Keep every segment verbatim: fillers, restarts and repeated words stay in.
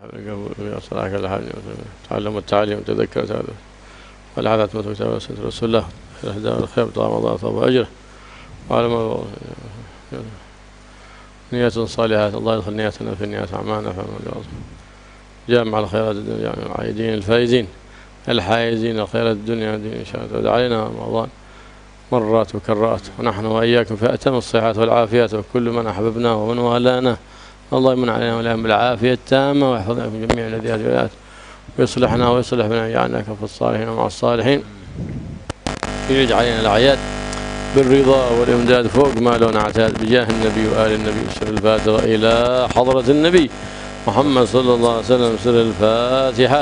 صلاحك الحاج تعلم التعليم وتذكر هذا والعادات متوجه رسول الله الهدى والخير طال رمضان ثواب أجره وعلى نية صالحة الله يدخل نيتنا في نيات أعمالنا جامع الخيرات الدنيا العايدين الفائزين الحائزين الخيرات الدنيا والدين إن شاء الله تعود علينا رمضان مرات وكرات ونحن وإياكم في أتم الصحات والعافية وكل من أحببناه ومن والانا الله يمن علينا ولهم بالعافية التامة ويحفظنا في جميع الذيات والآيات ويصلحنا ويصلح بنا يجعلنا كف الصالحين ومع الصالحين يجعل علينا الأعياد بالرضا والإمداد فوق ما لو نعتاد بجاه النبي وآل النبي سر الفاتحة إلى حضرة النبي محمد صلى الله عليه وسلم سر الفاتحة.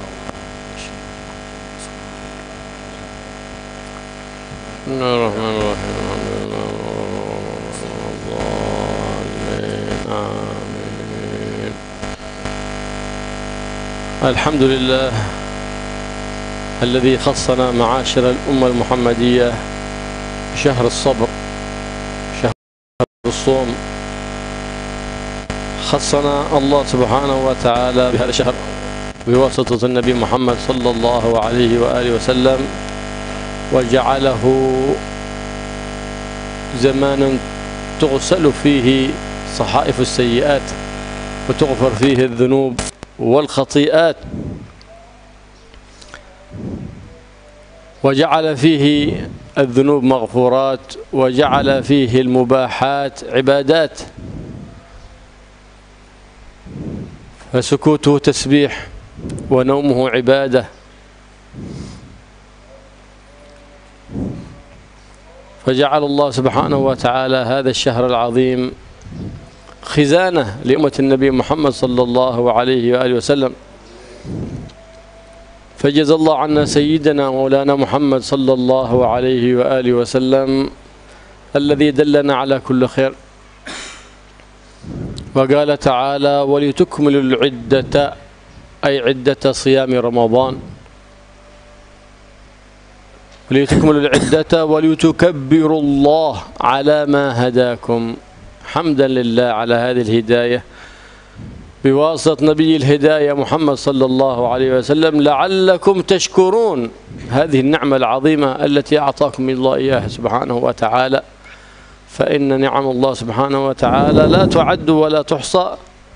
بسم الله الرحمن الرحيم آمين. الحمد لله الذي خصنا معاشر الأمة المحمدية بشهر الصبر شهر الصوم. خصنا الله سبحانه وتعالى بهذا الشهر بواسطة النبي محمد صلى الله عليه وآله وسلم وجعله زمانا تغسل فيه صحائف السيئات وتغفر فيه الذنوب والخطيئات وجعل فيه الذنوب مغفورات وجعل فيه المباحات عبادات فسكوته تسبيح ونومه عبادة فجعل الله سبحانه وتعالى هذا الشهر العظيم خزانة لأمة النبي محمد صلى الله عليه وآله وسلم فجزا الله عنا سيدنا مولانا محمد صلى الله عليه وآله وسلم الذي دلنا على كل خير وقال تعالى ولتكملوا العدة أي عدة صيام رمضان ولتكملوا العدة ولتكبروا الله على ما هداكم حمدا لله على هذه الهداية بواسطة نبي الهداية محمد صلى الله عليه وسلم لعلكم تشكرون هذه النعمة العظيمة التي أعطاكم الله إياها سبحانه وتعالى فإن نعم الله سبحانه وتعالى لا تعد ولا تحصى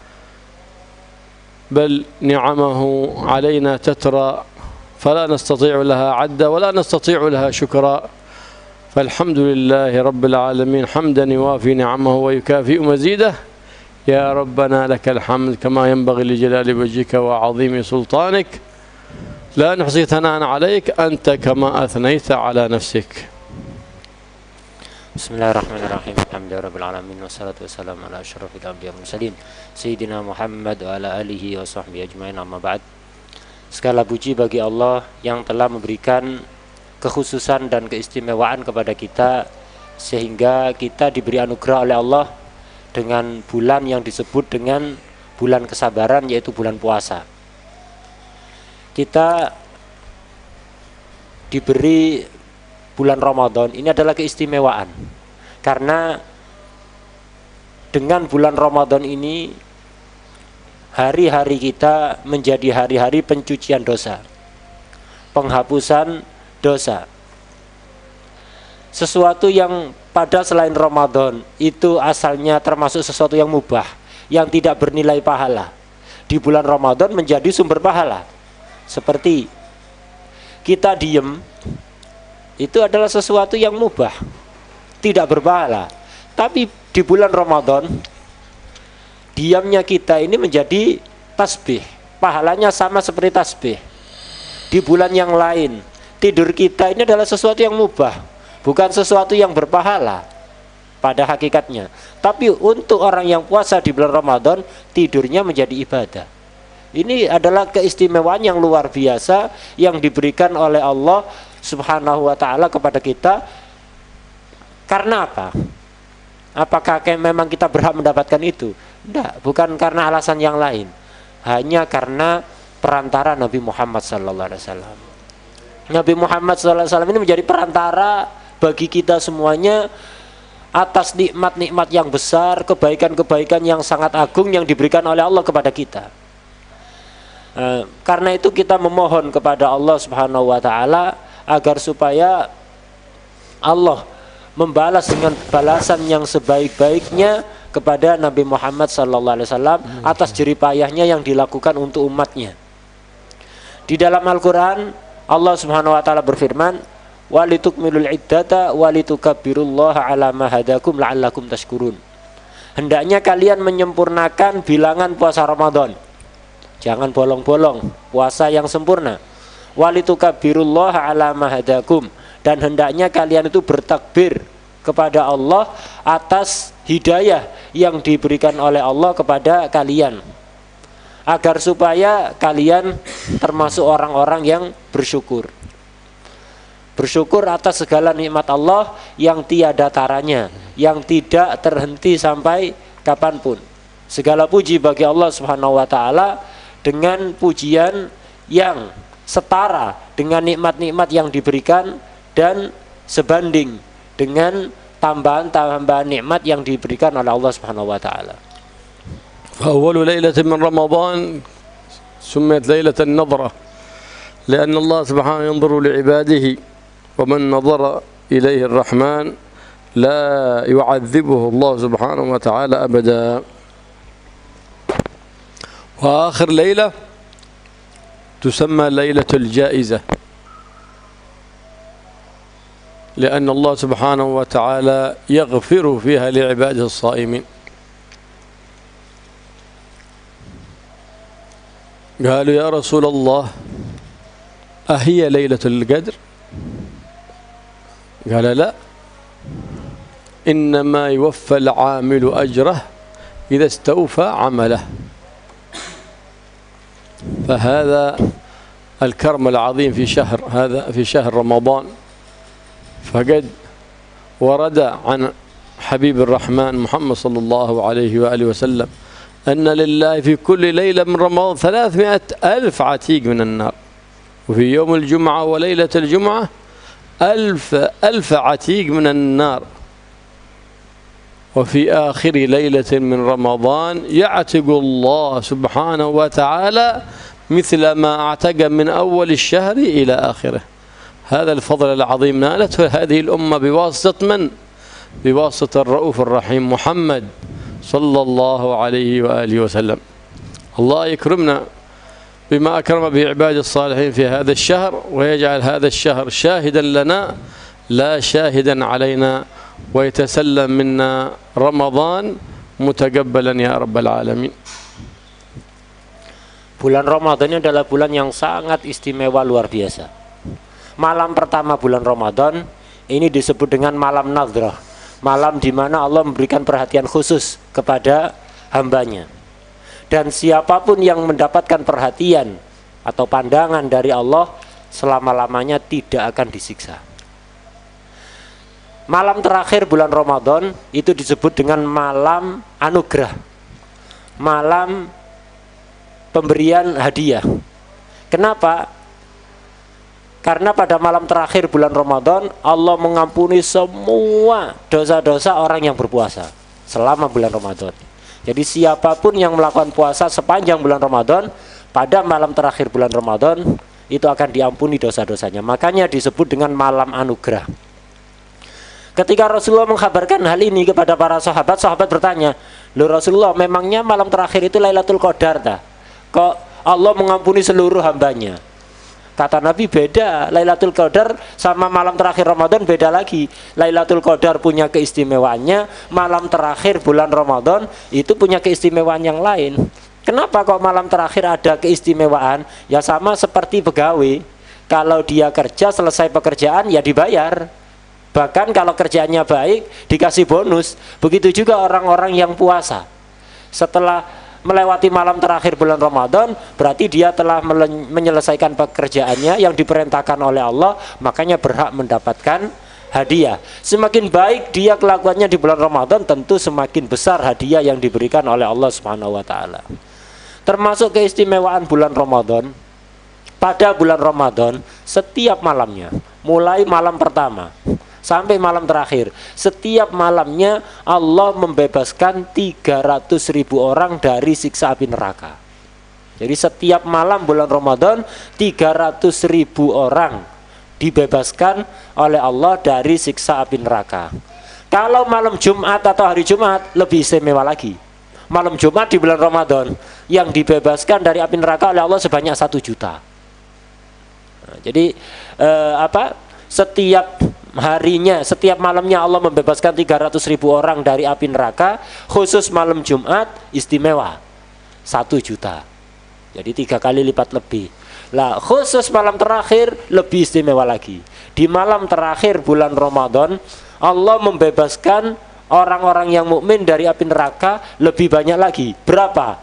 بل نعمه علينا تترى فلا نستطيع لها عدا ولا نستطيع لها شكرا فالحمد لله رب العالمين حمدا يوافي نعمه ويكافئ مزيده يا ربنا لك الحمد كما ينبغي لجلال وجهك وعظيم سلطانك لا نحصي ثناء عليك أنت كما أثنيت على نفسك. بسم الله الرحمن الرحيم الحمد لله رب العالمين والصلاة والسلام على أشرف الأنبياء والمرسلين سيدنا Muhammad wa ala alihi wa sahbihi ajmain amma ba'd. Segala puji bagi Allah yang telah memberikan kekhususan dan keistimewaan kepada kita sehingga kita diberi anugerah oleh Allah dengan bulan yang disebut dengan bulan kesabaran yaitu bulan puasa. Kita diberi bulan Ramadan ini adalah keistimewaan karena dengan bulan Ramadan ini hari-hari kita menjadi hari-hari pencucian dosa, penghapusan dosa. Sesuatu yang pada selain Ramadan itu asalnya termasuk sesuatu yang mubah, yang tidak bernilai pahala, di bulan Ramadan menjadi sumber pahala. Seperti kita diem, itu adalah sesuatu yang mubah, tidak berpahala. Tapi di bulan Ramadan, diamnya kita ini menjadi tasbih, pahalanya sama seperti tasbih. Di bulan yang lain, tidur kita ini adalah sesuatu yang mubah, bukan sesuatu yang berpahala pada hakikatnya. Tapi untuk orang yang puasa di bulan Ramadan, tidurnya menjadi ibadah. Ini adalah keistimewaan yang luar biasa yang diberikan oleh Allah Subhanahu wa ta'ala kepada kita. Karena apa? Apakah memang kita berhak mendapatkan itu? Tidak, bukan karena alasan yang lain. Hanya karena perantara Nabi Muhammad sallallahu alaihi wasallam. Nabi Muhammad sallallahu alaihi wasallam ini menjadi perantara bagi kita semuanya atas nikmat-nikmat yang besar, kebaikan-kebaikan yang sangat agung yang diberikan oleh Allah kepada kita. Uh, karena itu kita memohon kepada Allah Subhanahu wa taala agar supaya Allah membalas dengan balasan yang sebaik-baiknya kepada Nabi Muhammad sallallahu alaihi wasallam atas jeripayahnya yang dilakukan untuk umatnya. Di dalam Al-Qur'an Allah Subhanahu wa taala berfirman, "Walitukmilul iddata walitukabbirullaha ala ma hadakum la'allakum tashkurun." Hendaknya kalian menyempurnakan bilangan puasa Ramadan. Jangan bolong-bolong, puasa yang sempurna. Walitukabbirullaha ala ma hadakum, dan hendaknya kalian itu bertakbir kepada Allah atas hidayah yang diberikan oleh Allah kepada kalian, agar supaya kalian termasuk orang-orang yang bersyukur. Bersyukur atas segala nikmat Allah yang tiada taranya, yang tidak terhenti sampai kapanpun. Segala puji bagi Allah Subhanahu wa taala dengan pujian yang setara dengan nikmat-nikmat yang diberikan dan sebanding dengan tambahan-tambahan nikmat yang diberikan oleh Allah Subhanahu wa taala. فأول ليلة من رمضان سميت ليلة النظرة لأن الله سبحانه ينظر لعباده ومن نظر إليه الرحمن لا يعذبه الله سبحانه وتعالى أبدا. وآخر ليلة تسمى ليلة الجائزة لأن الله سبحانه وتعالى يغفر فيها لعباده الصائمين. قالوا يا رسول الله أهي ليلة القدر؟ قال لا، إنما يوفى العامل أجره إذا استوفى عمله. فهذا الكرم العظيم في شهر هذا في شهر رمضان، فقد ورد عن حبيب الرحمن محمد صلى الله عليه وآله وسلم أن لله في كل ليلة من رمضان ثلاثمائة ألف عتيق من النار، وفي يوم الجمعة وليلة الجمعة ألف ألف عتيق من النار، وفي آخر ليلة من رمضان يعتق الله سبحانه وتعالى مثل ما اعتق من أول الشهر إلى آخره. هذا الفضل العظيم نالته هذه الأمة بواسطة من؟ بواسطة الرؤوف الرحيم محمد صلى الله عليه وآله وسلم. الله يكرمنا بما أكرم به عباد الصالحين في هذا الشهر، ويجعل هذا الشهر شاهدا لنا لا شاهدا علينا، ويتسلم منا رمضان متقبلا يا رب العالمين. Bulan Ramadan ini adalah bulan yang sangat istimewa luar biasa. Malam pertama bulan Ramadan ini disebut dengan malam Nadhrah, malam di mana Allah memberikan perhatian khusus kepada hambanya. Dan siapapun yang mendapatkan perhatian atau pandangan dari Allah selama-lamanya tidak akan disiksa. Malam terakhir bulan Ramadan itu disebut dengan malam anugerah, malam pemberian hadiah. Kenapa? Karena pada malam terakhir bulan Ramadan Allah mengampuni semua dosa-dosa orang yang berpuasa selama bulan Ramadan. Jadi siapapun yang melakukan puasa sepanjang bulan Ramadan, pada malam terakhir bulan Ramadan itu akan diampuni dosa-dosanya. Makanya disebut dengan malam anugerah. Ketika Rasulullah mengkabarkan hal ini kepada para sahabat, sahabat bertanya, "Loh Rasulullah, memangnya malam terakhir itu Lailatul Qadar ta? Kok Allah mengampuni seluruh hambanya?" Kata Nabi, beda. Lailatul Qadar sama malam terakhir Ramadan beda lagi. Lailatul Qadar punya keistimewaannya, malam terakhir bulan Ramadan itu punya keistimewaan yang lain. Kenapa kok malam terakhir ada keistimewaan? Ya sama seperti pegawai. Kalau dia kerja selesai pekerjaan ya dibayar. Bahkan kalau kerjaannya baik dikasih bonus. Begitu juga orang-orang yang puasa. Setelah melewati malam terakhir bulan Ramadan, berarti dia telah menyelesaikan pekerjaannya yang diperintahkan oleh Allah, makanya berhak mendapatkan hadiah. Semakin baik dia kelakuannya di bulan Ramadan, tentu semakin besar hadiah yang diberikan oleh Allah Subhanahu wa taala. Termasuk keistimewaan bulan Ramadan, pada bulan Ramadan setiap malamnya, mulai malam pertama sampai malam terakhir, setiap malamnya Allah membebaskan tiga ratus ribu orang dari siksa api neraka. Jadi setiap malam bulan Ramadan tiga ratus ribu orang dibebaskan oleh Allah dari siksa api neraka. Kalau malam Jumat atau hari Jumat lebih istimewa lagi. Malam Jumat di bulan Ramadan yang dibebaskan dari api neraka oleh Allah sebanyak satu juta. Nah, jadi eh, apa? Setiap harinya, setiap malamnya Allah membebaskan tiga ratus ribu orang dari api neraka. Khusus malam Jumat istimewa satu juta. Jadi tiga kali lipat lebih. Lah khusus malam terakhir lebih istimewa lagi. Di malam terakhir bulan Ramadan Allah membebaskan orang-orang yang mukmin dari api neraka lebih banyak lagi. Berapa?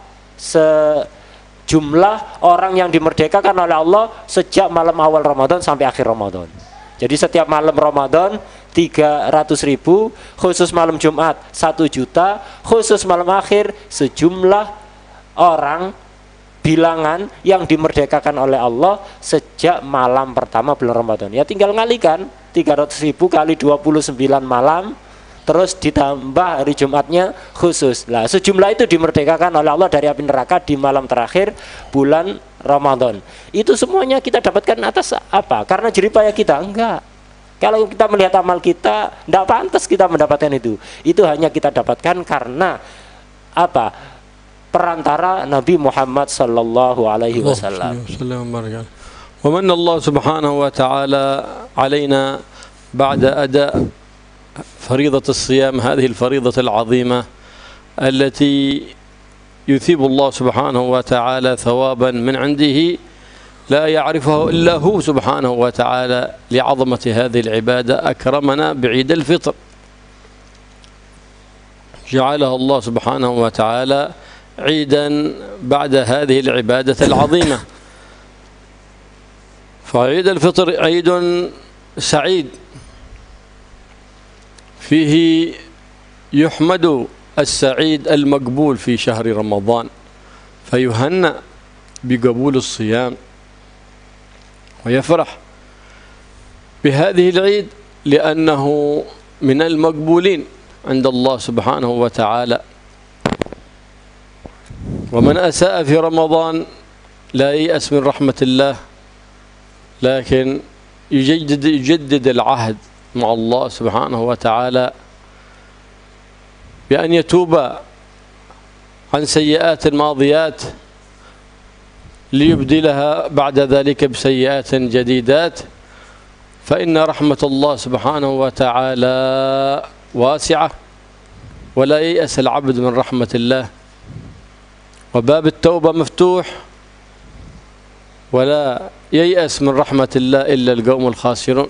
Sejumlah orang yang dimerdekakan oleh Allah sejak malam awal Ramadan sampai akhir Ramadan. Jadi setiap malam Ramadan tiga ratus ribu, khusus malam Jumat satu juta, khusus malam akhir sejumlah orang bilangan yang dimerdekakan oleh Allah sejak malam pertama bulan Ramadan. Ya tinggal ngalikan tiga ratus ribu kali dua puluh sembilan malam, terus ditambah hari Jumatnya khusus. Lah sejumlah itu dimerdekakan oleh Allah dari api neraka di malam terakhir bulan Ramadan. Itu semuanya kita dapatkan atas apa? Karena jeripaya kita? Enggak. Kalau kita melihat amal kita, tidak pantas kita mendapatkan itu. Itu hanya kita dapatkan karena apa? Perantara Nabi Muhammad sallallahu alaihi wasallam. ومن الله سبحانه وتعالى علينا بعد أداء فريضة الصيام، هذه الفريضة العظيمة التي يثيب الله سبحانه وتعالى ثوابا من عنده لا يعرفه إلا هو سبحانه وتعالى لعظمة هذه العبادة. أكرمنا بعيد الفطر، جعلها الله سبحانه وتعالى عيدا بعد هذه العبادة العظيمة. فعيد الفطر عيد سعيد فيه يحمد السعيد المقبول في شهر رمضان، فيهنأ بقبول الصيام ويفرح بهذه العيد لأنه من المقبولين عند الله سبحانه وتعالى. ومن أساء في رمضان لا ييأس من رحمة الله، لكن يجدد يجدد العهد مع الله سبحانه وتعالى بأن يتوب عن سيئات الماضيات ليبدلها بعد ذلك بسيئات جديدات، فإن رحمة الله سبحانه وتعالى واسعة ولا ييأس العبد من رحمة الله، وباب التوبة مفتوح ولا ييأس من رحمة الله إلا القوم الخاسرون.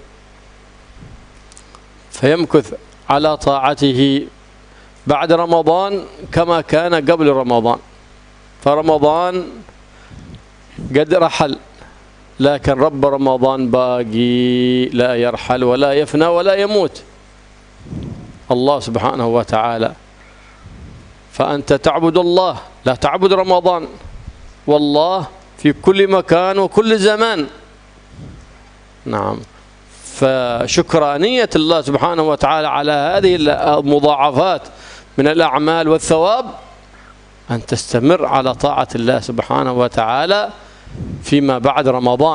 فيمكث على طاعته بعد رمضان كما كان قبل رمضان. فرمضان قد رحل، لكن رب رمضان باقي لا يرحل ولا يفنى ولا يموت، الله سبحانه وتعالى. فأنت تعبد الله، لا تعبد رمضان، والله في كل مكان وكل زمان. نعم. فشكرانية الله سبحانه وتعالى على هذه المضاعفات من الأعمال والثواب أن تستمر على طاعة الله سبحانه وتعالى فيما بعد رمضان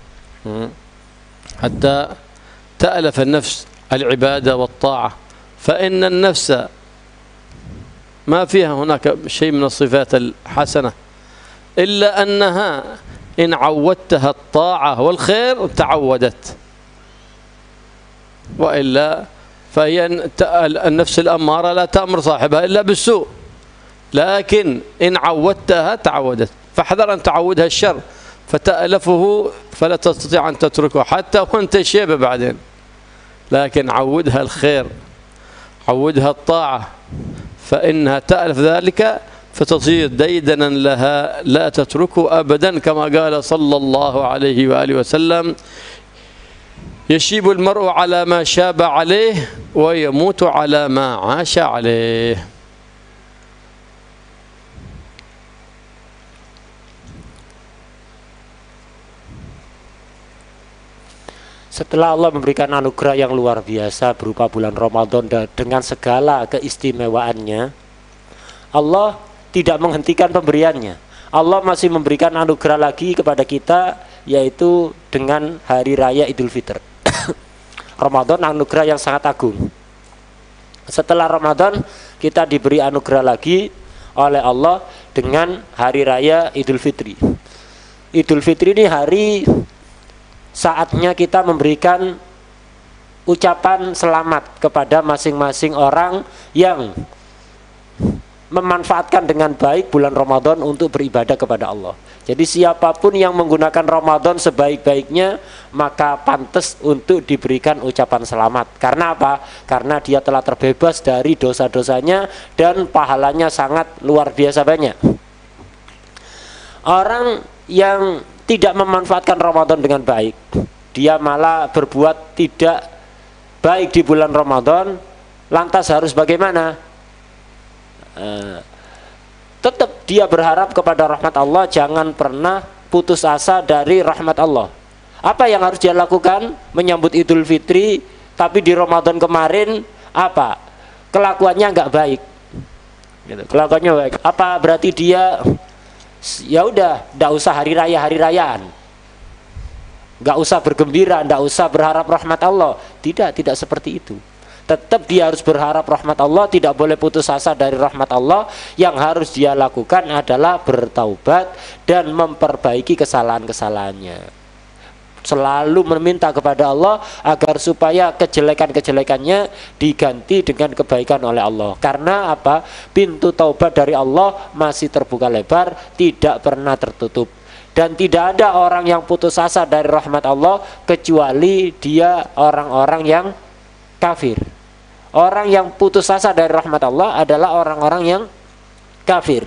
حتى تألف النفس العبادة والطاعة. فإن النفس ما فيها هناك شيء من الصفات الحسنة إلا أنها إن عودتها الطاعة والخير تعودت، وإلا فهي النفس الأمارة لا تأمر صاحبها إلا بالسوء، لكن إن عودتها تعودت. فاحذر أن تعودها الشر فتألفه فلا تستطيع أن تتركه حتى وأنت شيبة بعدين، لكن عودها الخير، عودها الطاعة، فإنها تألف ذلك فتصير ديدنا لها لا تتركه أبدا، كما قال صلى الله عليه وآله وسلم: يشيب المرء على ما شاب عليه ويموت على ما عاش عليه. Setelah Allah memberikan anugerah yang luar biasa berupa bulan Ramadan dan dengan segala keistimewaannya, Allah tidak menghentikan pemberiannya. Allah masih memberikan anugerah lagi kepada kita, yaitu dengan hari raya Idul Fitri. Ramadan anugerah yang sangat agung. Setelah Ramadan kita diberi anugerah lagi oleh Allah dengan hari raya Idul Fitri. Idul Fitri ini hari saatnya kita memberikan ucapan selamat kepada masing-masing orang yang memanfaatkan dengan baik bulan Ramadan untuk beribadah kepada Allah. Jadi siapapun yang menggunakan Ramadan sebaik-baiknya, maka pantas untuk diberikan ucapan selamat. Karena apa? Karena dia telah terbebas dari dosa-dosanya dan pahalanya sangat luar biasa banyak. Orang yang tidak memanfaatkan Ramadan dengan baik, dia malah berbuat tidak baik di bulan Ramadan, lantas harus bagaimana? Uh, tetap dia berharap kepada rahmat Allah, jangan pernah putus asa dari rahmat Allah. Apa yang harus dia lakukan? Menyambut Idul Fitri, tapi di Ramadan kemarin apa? Kelakuannya nggak baik. Gitu. Kelakuannya baik. Apa berarti dia ya udah, nggak usah hari raya hari rayaan, nggak usah bergembira, nggak usah berharap rahmat Allah? Tidak, tidak seperti itu. Tetap dia harus berharap rahmat Allah, tidak boleh putus asa dari rahmat Allah. Yang harus dia lakukan adalah bertaubat dan memperbaiki kesalahan-kesalahannya. Selalu meminta kepada Allah agar supaya kejelekan-kejelekannya diganti dengan kebaikan oleh Allah. Karena apa? Pintu taubat dari Allah masih terbuka lebar, tidak pernah tertutup. Dan tidak ada orang yang putus asa dari rahmat Allah kecuali dia orang-orang yang kafir. Orang yang putus asa dari rahmat Allah adalah orang-orang yang kafir.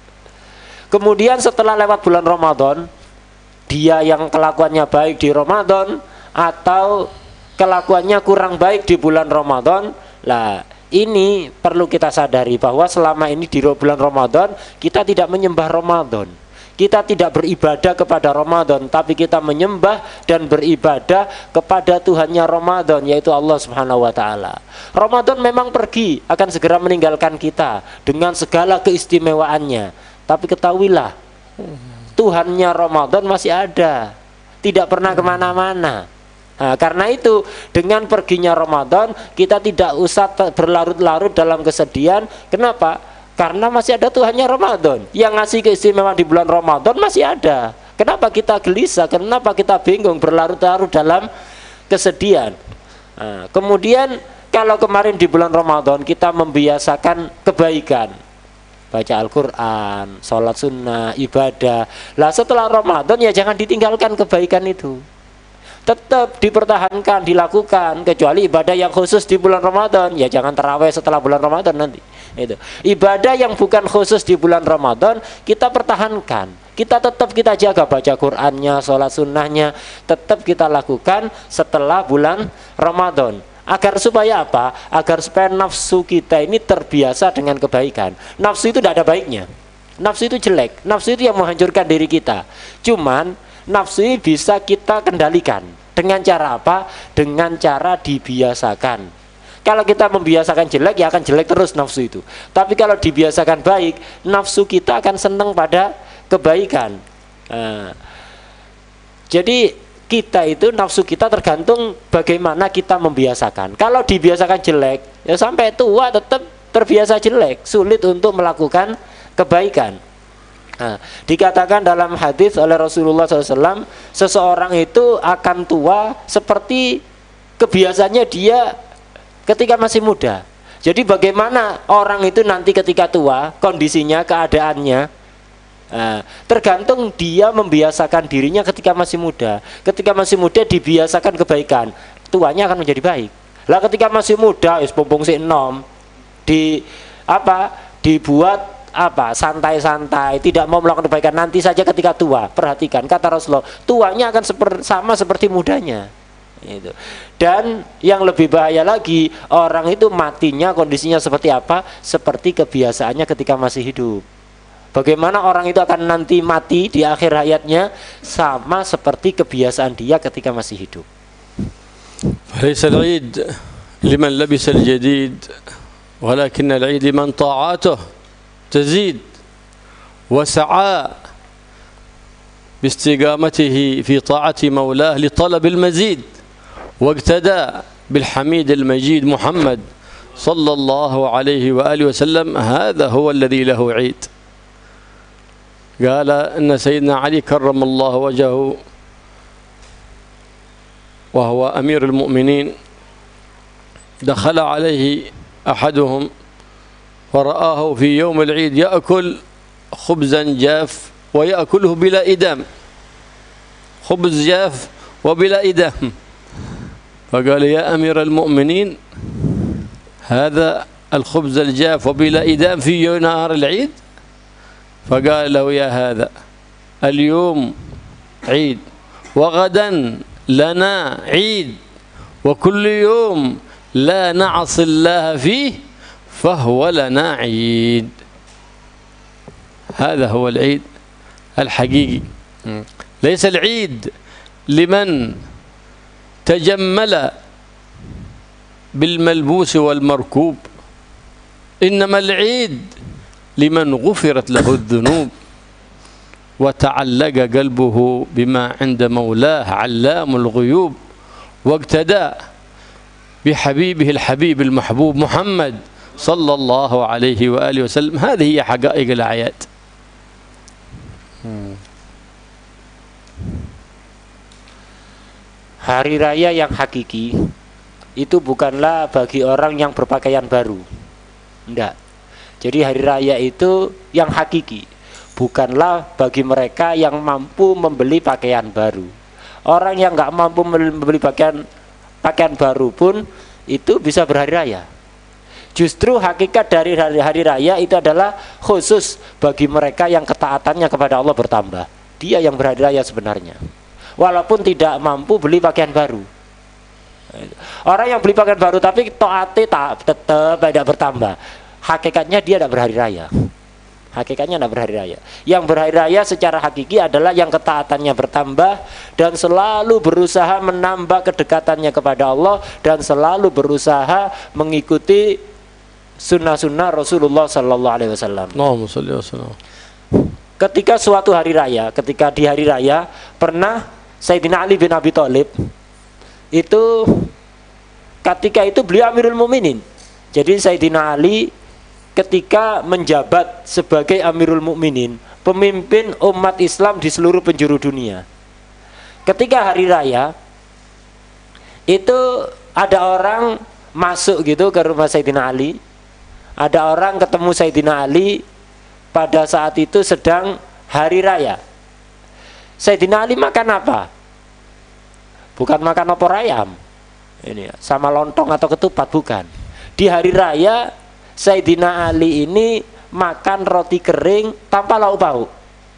Kemudian setelah lewat bulan Ramadan, dia yang kelakuannya baik di Ramadan atau kelakuannya kurang baik di bulan Ramadan, lah ini perlu kita sadari bahwa selama ini di bulan Ramadan kita tidak menyembah Ramadan. Kita tidak beribadah kepada Ramadan, tapi kita menyembah dan beribadah kepada Tuhannya Ramadan, yaitu Allah Subhanahu wa taala. Ramadan memang pergi, akan segera meninggalkan kita dengan segala keistimewaannya. Tapi ketahuilah, Tuhannya Ramadan masih ada, tidak pernah kemana-mana. Nah, karena itu dengan perginya Ramadan kita tidak usah berlarut-larut dalam kesedihan. Kenapa? Karena masih ada Tuhannya Ramadan yang ngasih keistimewaan di bulan Ramadan, masih ada. Kenapa kita gelisah? Kenapa kita bingung berlarut-larut dalam kesedihan? Nah, kemudian kalau kemarin di bulan Ramadan kita membiasakan kebaikan, baca Al-Quran, sholat sunnah, ibadah. Lah setelah Ramadan ya jangan ditinggalkan kebaikan itu. Tetap dipertahankan, dilakukan, kecuali ibadah yang khusus di bulan Ramadan, ya jangan tarawih setelah bulan Ramadan nanti. Itu. Ibadah yang bukan khusus di bulan Ramadan kita pertahankan. Kita tetap kita jaga, baca Qur'annya, sholat sunnahnya, tetap kita lakukan setelah bulan Ramadan. Agar supaya apa? Agar supaya nafsu kita ini terbiasa dengan kebaikan. Nafsu itu tidak ada baiknya. Nafsu itu jelek. Nafsu itu yang menghancurkan diri kita. Cuman nafsu ini bisa kita kendalikan. Dengan cara apa? Dengan cara dibiasakan. Kalau kita membiasakan jelek, ya akan jelek terus nafsu itu. Tapi kalau dibiasakan baik, nafsu kita akan senang pada kebaikan. Nah, jadi kita itu, nafsu kita tergantung bagaimana kita membiasakan. Kalau dibiasakan jelek, ya sampai tua tetap terbiasa jelek, sulit untuk melakukan kebaikan. Nah, dikatakan dalam hadis oleh Rasulullah shallallahu alaihi wasallam, seseorang itu akan tua seperti kebiasaannya dia ketika masih muda. Jadi bagaimana orang itu nanti ketika tua, kondisinya, keadaannya, nah, tergantung dia membiasakan dirinya ketika masih muda. Ketika masih muda dibiasakan kebaikan, tuanya akan menjadi baik. Lah ketika masih muda, is pompong si enom, di apa? Dibuat apa? Santai-santai, tidak mau melakukan kebaikan, nanti saja ketika tua. Perhatikan kata Rasulullah, tuanya akan seper, sama seperti mudanya. Itu. Dan yang lebih bahaya lagi, orang itu matinya kondisinya seperti apa? Seperti kebiasaannya ketika masih hidup. Bagaimana orang itu akan nanti mati di akhir hayatnya? Sama seperti kebiasaan dia ketika masih hidup. Laisa al-'id liman labisa al-jadid, walakin al-'id liman ta'atuh tazid wa sa'a باستقامته في طاعة مولاه لطلب المزيد، واقتدى بالحميد المجيد محمد صلى الله عليه وآله وسلم، هذا هو الذي له عيد. قال إن سيدنا علي كرم الله وجهه وهو أمير المؤمنين، دخل عليه أحدهم فرآه في يوم العيد يأكل خبزا جاف ويأكله بلا إدام، خبز جاف وبلا إدام، فقال يا أمير المؤمنين هذا الخبز الجاف وبلا إدام في نهار العيد؟ فقال له يا هذا اليوم عيد وغدا لنا عيد، وكل يوم لا نعصي الله فيه فهو لنا عيد. هذا هو العيد الحقيقي، ليس العيد لمن تجمل بالملبوس والمركوب، إنما العيد لمن غفرت له الذنوب وتعلق قلبه بما عند مولاه علام الغيوب، واقتدى بحبيبه الحبيب المحبوب محمد صلى الله عليه وآله وسلم. هذه هي حقائق الأعياد. Hari raya yang hakiki itu bukanlah bagi orang yang berpakaian baru, enggak. Jadi hari raya itu yang hakiki bukanlah bagi mereka yang mampu membeli pakaian baru. Orang yang nggak mampu membeli pakaian pakaian baru pun itu bisa berhari raya. Justru hakikat dari hari, hari raya itu adalah khusus bagi mereka yang ketaatannya kepada Allah bertambah. Dia yang berhari raya sebenarnya, walaupun tidak mampu beli pakaian baru. Orang yang beli pakaian baru tapi taatnya tak tetap tidak bertambah, hakikatnya dia tidak berhari raya. Hakikatnya tidak berhari raya. Yang berhari raya secara hakiki adalah yang ketaatannya bertambah dan selalu berusaha menambah kedekatannya kepada Allah dan selalu berusaha mengikuti sunnah-sunnah Rasulullah Sallallahu Alaihi Wasallam. Ketika suatu hari raya, ketika di hari raya pernah Sayyidina Ali bin Abi Thalib itu ketika itu beliau Amirul Mukminin. Jadi Sayyidina Ali ketika menjabat sebagai Amirul Mukminin, pemimpin umat Islam di seluruh penjuru dunia. Ketika hari raya itu ada orang masuk gitu ke rumah Sayyidina Ali. Ada orang ketemu Sayyidina Ali pada saat itu sedang hari raya. Sayyidina Ali makan apa? Bukan makan opor ayam ini sama lontong atau ketupat, bukan. Di hari raya Sayyidina Ali ini makan roti kering tanpa lauk pauk.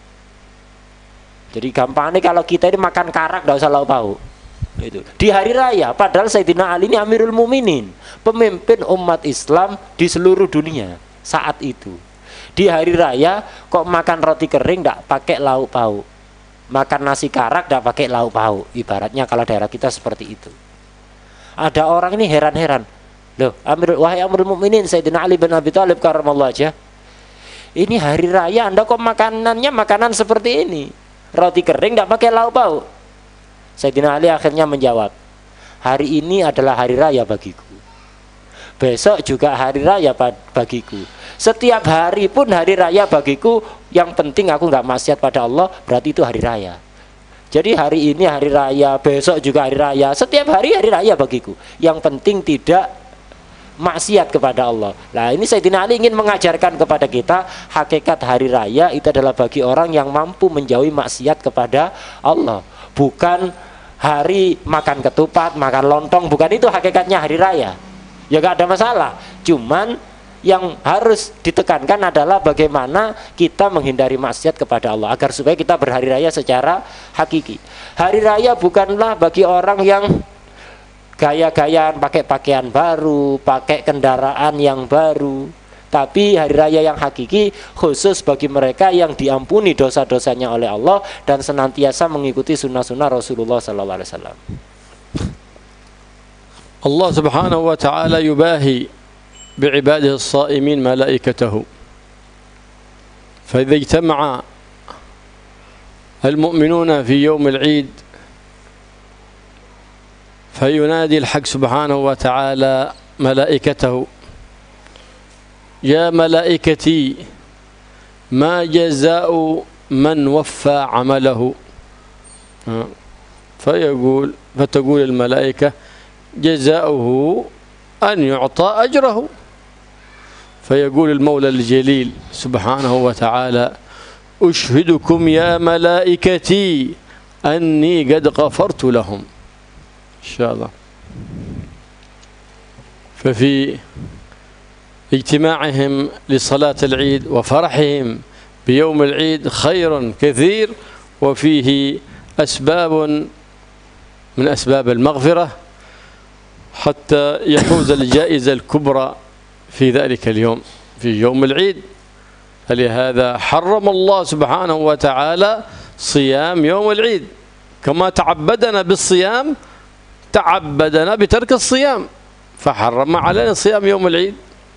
Jadi gampangnya kalau kita ini makan karak tidak usah lauk pauk. Itu di hari raya, padahal Sayyidina Ali ini Amirul Mukminin, pemimpin umat Islam di seluruh dunia saat itu. Di hari raya kok makan roti kering tidak pakai lauk pauk, makan nasi karak tidak pakai lauk pauk. Ibaratnya kalau daerah kita seperti itu. Ada orang ini heran-heran, loh, Amir, wahai Amirul Mukminin Sayyidina Ali bin Abi Thalib karramallahu wajhah, ini hari raya Anda kok makanannya makanan seperti ini, roti kering tidak pakai lauk pauk. Sayyidina Ali akhirnya menjawab, hari ini adalah hari raya bagiku, besok juga hari raya bagiku, setiap hari pun hari raya bagiku, yang penting aku nggak maksiat pada Allah, berarti itu hari raya. Jadi hari ini hari raya, besok juga hari raya, setiap hari hari raya bagiku, yang penting tidak maksiat kepada Allah. Nah ini Sayyidina Ali ingin mengajarkan kepada kita hakikat hari raya itu adalah bagi orang yang mampu menjauhi maksiat kepada Allah, bukan hari makan ketupat, makan lontong, bukan itu hakikatnya hari raya. Ya gak ada masalah, cuman yang harus ditekankan adalah bagaimana kita menghindari maksiat kepada Allah agar supaya kita berhari raya secara hakiki. Hari raya bukanlah bagi orang yang gaya-gayaan pakai pakaian baru, pakai kendaraan yang baru, tapi hari raya yang hakiki khusus bagi mereka yang diampuni dosa-dosanya oleh Allah dan senantiasa mengikuti sunnah-sunnah Rasulullah Sallallahu Alaihi Wasallam. Allah Subhanahu wa Ta'ala yubahi bi'ibadihi as-sa'imin malaikatahu, فإذا اجتمع المؤمنون في يوم العيد فينادي الحق سبحانه وتعالى ملائكته: يا ملائكتي ما جزاء من وفى عمله؟ فيقول فتقول الملائكة: جزاؤه أن يعطى أجره. فيقول المولى الجليل سبحانه وتعالى: أشهدكم يا ملائكتي أني قد غفرت لهم. إن شاء الله. ففي اجتماعهم لصلاة العيد وفرحهم بيوم العيد خير كثير، وفيه أسباب من أسباب المغفرة حتى يحوز الجائزة الكبرى في ذلك اليوم، في يوم العيد. فلهذا حرم الله سبحانه وتعالى صيام يوم العيد، كما تعبدنا بالصيام تعبدنا بترك الصيام، فحرم علينا صيام يوم العيد.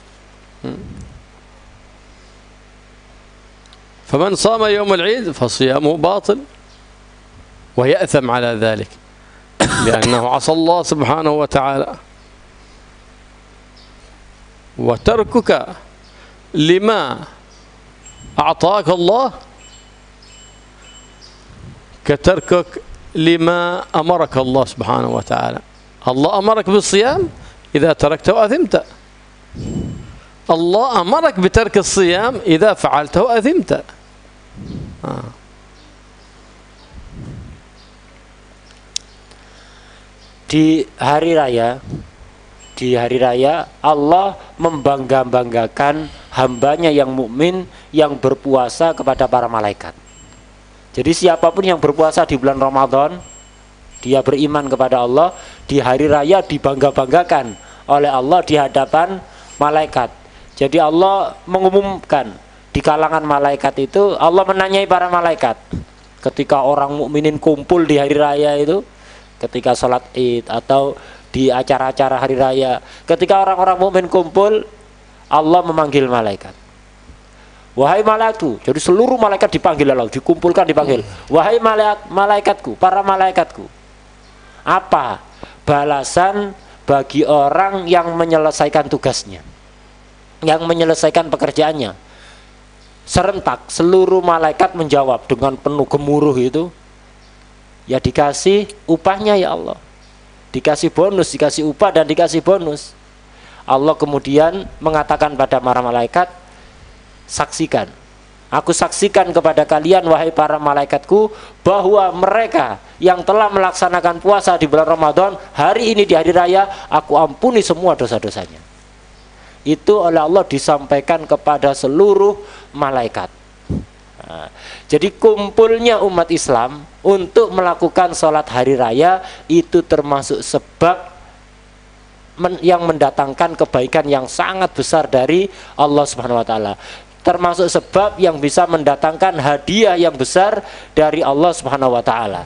فمن صام يوم العيد فصيامه باطل ويأثم على ذلك، لأنه عصى الله سبحانه وتعالى. وتركك لما أعطاك الله كتركك لما أمرك الله سبحانه وتعالى. الله أمرك بالصيام، إذا تركته أثمت. الله أمرك بترك الصيام، إذا فعلته أثمت. آه. Di hari raya, di hari raya Allah membangga-banggakan hambanya yang mukmin yang berpuasa kepada para malaikat. Jadi siapapun yang berpuasa di bulan Ramadan, dia beriman kepada Allah, di hari raya dibangga-banggakan oleh Allah di hadapan malaikat. Jadi Allah mengumumkan di kalangan malaikat itu, Allah menanyai para malaikat ketika orang mukminin kumpul di hari raya itu, ketika sholat id atau di acara-acara hari raya, ketika orang-orang mukmin kumpul, Allah memanggil malaikat. Wahai malaikatku, jadi seluruh malaikat dipanggil Allah, dikumpulkan dipanggil. Wahai malaikatku, para malaikatku, apa balasan bagi orang yang menyelesaikan tugasnya, yang menyelesaikan pekerjaannya? Serentak seluruh malaikat menjawab dengan penuh gemuruh itu, ya dikasih upahnya ya Allah, dikasih bonus, dikasih upah dan dikasih bonus. Allah kemudian mengatakan pada para malaikat, saksikan, aku saksikan kepada kalian wahai para malaikatku, bahwa mereka yang telah melaksanakan puasa di bulan Ramadan, hari ini di hari raya, aku ampuni semua dosa-dosanya. Itu oleh Allah disampaikan kepada seluruh malaikat. Nah, jadi kumpulnya umat Islam untuk melakukan sholat hari raya itu termasuk sebab men yang mendatangkan kebaikan yang sangat besar dari Allah Subhanahu wa taala. Termasuk sebab yang bisa mendatangkan hadiah yang besar dari Allah Subhanahu wa taala.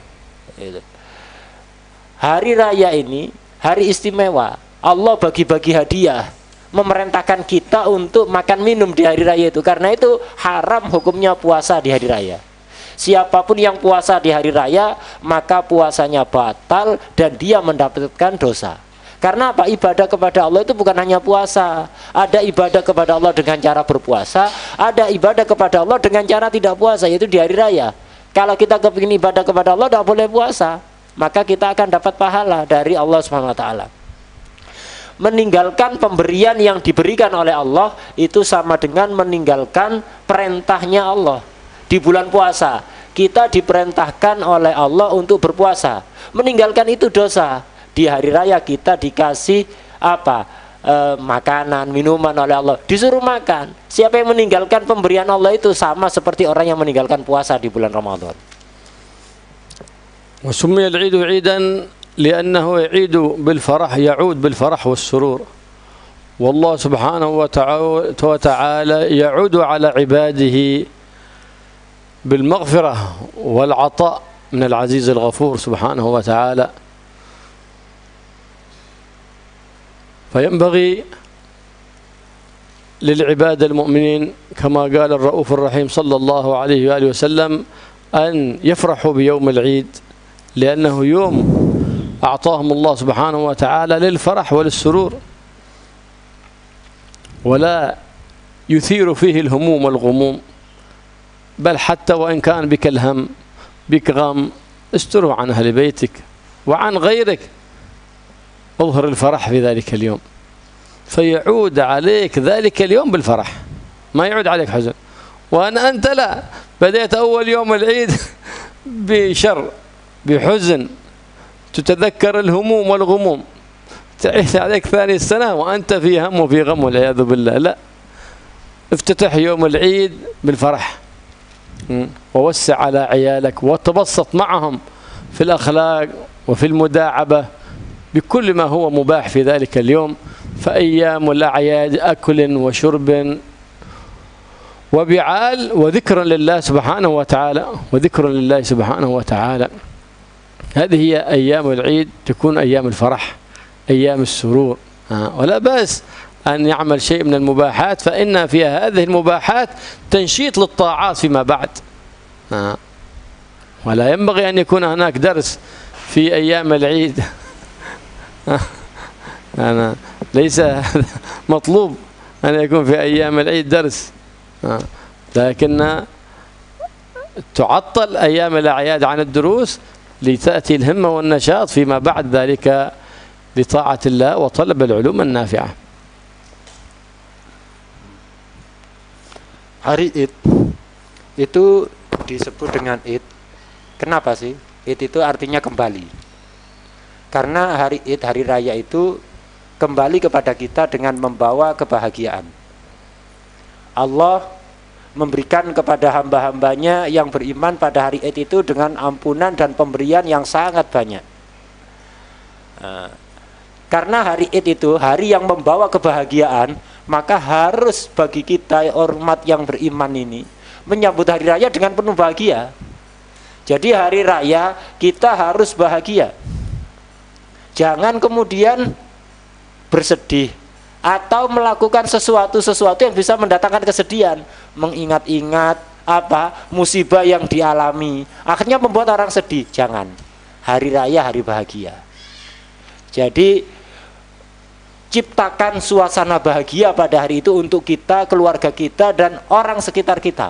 Hari raya ini hari istimewa. Allah bagi-bagi hadiah, memerintahkan kita untuk makan minum di hari raya itu. Karena itu haram hukumnya puasa di hari raya. Siapapun yang puasa di hari raya, maka puasanya batal dan dia mendapatkan dosa. Karena apa? Ibadah kepada Allah itu bukan hanya puasa. Ada ibadah kepada Allah dengan cara berpuasa, ada ibadah kepada Allah dengan cara tidak puasa, yaitu di hari raya. Kalau kita kepingin ibadah kepada Allah tidak boleh puasa, maka kita akan dapat pahala dari Allah subhanahu wa taala. Meninggalkan pemberian yang diberikan oleh Allah itu sama dengan meninggalkan perintahnya Allah. Di bulan puasa kita diperintahkan oleh Allah untuk berpuasa, meninggalkan itu dosa. Di hari raya kita dikasih apa? E, makanan, minuman oleh Allah, disuruh makan. Siapa yang meninggalkan pemberian Allah itu sama seperti orang yang meninggalkan puasa di bulan Ramadan. وسمي العيد عيدا لأنه يعيد بالفرح، يعود بالفرح والسرور. والله سبحانه وتعالى يعود على عباده بالمغفرة والعطاء من العزيز الغفور سبحانه وتعالى. فينبغي للعباد المؤمنين كما قال الرؤوف الرحيم صلى الله عليه وآله وسلم: أن يفرحوا بيوم العيد، لأنه يوم أعطاهم الله سبحانه وتعالى للفرح وللسرور، ولا يثير فيه الهموم والغموم، بل حتى وإن كان بك الهم بك غم استره عن أهل بيتك وعن غيرك، اظهر الفرح في ذلك اليوم فيعود عليك ذلك اليوم بالفرح، ما يعود عليك حزن. وأن أنت لا بدأت أول يوم العيد بشر بحزن، تتذكر الهموم والغموم، تعيش عليك ثاني السنة وأنت في هم وفي غم والعياذ بالله. لا، افتتح يوم العيد بالفرح، ووسع على عيالك وتبسط معهم في الأخلاق وفي المداعبة بكل ما هو مباح في ذلك اليوم. فأيام الأعياد أكل وشرب وبعال وذكر لله سبحانه وتعالى، وذكر لله سبحانه وتعالى. هذه هي أيام العيد، تكون أيام الفرح، أيام السرور. ولا بأس أن يعمل شيء من المباحات، فإن في هذه المباحات تنشيط للطاعات فيما بعد. ولا ينبغي أن يكون هناك درس في أيام العيد. أنا ليس مطلوب أن يكون في أيام العيد درس، لكن تعطل أيام الأعياد عن الدروس لتأتي الهمة والنشاط فيما بعد ذلك لطاعة الله وطلب العلوم النافعة. Hari Id itu disebut dengan Id. Kenapa sih? Id itu artinya kembali. Karena hari Id, hari raya itu kembali kepada kita dengan membawa kebahagiaan. Allah memberikan kepada hamba-hambanya yang beriman pada hari Id itu dengan ampunan dan pemberian yang sangat banyak. Nah, karena hari Id itu hari yang membawa kebahagiaan, maka harus bagi kita umat yang beriman ini menyambut hari raya dengan penuh bahagia. Jadi hari raya kita harus bahagia. Jangan kemudian bersedih atau melakukan sesuatu-sesuatu yang bisa mendatangkan kesedihan, mengingat-ingat apa musibah yang dialami, akhirnya membuat orang sedih. Jangan. Hari raya hari bahagia. Jadi ciptakan suasana bahagia pada hari itu untuk kita, keluarga kita, dan orang sekitar kita.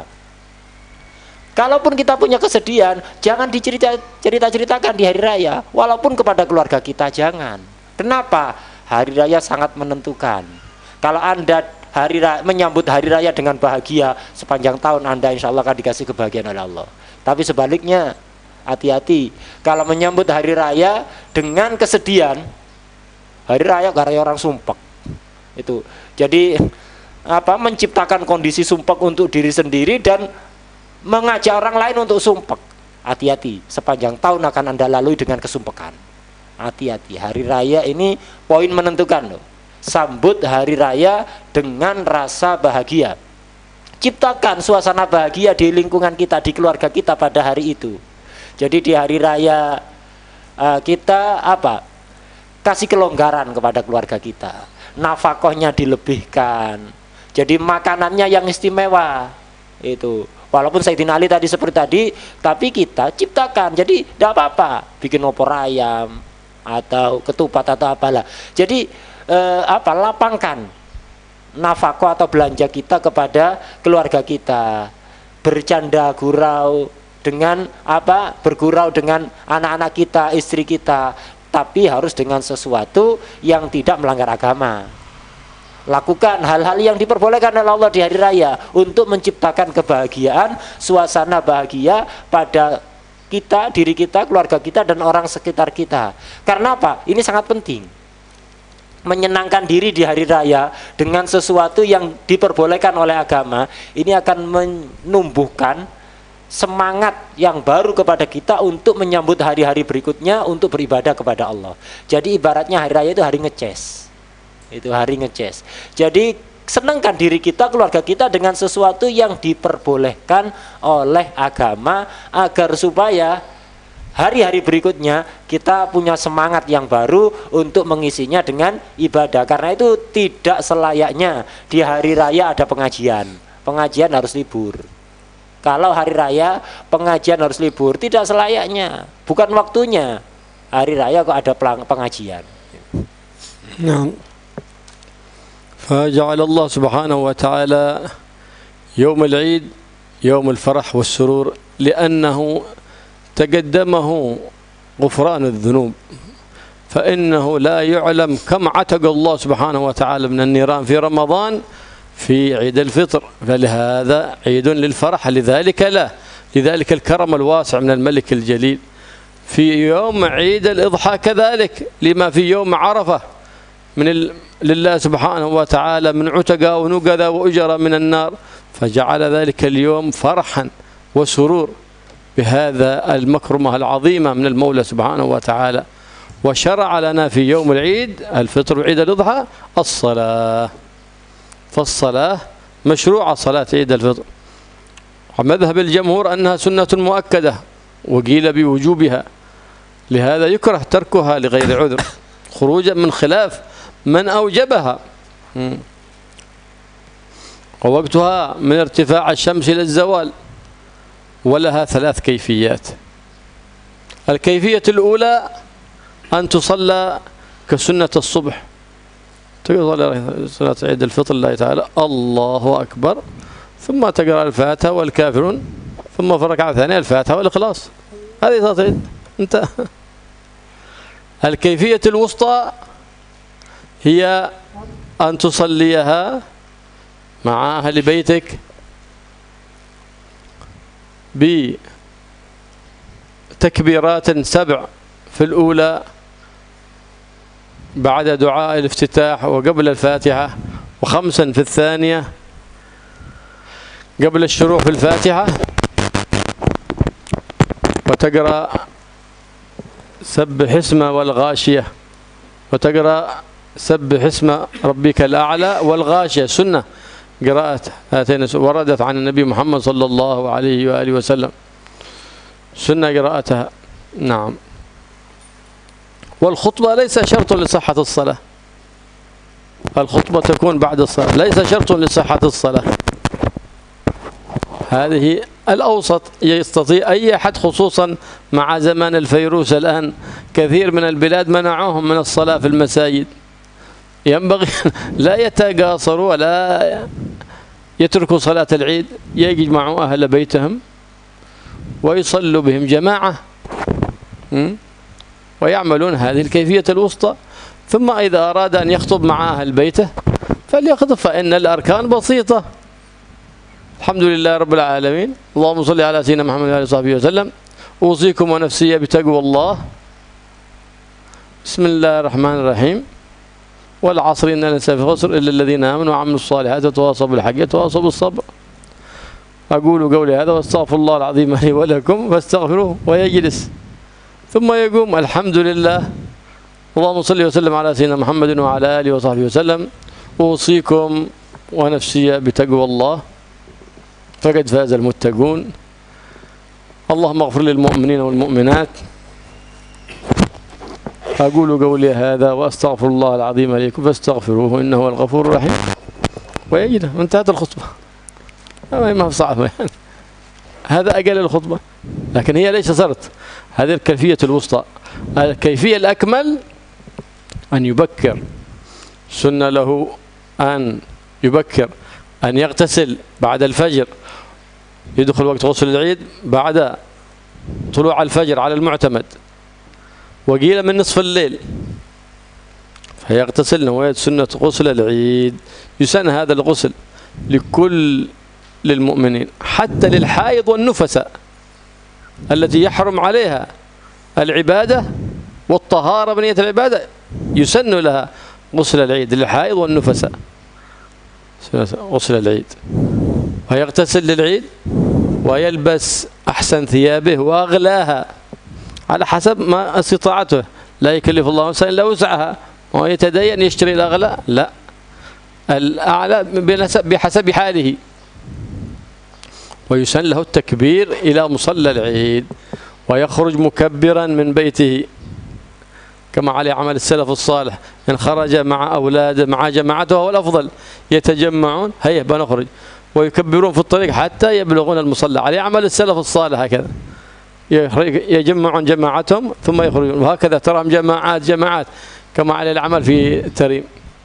Kalaupun kita punya kesedihan, jangan dicerita-ceritakan di hari raya, walaupun kepada keluarga kita jangan. Kenapa? Hari raya sangat menentukan. Kalau Anda hari raya, menyambut hari raya dengan bahagia, sepanjang tahun Anda insya Allah akan dikasih kebahagiaan oleh Allah. Tapi sebaliknya, hati-hati. Kalau menyambut hari raya dengan kesedihan, hari raya karena orang sumpek itu, jadi apa menciptakan kondisi sumpek untuk diri sendiri dan mengajak orang lain untuk sumpek. Hati-hati, sepanjang tahun akan Anda lalui dengan kesumpekan. Hati-hati, hari raya ini poin menentukan loh. Sambut hari raya dengan rasa bahagia. Ciptakan suasana bahagia di lingkungan kita, di keluarga kita pada hari itu. Jadi di hari raya uh, kita apa? Kasih kelonggaran kepada keluarga kita, nafkahnya dilebihkan, jadi makanannya yang istimewa itu. Walaupun Sayyidina Ali tadi seperti tadi, tapi kita ciptakan. Jadi tidak apa-apa bikin opor ayam atau ketupat atau apalah. Jadi eh, apa lapangkan nafkah atau belanja kita kepada keluarga kita, bercanda gurau dengan apa bergurau dengan anak-anak kita, istri kita, tapi harus dengan sesuatu yang tidak melanggar agama. Lakukan hal-hal yang diperbolehkan oleh Allah di hari raya untuk menciptakan kebahagiaan, suasana bahagia pada kita, diri kita, keluarga kita, dan orang sekitar kita. Karena apa? Ini sangat penting. Menyenangkan diri di hari raya dengan sesuatu yang diperbolehkan oleh agama, ini akan menumbuhkan semangat yang baru kepada kita untuk menyambut hari-hari berikutnya untuk beribadah kepada Allah. Jadi ibaratnya hari raya itu hari ngeces. Itu hari ngeces. Jadi senangkan diri kita, keluarga kita dengan sesuatu yang diperbolehkan oleh agama agar supaya hari-hari berikutnya kita punya semangat yang baru untuk mengisinya dengan ibadah. Karena itu tidak selayaknya di hari raya ada pengajian. Pengajian harus libur. Kalau hari raya pengajian harus libur, tidak selayaknya, bukan waktunya. Hari raya kok ada pengajian. Nah, فجعل الله سبحانه وتعالى يوم العيد يوم الفرح والسرور لأنه تقدمه غفران الذنوب، فإنه لا يعلم كم عتق الله سبحانه وتعالى من النيران في رمضان في عيد الفطر، فلهذا عيد للفرح، لذلك لا لذلك الكرم الواسع من الملك الجليل. في يوم عيد الإضحى كذلك لما في يوم عرفة من ال... لله سبحانه وتعالى من عتقى ونقذى وأجر من النار، فجعل ذلك اليوم فرحا وسرور بهذا المكرمة العظيمة من المولى سبحانه وتعالى. وشرع لنا في يوم العيد الفطر وعيد الأضحى الصلاة، فالصلاة مشروعة صلاة عيد الفطر. ومذهب الجمهور أنها سنة مؤكدة وقيل بوجوبها، لهذا يكره تركها لغير عذر خروجا من خلاف من أوجبها. ووقتها من ارتفاع الشمس إلى الزوال، ولها ثلاث كيفيات. الكيفية الأولى أن تصلى كسنة الصبح، تصلي صلاة عيد الفطر الله تعالى الله أكبر، ثم تقرأ الفاتحة والكافرون، ثم في الركعة الثانية الفاتحة والإخلاص، هذه صلاة عيد انت. الكيفية الوسطى هي أن تصليها مع أهل بيتك بتكبيرات سبع في الأولى بعد دعاء الافتتاح وقبل الفاتحة، وخمسا في الثانية قبل الشروع في الفاتحة، وتقرأ سبح اسم والغاشية، وتقرأ سبح اسم ربك الأعلى والغاشية، سنة قراءة هاتين وردت عن النبي محمد صلى الله عليه وآله وسلم، سنة قراءتها. نعم. والخطبة ليس شرط لصحة الصلاة، الخطبة تكون بعد الصلاة، ليس شرط لصحة الصلاة، هذه الأوسط يستطيع أي أحد، خصوصا مع زمان الفيروس الآن كثير من البلاد منعوهم من الصلاة في المساجد، ينبغي لا يتقاصروا ولا يتركوا صلاة العيد، يجمعوا أهل بيتهم ويصلوا بهم جماعة ويعملون هذه الكيفية الوسطى. ثم إذا أراد أن يخطب مع أهل بيته فليخطب، فإن الأركان بسيطة. الحمد لله رب العالمين، اللهم صل على سيدنا محمد وعلى آله وصحبه وسلم. أوصيكم ونفسي بتقوى الله. بسم الله الرحمن الرحيم. والعصر إن الإنسان في خسر إلا الذين آمنوا وعملوا الصالحات وتواصوا بالحق وتواصوا بالصبر. أقول قولي هذا واستغفر الله العظيم لي ولكم فاستغفروه، ويجلس ثم يقوم الحمد لله، اللهم صل وسلم على سيدنا محمد وعلى آله وصحبه وسلم. أوصيكم ونفسي بتقوى الله، فقد فاز المتقون. اللهم اغفر للمؤمنين والمؤمنات. أقول قولي هذا وأستغفر الله العظيم لكم فاستغفروه إنه هو الغفور الرحيم، ويجد انتهت الخطبة. ما هو صعب يعني، هذا أقل الخطبة، لكن هي ليس شرط. هذه الكيفية الوسطى. الكيفية الأكمل أن يبكر، سنة له أن يبكر، أن يغتسل بعد الفجر، يدخل وقت غسل العيد بعد طلوع الفجر على المعتمد، وقيل من نصف الليل، فيغتسل نوية سنة غسل العيد. يسن هذا الغسل لكل للمؤمنين، حتى للحائض والنفساء التي يحرم عليها العبادة والطهارة بنية العبادة، يسن لها غسل العيد للحائض والنفساء، غسل العيد، ويغتسل للعيد ويلبس أحسن ثيابه وأغلاها على حسب ما استطاعته، لا يكلف الله نفسا إلا وسعها، ويتدين يشتري الأغلى، لا، الأعلى بحسب حاله. ويسن له التكبير إلى مصلى العيد، ويخرج مكبرا من بيته كما عليه عمل السلف الصالح، إن خرج مع أولاده مع جماعته هو الأفضل، يتجمعون هيا بنخرج، ويكبرون في الطريق حتى يبلغون المصلى. عليه عمل السلف الصالح هكذا، يجمعون جماعتهم ثم يخرجون، وهكذا تراهم جماعات جماعات كما على العمل في التريم،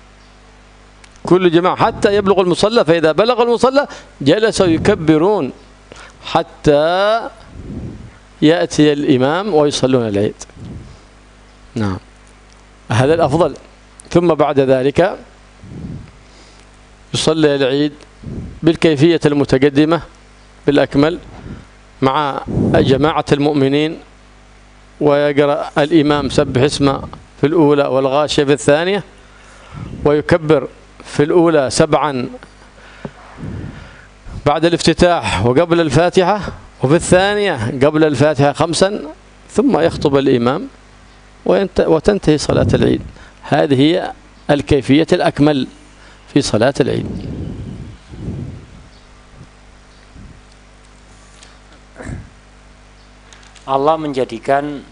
كل جماعة حتى يبلغ المصلى، فإذا بلغ المصلى جلسوا يكبرون حتى يأتي الإمام ويصلون العيد. نعم، هذا الأفضل. ثم بعد ذلك يصلي العيد بالكيفية المتقدمة بالأكمل مع جماعة المؤمنين، ويقرأ الإمام سبح اسمه في الأولى والغاشية في الثانية، ويكبر في الأولى سبعا بعد الافتتاح وقبل الفاتحة، وفي الثانية قبل الفاتحة خمسا، ثم يخطب الإمام وتنتهي صلاة العيد. هذه هي الكيفية الأكمل في صلاة العيد. Allah menjadikan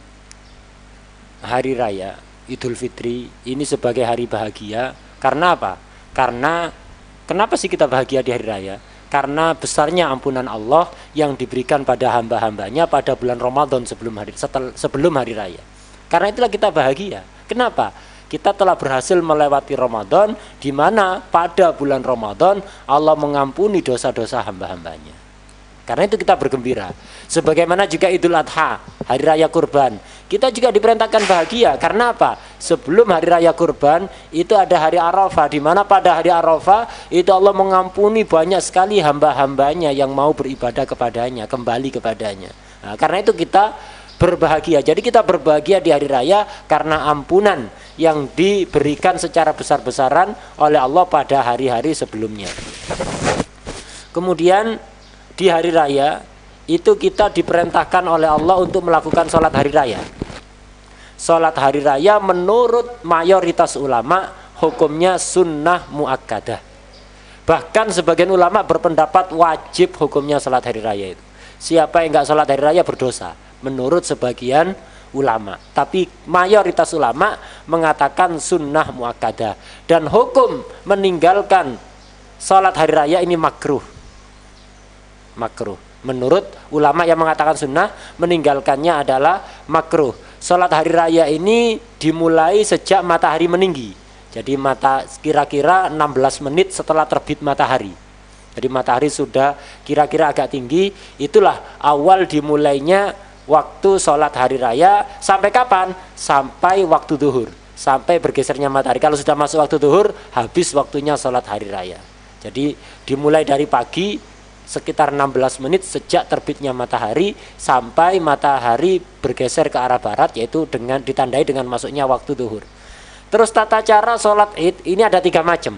hari raya Idul Fitri ini sebagai hari bahagia. Karena apa? Karena kenapa sih kita bahagia di hari raya? Karena besarnya ampunan Allah yang diberikan pada hamba-hambanya pada bulan Ramadan sebelum hari setel, sebelum hari raya. Karena itulah kita bahagia. Kenapa? Kita telah berhasil melewati Ramadan, di mana pada bulan Ramadan Allah mengampuni dosa-dosa hamba-hambanya. Karena itu kita bergembira. Sebagaimana juga Idul Adha, hari raya kurban, kita juga diperintahkan bahagia. Karena apa? Sebelum hari raya kurban itu ada hari Arafah, di mana pada hari Arafah itu Allah mengampuni banyak sekali hamba-hambanya yang mau beribadah kepadanya, kembali kepadanya. Nah, karena itu kita berbahagia. Jadi kita berbahagia di hari raya karena ampunan yang diberikan secara besar-besaran oleh Allah pada hari-hari sebelumnya. Kemudian di hari raya itu kita diperintahkan oleh Allah untuk melakukan sholat hari raya. Sholat hari raya menurut mayoritas ulama hukumnya sunnah muakkadah. Bahkan sebagian ulama berpendapat wajib hukumnya sholat hari raya itu. Siapa yang nggak sholat hari raya berdosa menurut sebagian ulama. Tapi mayoritas ulama mengatakan sunnah muakkadah, dan hukum meninggalkan sholat hari raya ini makruh. Makruh. Menurut ulama yang mengatakan sunnah, meninggalkannya adalah makruh. Sholat hari raya ini dimulai sejak matahari meninggi. Jadi mata kira-kira enam belas menit setelah terbit matahari. Jadi matahari sudah kira-kira agak tinggi. Itulah awal dimulainya waktu sholat hari raya. Sampai kapan? Sampai waktu duhur, sampai bergesernya matahari. Kalau sudah masuk waktu duhur, habis waktunya sholat hari raya. Jadi dimulai dari pagi sekitar enam belas menit sejak terbitnya matahari sampai matahari bergeser ke arah barat, yaitu dengan ditandai dengan masuknya waktu duhur. Terus tata cara sholat id ini ada tiga macam.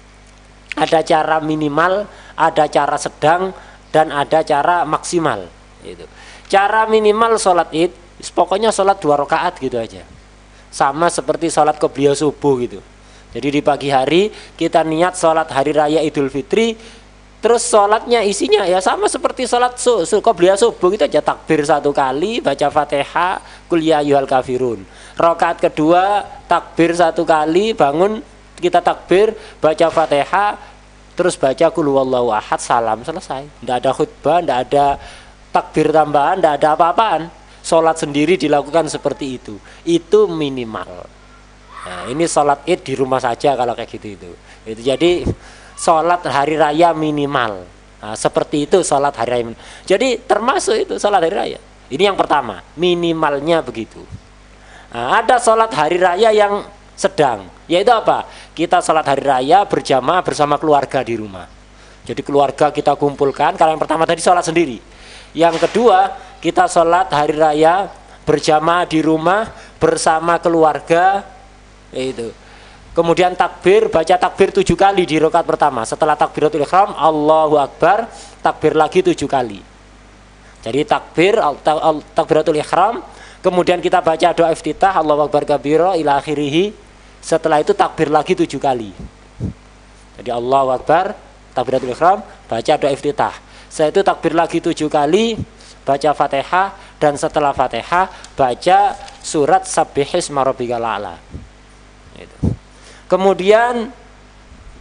Ada cara minimal, ada cara sedang, dan ada cara maksimal. Itu. Cara minimal sholat id, pokoknya sholat dua rakaat gitu aja. Sama seperti sholat qobliyah subuh gitu. Jadi di pagi hari kita niat sholat hari raya Idul Fitri. Terus sholatnya isinya ya sama seperti sholat su, su, qobliyah subuh gitu aja. Takbir satu kali, baca fatihah, qul ya ayyuhal kafirun. Rakaat kedua takbir satu kali, bangun kita takbir, baca fatihah, terus baca qul huwallahu ahad, salam, selesai. Tidak ada khutbah, tidak ada takbir tambahan, tidak ada apa-apaan. Sholat sendiri dilakukan seperti itu. Itu minimal. Nah, ini sholat id di rumah saja kalau kayak gitu itu. Itu jadi sholat hari raya minimal. Nah, seperti itu sholat hari raya. Jadi termasuk itu sholat hari raya. Ini yang pertama, minimalnya begitu. Nah, ada sholat hari raya yang sedang, yaitu apa? Kita sholat hari raya berjamaah bersama keluarga di rumah. Jadi keluarga kita kumpulkan. Kalau yang pertama tadi sholat sendiri. Yang kedua, kita sholat hari raya berjamaah di rumah bersama keluarga. Itu. Kemudian takbir, baca takbir tujuh kali di rakaat pertama. Setelah takbiratul ihram, Allahu Akbar, takbir lagi tujuh kali. Jadi takbir, takbiratul ihram, kemudian kita baca doa iftitah, Allahu Akbar kabira ila akhirih. Setelah itu takbir lagi tujuh kali. Jadi Allahu Akbar, takbiratul ihram, baca doa iftitah. Setelah itu takbir lagi tujuh kali, baca fatihah, dan setelah fatihah baca surat Sabbihisma rabbikal a'la. Itu. Kemudian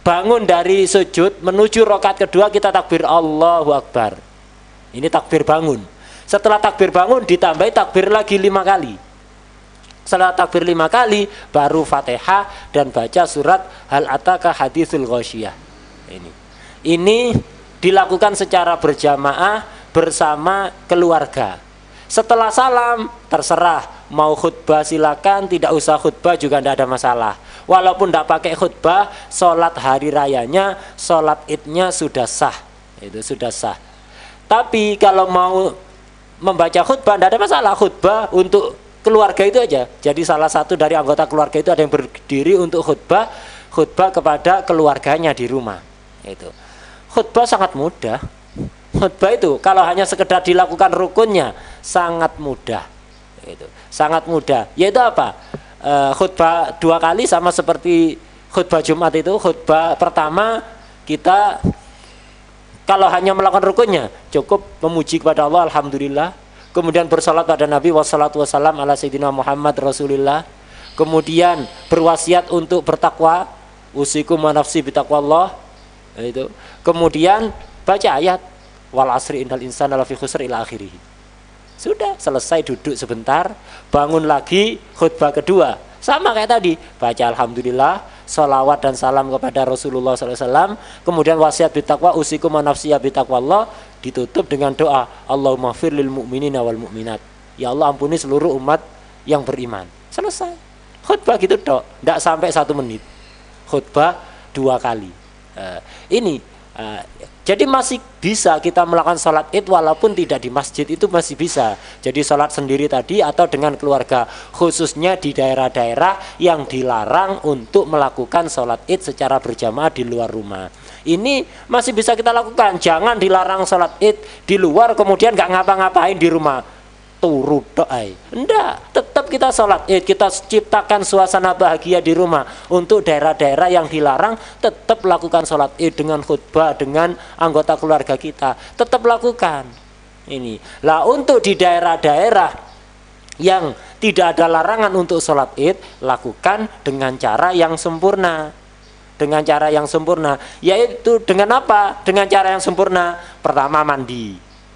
bangun dari sujud menuju rakaat kedua kita takbir Allahu Akbar. Ini takbir bangun. Setelah takbir bangun ditambahi takbir lagi lima kali. Setelah takbir lima kali baru Fatihah dan baca surat Hal Ataka Haditsul Ghasyiyah. Ini. Ini dilakukan secara berjamaah bersama keluarga. Setelah salam terserah mau khutbah silakan, tidak usah khutbah juga tidak ada masalah. Walaupun tidak pakai khutbah, sholat hari rayanya, sholat idnya sudah sah, itu sudah sah. Tapi kalau mau membaca khutbah tidak ada masalah, khutbah untuk keluarga itu aja. Jadi salah satu dari anggota keluarga itu ada yang berdiri untuk khutbah, khutbah kepada keluarganya di rumah. Itu khutbah sangat mudah. Khutbah itu kalau hanya sekedar dilakukan rukunnya sangat mudah. Itu sangat mudah. Yaitu apa? E, khutbah dua kali sama seperti khutbah Jumat itu. Khutbah pertama kita kalau hanya melakukan rukunnya cukup memuji kepada Allah alhamdulillah, kemudian bersalat pada Nabi wassalatu wassalam ala sayyidina Muhammad Rasulillah, kemudian berwasiat untuk bertakwa, usikum wa nafsi bitaqwallah, itu. Kemudian baca ayat wal asri innal insana lafi khusr ila akhirih. Sudah selesai, duduk sebentar, bangun lagi khutbah kedua. Sama kayak tadi, baca alhamdulillah, salawat dan salam kepada Rasulullah shallallahu alaihi wasallam, kemudian wasiat bitaqwa usikum wa nafsiyya bitaqwallah, ditutup dengan doa Allahumma fir lil mu'minina wal mu'minat. Ya Allah ampuni seluruh umat yang beriman. Selesai. Khutbah gitu dok, tidak sampai satu menit. Khutbah dua kali. Uh, ini uh, jadi masih bisa kita melakukan sholat id walaupun tidak di masjid, itu masih bisa. Jadi sholat sendiri tadi atau dengan keluarga, khususnya di daerah-daerah yang dilarang untuk melakukan sholat id secara berjamaah di luar rumah. Ini masih bisa kita lakukan. Jangan dilarang sholat id di luar kemudian nggak ngapa-ngapain di rumah. Turu doai. Enggak, tetap kita sholat id, kita ciptakan suasana bahagia di rumah. Untuk daerah-daerah yang dilarang tetap lakukan sholat id dengan khutbah dengan anggota keluarga kita, tetap lakukan. Ini lah untuk di daerah-daerah yang tidak ada larangan untuk sholat id, lakukan dengan cara yang sempurna. Dengan cara yang sempurna, yaitu dengan apa? Dengan cara yang sempurna. Pertama mandi,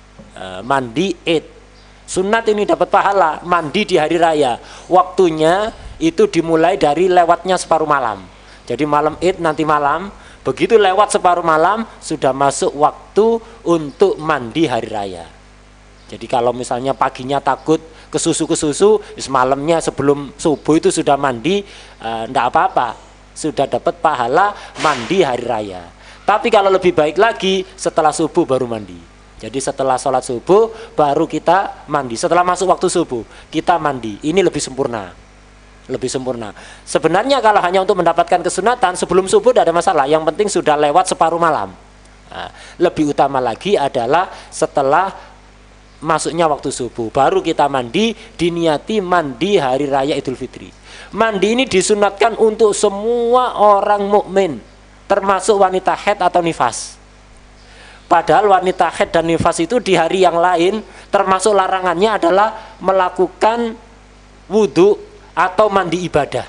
e, mandi id. Sunat ini dapat pahala, mandi di hari raya. Waktunya itu dimulai dari lewatnya separuh malam. Jadi malam id nanti malam, begitu lewat separuh malam sudah masuk waktu untuk mandi hari raya. Jadi kalau misalnya paginya takut kesusu-kesusu, malamnya sebelum subuh itu sudah mandi, enggak eh, apa-apa, sudah dapat pahala mandi hari raya. Tapi kalau lebih baik lagi setelah subuh baru mandi. Jadi setelah sholat subuh baru kita mandi. Setelah masuk waktu subuh kita mandi. Ini lebih sempurna. Lebih sempurna. Sebenarnya kalau hanya untuk mendapatkan kesunatan sebelum subuh tidak ada masalah. Yang penting sudah lewat separuh malam. Nah, lebih utama lagi adalah setelah masuknya waktu subuh baru kita mandi, diniati mandi hari raya Idul Fitri. Mandi ini disunatkan untuk semua orang mukmin, termasuk wanita haid atau nifas. Padahal wanita haid dan nifas itu di hari yang lain termasuk larangannya adalah melakukan wudhu atau mandi ibadah.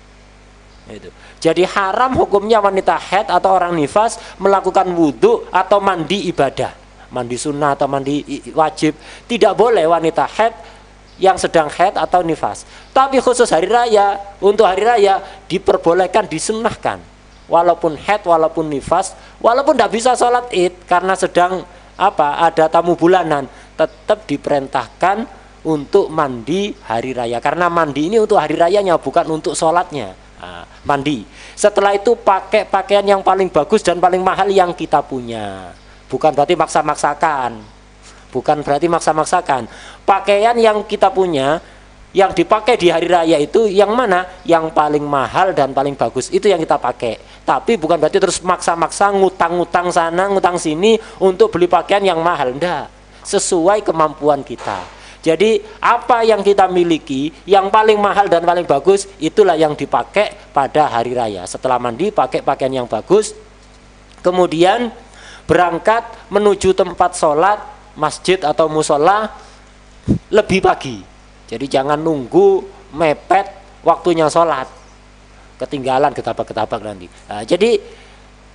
Itu. Jadi haram hukumnya wanita haid atau orang nifas melakukan wudhu atau mandi ibadah, mandi sunnah atau mandi wajib. Tidak boleh wanita haid yang sedang haid atau nifas. Tapi khusus hari raya, untuk hari raya diperbolehkan, disunahkan. Walaupun haid, walaupun nifas, walaupun tidak bisa sholat id karena sedang apa ada tamu bulanan, tetap diperintahkan untuk mandi hari raya. Karena mandi ini untuk hari rayanya, bukan untuk sholatnya. Nah, mandi. Setelah itu pakai pakaian yang paling bagus dan paling mahal yang kita punya. Bukan berarti maksa-maksakan. Bukan berarti maksa-maksakan. Pakaian yang kita punya, yang dipakai di hari raya itu yang mana? Yang paling mahal dan paling bagus, itu yang kita pakai. Tapi bukan berarti terus maksa-maksa ngutang-ngutang sana, ngutang sini untuk beli pakaian yang mahal. Enggak, sesuai kemampuan kita. Jadi apa yang kita miliki, yang paling mahal dan paling bagus, itulah yang dipakai pada hari raya. Setelah mandi pakai pakaian yang bagus, kemudian berangkat menuju tempat sholat, masjid atau musola lebih pagi. Jadi jangan nunggu mepet waktunya sholat, ketinggalan ketabak-ketabak nanti. Nah, jadi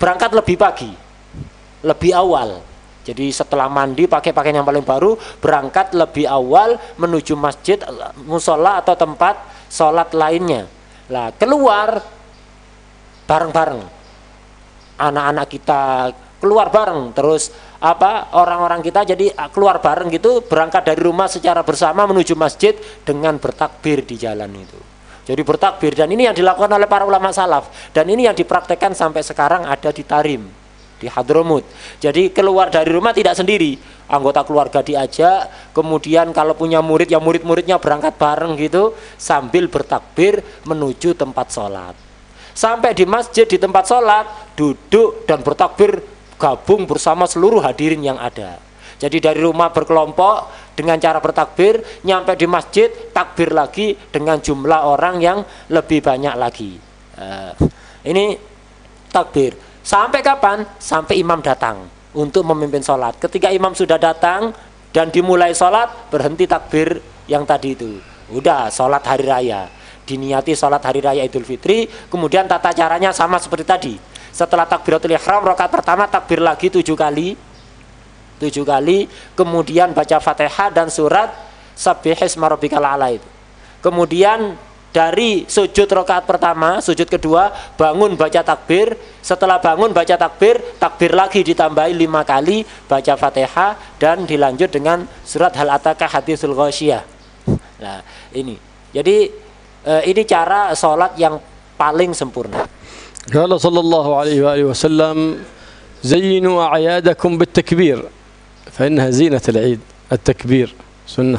berangkat lebih pagi, lebih awal. Jadi setelah mandi pakai pakaian yang paling baru, berangkat lebih awal menuju masjid, musola atau tempat sholat lainnya. Lah keluar bareng-bareng, anak-anak kita keluar bareng, terus apa orang-orang kita jadi keluar bareng gitu, berangkat dari rumah secara bersama menuju masjid dengan bertakbir di jalan itu. Jadi bertakbir, dan ini yang dilakukan oleh para ulama salaf, dan ini yang dipraktekkan sampai sekarang ada di Tarim, di Hadramut. Jadi keluar dari rumah tidak sendiri, anggota keluarga diajak, kemudian kalau punya murid, ya murid-muridnya berangkat bareng gitu sambil bertakbir menuju tempat sholat. Sampai di masjid, di tempat sholat, duduk dan bertakbir gabung bersama seluruh hadirin yang ada. Jadi dari rumah berkelompok dengan cara bertakbir, nyampe di masjid takbir lagi dengan jumlah orang yang lebih banyak lagi. uh, Ini takbir. Sampai kapan? Sampai imam datang untuk memimpin sholat. Ketika imam sudah datang dan dimulai sholat, berhenti takbir yang tadi itu. Udah sholat hari raya, diniati sholat hari raya Idul Fitri. Kemudian tata caranya sama seperti tadi. Setelah takbiratul ihram, rakaat pertama takbir lagi tujuh kali, tujuh kali. Kemudian baca Fatihah dan surat Sabbihisma rabbikal a'la itu. Kemudian dari sujud rakaat pertama, sujud kedua, bangun baca takbir. Setelah bangun baca takbir, takbir lagi ditambahi lima kali, baca Fatihah dan dilanjut dengan surat Hal Ataka Haditsul Ghasyiyah. Nah ini, jadi eh, ini cara sholat yang paling sempurna. قال صلى الله عليه وآله وسلم زينوا أعيادكم بالتكبير فإنها زينة العيد. التكبير سنة،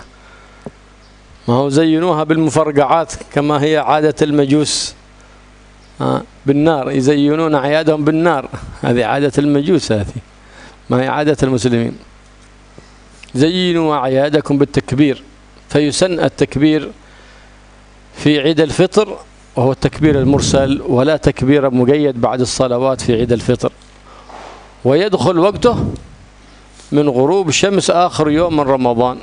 ما هو زينوها بالمفرقعات كما هي عادة المجوس بالنار، يزينون أعيادهم بالنار، هذه عادة المجوس، هذه ما هي عادة المسلمين. زينوا أعيادكم بالتكبير، فيسن التكبير في عيد الفطر وهو التكبير المرسل، ولا تكبير مقيد بعد الصلوات في عيد الفطر، ويدخل وقته من غروب شمس آخر يوم من رمضان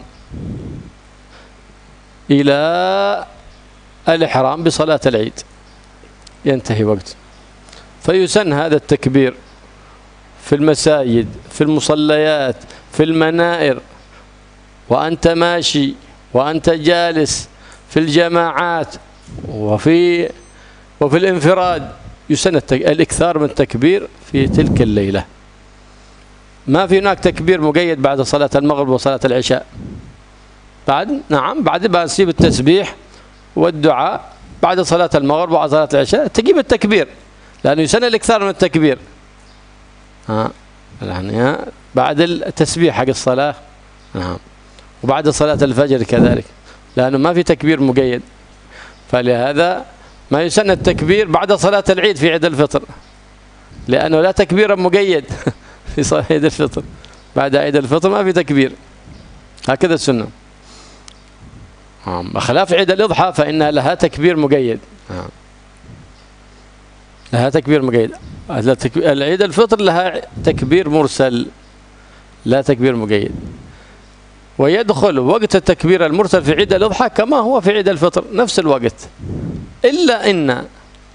إلى الإحرام بصلاة العيد، ينتهي وقت. فيسن هذا التكبير في المساجد، في المصليات، في المنائر، وأنت ماشي، وأنت جالس، في الجماعات، وفي وفي الانفراد، يسن الإكثار من التكبير في تلك الليلة. ما في هناك تكبير مقيد بعد صلاة المغرب وصلاة العشاء. بعد نعم بعد ما نسيب التسبيح والدعاء بعد صلاة المغرب وبعد صلاة العشاء تجيب التكبير، لأنه يسن الإكثار من التكبير. ها يعني بعد التسبيح حق الصلاة، نعم، وبعد صلاة الفجر كذلك، لأنه ما في تكبير مقيد. فلهذا ما يسن التكبير بعد صلاة العيد في عيد الفطر، لأنه لا تكبير مقيد في صلاة عيد الفطر. بعد عيد الفطر ما في تكبير، هكذا السنة. بخلاف عيد الإضحى فإنها لها تكبير مقيد، لها تكبير مقيد. العيد الفطر لها تكبير مرسل، لا تكبير مقيد. ويدخل وقت التكبير المرسل في عيد الأضحى كما هو في عيد الفطر، نفس الوقت، إلا إن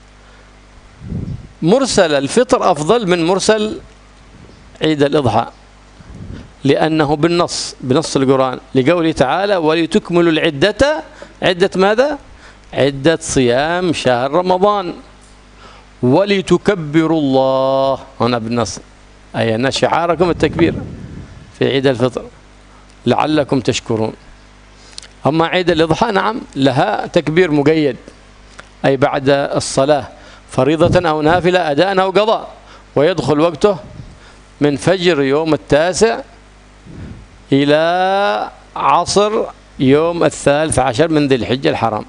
مرسل الفطر أفضل من مرسل عيد الأضحى، لأنه بالنص بنص القرآن لقوله تعالى ولتكملوا العدة، عدة ماذا؟ عدة صيام شهر رمضان، ولتكبروا الله، هنا بالنص، أي أن شعاركم التكبير في عيد الفطر لعلكم تشكرون. أما عيد الإضحى نعم لها تكبير مقيد، أي بعد الصلاة فريضة أو نافلة، أداء أو قضاء، ويدخل وقته من فجر يوم التاسع إلى عصر يوم الثالث عشر من ذي الحجة الحرام.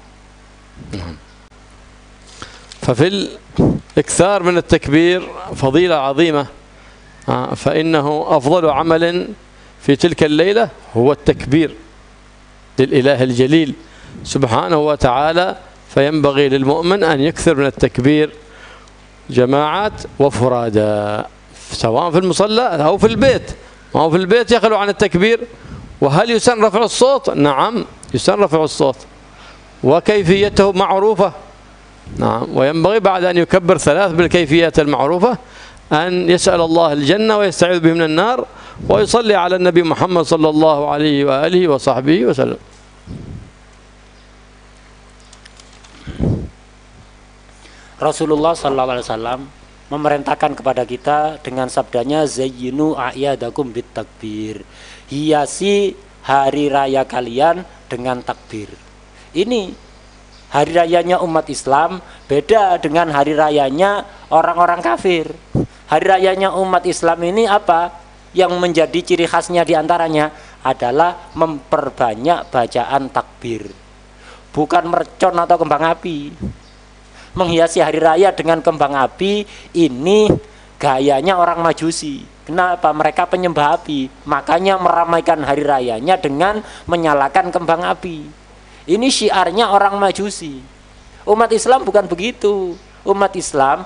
ففي الإكثار من التكبير فضيلة عظيمة، فإنه أفضل عمل في تلك الليلة هو التكبير للإله الجليل سبحانه وتعالى. فينبغي للمؤمن أن يكثر من التكبير جماعات وفرادا، سواء في المصلى أو في البيت. ما هو في البيت يخلو عن التكبير. وهل يسن رفع الصوت؟ نعم يسن رفع الصوت، وكيفيته معروفة، نعم، وينبغي بعد أن يكبر ثلاث بالكيفيات المعروفة أن يسأل الله الجنة ويستعيذ به من النار ويصلي على النبي محمد صلى الله عليه وآله وصحبه وسلم. Rasulullah Sallallahu Alaihi Wasallam memerintahkan kepada kita dengan sabdanya, zayyinu a'yadakum bit takbir, hiasi hari raya kalian dengan takbir. Ini hari rayanya umat Islam beda dengan hari rayanya orang-orang kafir. Hari rayanya umat Islam ini apa? Yang menjadi ciri khasnya diantaranya adalah memperbanyak bacaan takbir, bukan mercon atau kembang api. Menghiasi hari raya dengan kembang api ini gayanya orang Majusi. Kenapa? Mereka penyembah api, makanya meramaikan hari rayanya dengan menyalakan kembang api. Ini syiarnya orang Majusi. Umat Islam bukan begitu. Umat Islam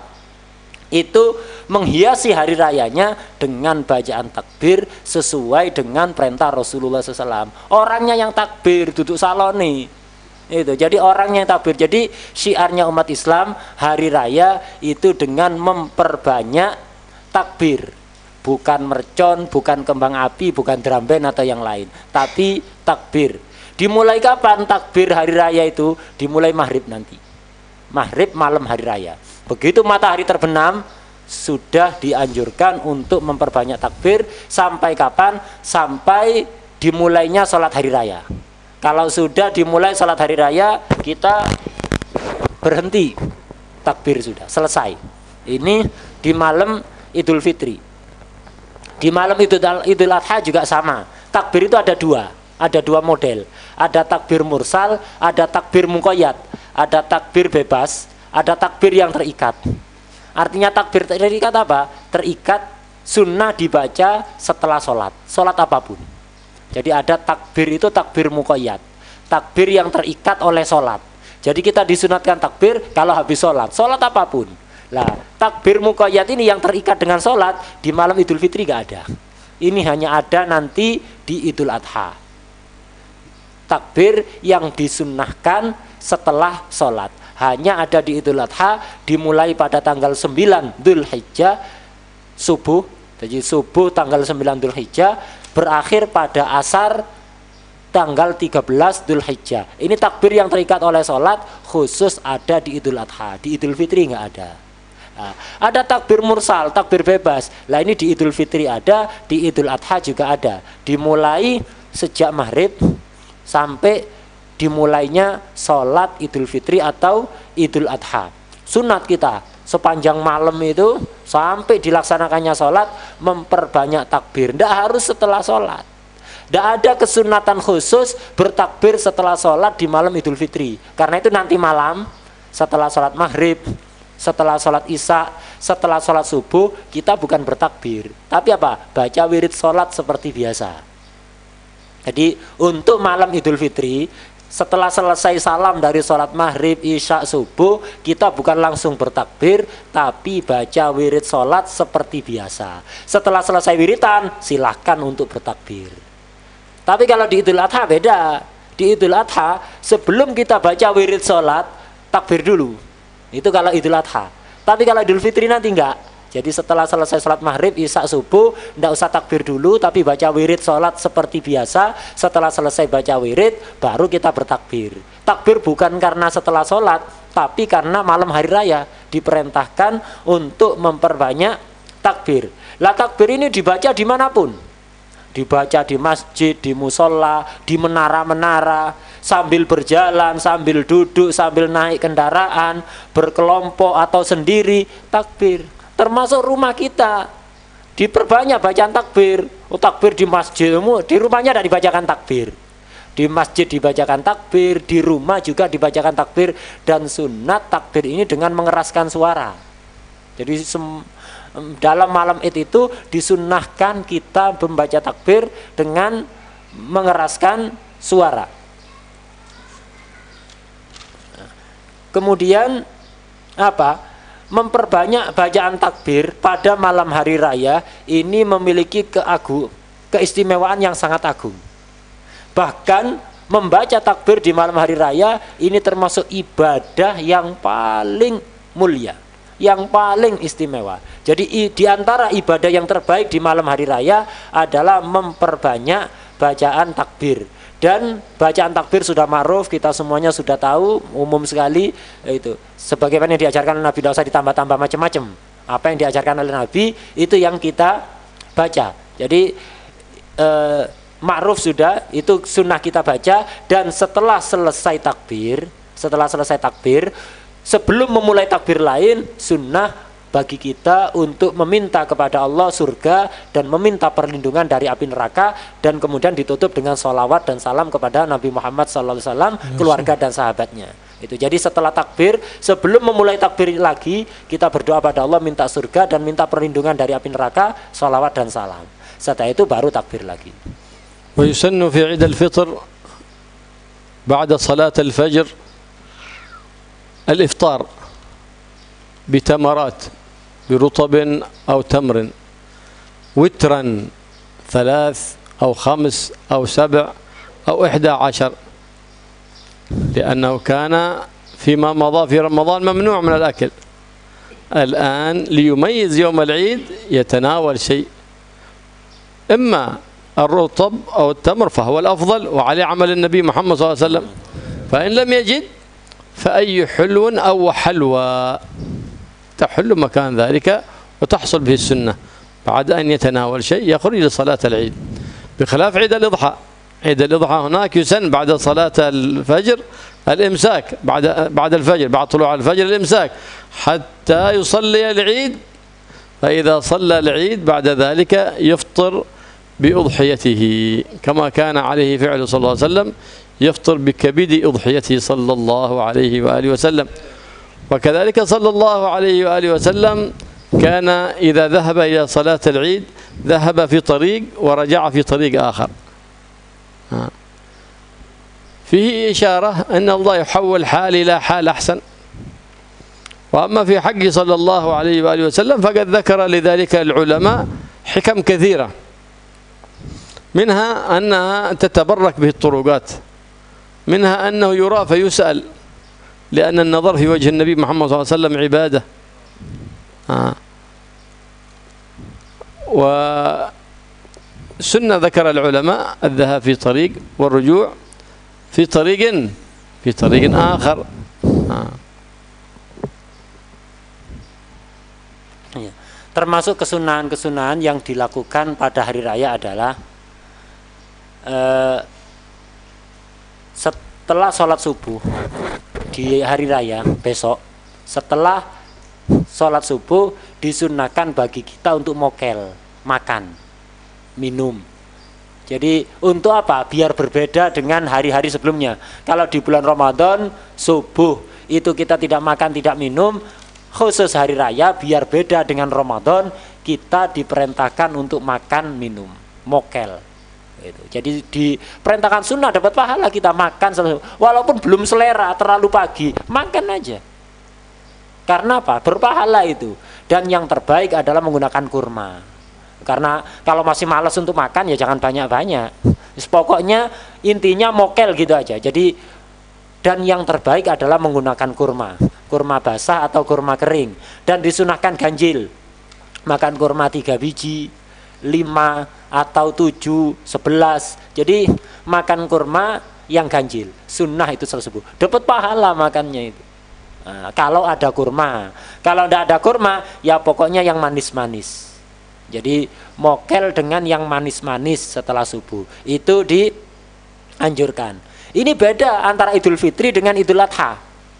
itu menghiasi hari rayanya dengan bacaan takbir sesuai dengan perintah Rasulullah shallallahu alaihi wasallam. Orangnya yang takbir, duduk saloni. Itu jadi orangnya yang takbir. Jadi syiarnya umat Islam hari raya itu dengan memperbanyak takbir, bukan mercon, bukan kembang api, bukan drum band atau yang lain, tapi takbir. Dimulai kapan takbir hari raya itu? Dimulai maghrib nanti, maghrib malam hari raya. Begitu matahari terbenam sudah dianjurkan untuk memperbanyak takbir. Sampai kapan? Sampai dimulainya sholat hari raya. Kalau sudah dimulai salat hari raya, kita berhenti takbir, sudah selesai. Ini di malam Idul Fitri. Di malam Idul, Idul Adha juga sama. Takbir itu ada dua, ada dua model. Ada takbir mursal, ada takbir muqayyad, ada takbir bebas, ada takbir yang terikat. Artinya takbir terikat apa? Terikat sunnah dibaca setelah sholat, sholat apapun. Jadi ada takbir itu takbir muqayyad, takbir yang terikat oleh sholat. Jadi kita disunatkan takbir kalau habis sholat, sholat apapun. Lah takbir muqayyad ini yang terikat dengan sholat di malam Idul Fitri gak ada. Ini hanya ada nanti di Idul Adha. Takbir yang disunnahkan setelah sholat hanya ada di Idul Adha, dimulai pada tanggal sembilan Dzulhijjah subuh. Jadi subuh tanggal sembilan Dzulhijjah, berakhir pada asar tanggal tiga belas Dzulhijjah. Ini takbir yang terikat oleh sholat, khusus ada di Idul Adha. Di Idul Fitri nggak ada. Nah, ada takbir mursal, takbir bebas. Lah ini di Idul Fitri ada, di Idul Adha juga ada. Dimulai sejak maghrib sampai dimulainya sholat Idul Fitri atau Idul Adha. Sunat kita sepanjang malam itu sampai dilaksanakannya sholat memperbanyak takbir. Tidak harus setelah sholat. Tidak ada kesunatan khusus bertakbir setelah sholat di malam Idul Fitri. Karena itu nanti malam setelah sholat maghrib, setelah sholat isya, setelah sholat subuh kita bukan bertakbir, tapi apa? Baca wirid sholat seperti biasa. Jadi untuk malam Idul Fitri, setelah selesai salam dari sholat maghrib, isya, subuh, kita bukan langsung bertakbir, tapi baca wirid sholat seperti biasa. Setelah selesai wiritan, silahkan untuk bertakbir. Tapi kalau di Idul Adha beda. Di Idul Adha, sebelum kita baca wirid sholat, takbir dulu. Itu kalau Idul Adha. Tapi kalau Idul Fitri nanti enggak. Jadi setelah selesai sholat maghrib, isya, subuh, tidak usah takbir dulu, tapi baca wirid sholat seperti biasa. Setelah selesai baca wirid, baru kita bertakbir. Takbir bukan karena setelah sholat, tapi karena malam hari raya diperintahkan untuk memperbanyak takbir. Lah takbir ini dibaca dimanapun. Dibaca di masjid, di musola, di menara-menara, sambil berjalan, sambil duduk, sambil naik kendaraan, berkelompok atau sendiri, takbir. Termasuk rumah kita diperbanyak bacaan takbir. Oh, takbir di masjidmu, di rumahnya tidak dibacakan takbir. Di masjid dibacakan takbir, di rumah juga dibacakan takbir. Dan sunat takbir ini dengan mengeraskan suara. Jadi dalam malam Id itu disunnahkan kita membaca takbir dengan mengeraskan suara. Kemudian apa? Memperbanyak bacaan takbir pada malam hari raya ini memiliki keagung, keistimewaan yang sangat agung. Bahkan membaca takbir di malam hari raya ini termasuk ibadah yang paling mulia. yang paling istimewa. Jadi di antara ibadah yang terbaik di malam hari raya adalah memperbanyak bacaan takbir. Dan bacaan takbir sudah ma'ruf, kita semuanya sudah tahu, umum sekali itu. Sebagaimana yang diajarkan oleh Nabi, tidak usah ditambah-tambah macam-macam. Apa yang diajarkan oleh Nabi itu yang kita baca. Jadi eh, ma'ruf sudah, itu sunnah kita baca. Dan setelah selesai takbir, setelah selesai takbir, sebelum memulai takbir lain, sunnah bagi kita untuk meminta kepada Allah surga dan meminta perlindungan dari api neraka, dan kemudian ditutup dengan sholawat dan salam kepada Nabi Muhammad shallallahu alaihi wasallam, keluarga dan sahabatnya. Itu. Jadi setelah takbir, sebelum memulai takbir lagi, kita berdoa pada Allah, minta surga dan minta perlindungan dari api neraka, sholawat dan salam. Setelah itu baru takbir lagi. Wa yusannu fi 'id al-fitr ba'da salat al-fajr الإفطار بتمرات برطب أو تمر وترا ثلاث أو خمس أو سبع أو إحدى عشر، لأنه كان فيما مضى في رمضان ممنوع من الأكل. الآن ليميز يوم العيد يتناول شيء، إما الرطب أو التمر فهو الأفضل وعليه عمل النبي محمد صلى الله عليه وسلم، فإن لم يجد فأي حلو أو حلوى تحل مكان ذلك وتحصل به السنة بعد أن يتناول شيء يخرج لصلاة العيد، بخلاف عيد الإضحى. عيد الإضحى هناك يسن بعد صلاة الفجر الإمساك، بعد بعد الفجر، بعد طلوع الفجر الإمساك حتى يصلي العيد، فإذا صلى العيد بعد ذلك يفطر بأضحيته كما كان عليه فعله صلى الله عليه وسلم، يفطر بكبد أضحيته صلى الله عليه وآله وسلم. وكذلك صلى الله عليه وآله وسلم كان إذا ذهب إلى صلاة العيد ذهب في طريق ورجع في طريق آخر. فيه إشارة أن الله يحول حال إلى حال أحسن. وأما في حقه صلى الله عليه وآله وسلم فقد ذكر لذلك العلماء حكم كثيرة، منها أنها تتبرك به الطرقات، منها أنه يرى فيسأل، لأن النظر في وجه النبي محمد صلى الله عليه وسلم عبادة. آه. وسنة ذكر العلماء الذهاب في طريق والرجوع في طريق في طريق آخر. آه. Termasuk kesunahan-kesunahan yang dilakukan pada hari raya adalah uh, setelah sholat subuh di hari raya besok, setelah sholat subuh disunahkan bagi kita untuk mokel, makan, minum. Jadi untuk apa? Biar berbeda dengan hari-hari sebelumnya. Kalau di bulan Ramadan subuh itu kita tidak makan, tidak minum, khusus hari raya biar beda dengan Ramadan, kita diperintahkan untuk makan, minum, mokel. Jadi diperintahkan sunnah, dapat pahala kita makan walaupun belum selera, terlalu pagi, makan aja. Karena apa? Berpahala itu. Dan yang terbaik adalah menggunakan kurma. Karena kalau masih malas untuk makan ya jangan banyak-banyak. Pokoknya intinya mokel gitu aja. Jadi dan yang terbaik adalah menggunakan kurma, kurma basah atau kurma kering. Dan disunahkan ganjil, makan kurma tiga biji, lima atau tujuh, sebelas. Jadi makan kurma yang ganjil, sunnah itu tersebut. Dapat pahala makannya itu. Nah, kalau ada kurma, kalau tidak ada kurma, ya pokoknya yang manis-manis. Jadi mokel dengan yang manis-manis setelah subuh itu dianjurkan. Ini beda antara Idul Fitri dengan Idul Adha.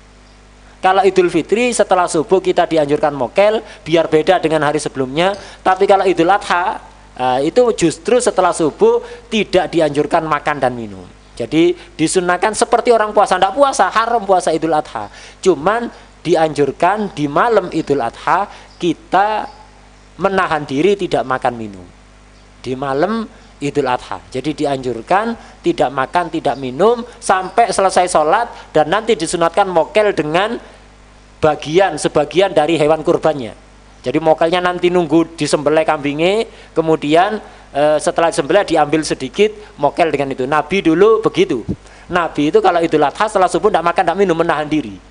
Kalau Idul Fitri setelah subuh kita dianjurkan mokel biar beda dengan hari sebelumnya. Tapi kalau Idul Adha uh, itu justru setelah subuh tidak dianjurkan makan dan minum. Jadi disunahkan seperti orang puasa. Tidak puasa, haram puasa Idul Adha. Cuman dianjurkan di malam Idul Adha kita menahan diri tidak makan minum. Di malam Idul Adha. Jadi dianjurkan tidak makan, tidak minum sampai selesai sholat, dan nanti disunatkan mokel dengan bagian sebagian dari hewan kurbannya. Jadi mokelnya nanti nunggu disembelih kambingnya, kemudian e, setelah disembelih diambil sedikit mokel dengan itu. Nabi dulu begitu. Nabi itu kalau Idul Adha setelah subuh tidak makan, tidak minum, menahan diri.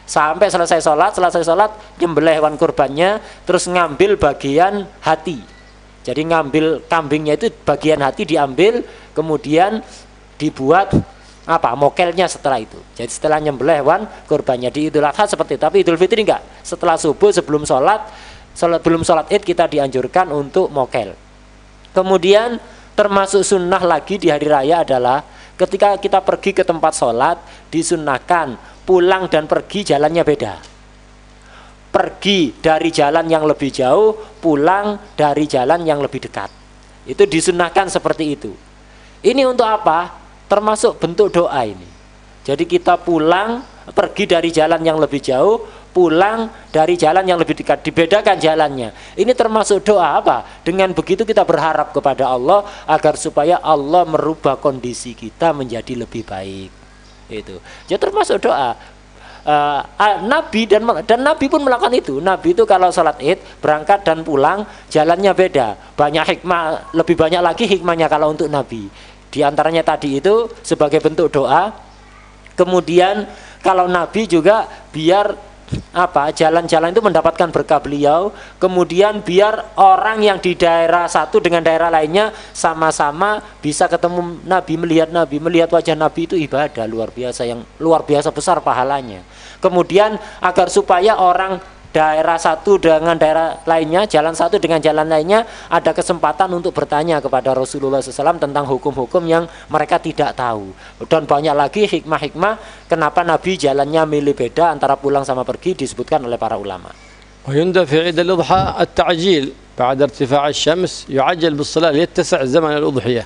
Sampai selesai sholat, selesai sholat nyembelih hewan kurbannya, terus ngambil bagian hati. Jadi ngambil kambingnya itu bagian hati diambil, kemudian dibuat apa mokelnya setelah itu. Jadi setelah nyembelih hewan kurbannya di Idul Adha seperti itu. Tapi Idul Fitri enggak. Setelah subuh sebelum sholat, sholat belum sholat Id kita dianjurkan untuk mokel. Kemudian termasuk sunnah lagi di hari raya adalah ketika kita pergi ke tempat sholat disunnahkan pulang dan pergi jalannya beda. Pergi dari jalan yang lebih jauh, pulang dari jalan yang lebih dekat. Itu disunnahkan seperti itu. Ini untuk apa? Termasuk bentuk doa ini. Jadi kita pulang, pergi dari jalan yang lebih jauh, pulang dari jalan yang lebih dekat, dibedakan jalannya. Ini termasuk doa apa? Dengan begitu kita berharap kepada Allah agar supaya Allah merubah kondisi kita menjadi lebih baik. Itu. Jadi termasuk doa. Uh, uh, Nabi dan dan Nabi pun melakukan itu. Nabi itu kalau sholat Id berangkat dan pulang jalannya beda. Banyak hikmah, lebih banyak lagi hikmahnya kalau untuk Nabi. Di antaranya tadi itu sebagai bentuk doa. Kemudian kalau Nabi juga biar apa jalan-jalan itu mendapatkan berkah beliau. Kemudian biar orang yang di daerah satu dengan daerah lainnya sama-sama bisa ketemu Nabi, melihat Nabi, melihat wajah Nabi itu ibadah luar biasa yang luar biasa besar pahalanya. Kemudian agar supaya orang daerah satu dengan daerah lainnya, jalan satu dengan jalan lainnya ada kesempatan untuk bertanya kepada Rasulullah shallallahu alaihi wasallam tentang hukum-hukum yang mereka tidak tahu. Dan banyak lagi hikmah-hikmah kenapa Nabi jalannya milih beda antara pulang sama pergi disebutkan oleh para ulama. ويندى في عيد الأضحى التعجيل بعد ارتفاع الشمس يعجل بالصلاة ليتسع زمن الأضحية.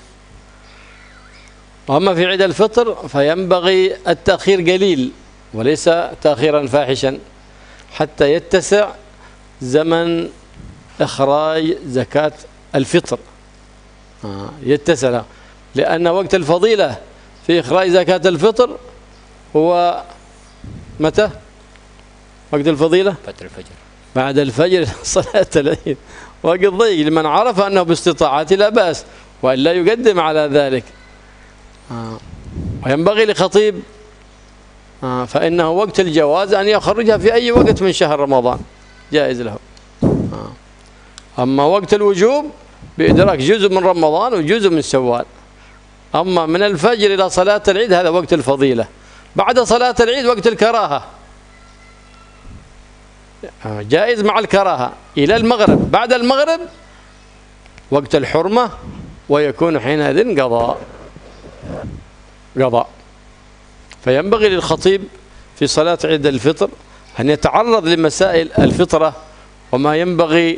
وأما في عيد الفطر فينبغي التأخير قليل وليس تأخيرا فاحشا حتى يتسع زمن إخراج زكاة الفطر. يتسع لأن وقت الفضيلة في إخراج زكاة الفطر هو متى؟ وقت الفضيلة؟ بعد الفجر. بعد الفجر صلاة العيد. وقت ضيق لمن عرف أنه باستطاعته لا بأس وإلا يقدم على ذلك. وينبغي لخطيب فإنه وقت الجواز أن يخرجها في أي وقت من شهر رمضان جائز له. أما وقت الوجوب بإدراك جزء من رمضان وجزء من شوال. أما من الفجر إلى صلاة العيد هذا وقت الفضيلة. بعد صلاة العيد وقت الكراهة جائز مع الكراهة إلى المغرب. بعد المغرب وقت الحرمة ويكون حينئذ قضاء قضاء. فينبغي للخطيب في صلاة عيد الفطر أن يتعرض لمسائل الفطرة وما ينبغي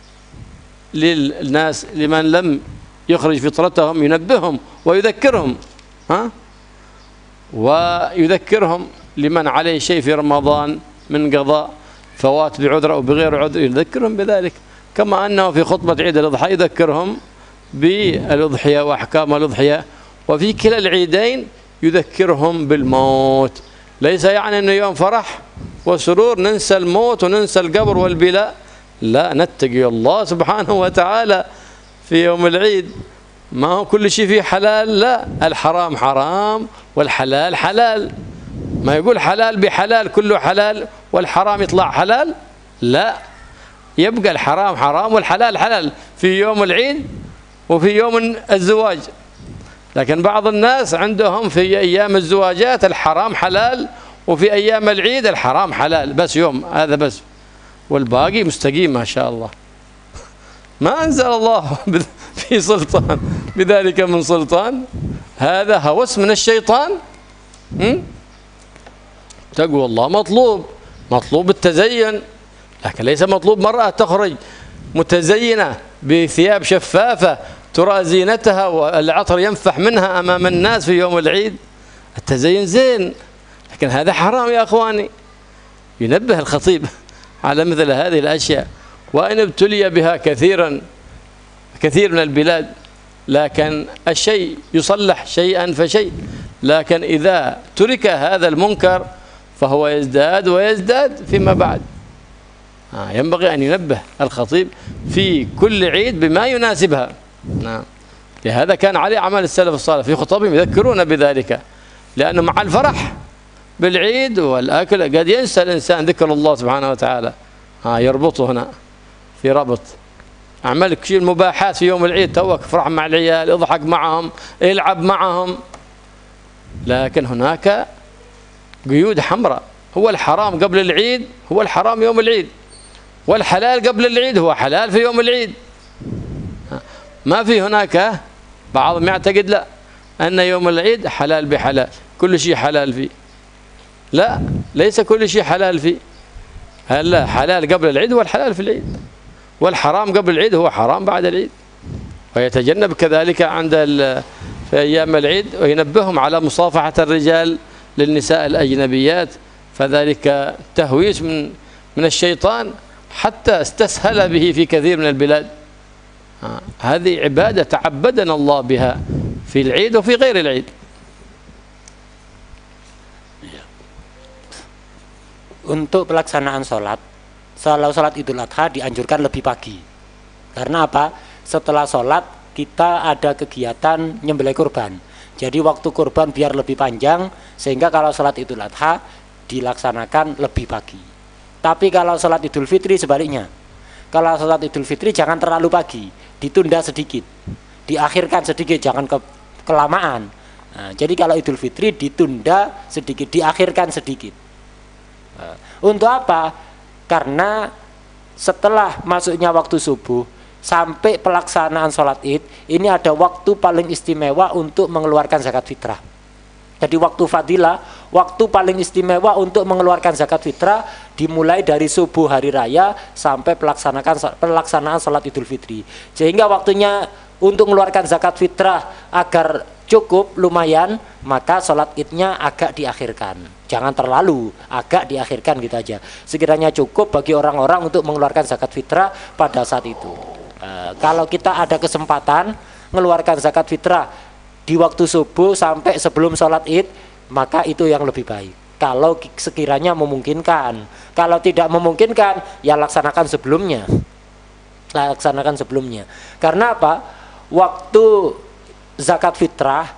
للناس لمن لم يخرج فطرتهم ينبههم ويذكرهم ها ويذكرهم لمن عليه شيء في رمضان من قضاء فوات بعذر أو بغير عذر يذكرهم بذلك. كما أنه في خطبة عيد الأضحى يذكرهم بالأضحية وأحكام الأضحية. وفي كلا العيدين يذكرهم بالموت. ليس يعني أنه يوم فرح وسرور ننسى الموت وننسى القبر والبلاء. لا، نتقي الله سبحانه وتعالى في يوم العيد. ما هو كل شيء فيه حلال، لا، الحرام حرام والحلال حلال. ما يقول حلال بحلال كله حلال والحرام يطلع حلال، لا، يبقى الحرام حرام والحلال حلال في يوم العيد وفي يوم الزواج. لكن بعض الناس عندهم في أيام الزواجات الحرام حلال وفي أيام العيد الحرام حلال، بس يوم هذا بس والباقي مستقيم ما شاء الله. ما أنزل الله في سلطان بذلك من سلطان. هذا هوس من الشيطان. تقوى الله مطلوب، مطلوب التزين، لكن ليس مطلوب مرأة تخرج متزينة بثياب شفافة ترى زينتها والعطر ينفح منها أمام الناس في يوم العيد. التزين زين، لكن هذا حرام يا أخواني. ينبه الخطيب على مثل هذه الأشياء. وإن ابتلي بها كثيرا كثير من البلاد، لكن الشيء يصلح شيئا فشيء. لكن إذا ترك هذا المنكر فهو يزداد ويزداد فيما بعد. ينبغي أن ينبه الخطيب في كل عيد بما يناسبها. نعم. لهذا كان عليه عمل السلف الصالح في خطبهم يذكرون بذلك، لأنه مع الفرح بالعيد والأكل قد ينسى الإنسان ذكر الله سبحانه وتعالى. ها يربطه هنا في ربط. اعمل لك شيء المباحات في يوم العيد، توك افرح مع العيال، اضحك معهم، العب معهم. لكن هناك قيود حمراء. هو الحرام قبل العيد هو الحرام يوم العيد، والحلال قبل العيد هو حلال في يوم العيد. ما في هناك بعضهم يعتقد لا أن يوم العيد حلال بحلال، كل شيء حلال فيه. لا، ليس كل شيء حلال فيه. هلا حلال قبل العيد هو الحلال في العيد، والحرام قبل العيد هو حرام بعد العيد. ويتجنب كذلك عند في أيام العيد، وينبههم على مصافحة الرجال للنساء الأجنبيات، فذلك تهويش من من الشيطان حتى استسهل به في كثير من البلاد. هذه عبادة تعبدنا الله بها في العيد وفي غير العيد. Untuk pelaksanaan sholat, kalau sholat Idul Adha dianjurkan lebih pagi. Karena apa? Setelah sholat kita ada kegiatan nyembelih kurban. Jadi waktu kurban biar lebih panjang, sehingga kalau sholat Idul Adha dilaksanakan lebih pagi. Tapi kalau sholat Idul Fitri sebaliknya. Kalau sholat Idul Fitri jangan terlalu pagi, ditunda sedikit, diakhirkan sedikit, jangan ke kelamaan. Nah, jadi kalau Idul Fitri ditunda sedikit, diakhirkan sedikit. Nah, untuk apa? Karena setelah masuknya waktu subuh sampai pelaksanaan sholat id, ini ada waktu paling istimewa untuk mengeluarkan zakat fitrah. Jadi waktu fadilah, waktu paling istimewa untuk mengeluarkan zakat fitrah dimulai dari subuh hari raya sampai pelaksanaan pelaksanaan sholat Idul Fitri. Sehingga waktunya untuk mengeluarkan zakat fitrah agar cukup lumayan, maka sholat idnya agak diakhirkan. Jangan terlalu, agak diakhirkan gitu aja. Sekiranya cukup bagi orang-orang untuk mengeluarkan zakat fitrah pada saat itu. E, kalau kita ada kesempatan mengeluarkan zakat fitrah di waktu subuh sampai sebelum sholat id, maka itu yang lebih baik. Kalau sekiranya memungkinkan. Kalau tidak memungkinkan, ya laksanakan sebelumnya. Laksanakan sebelumnya. Karena apa? Waktu zakat fitrah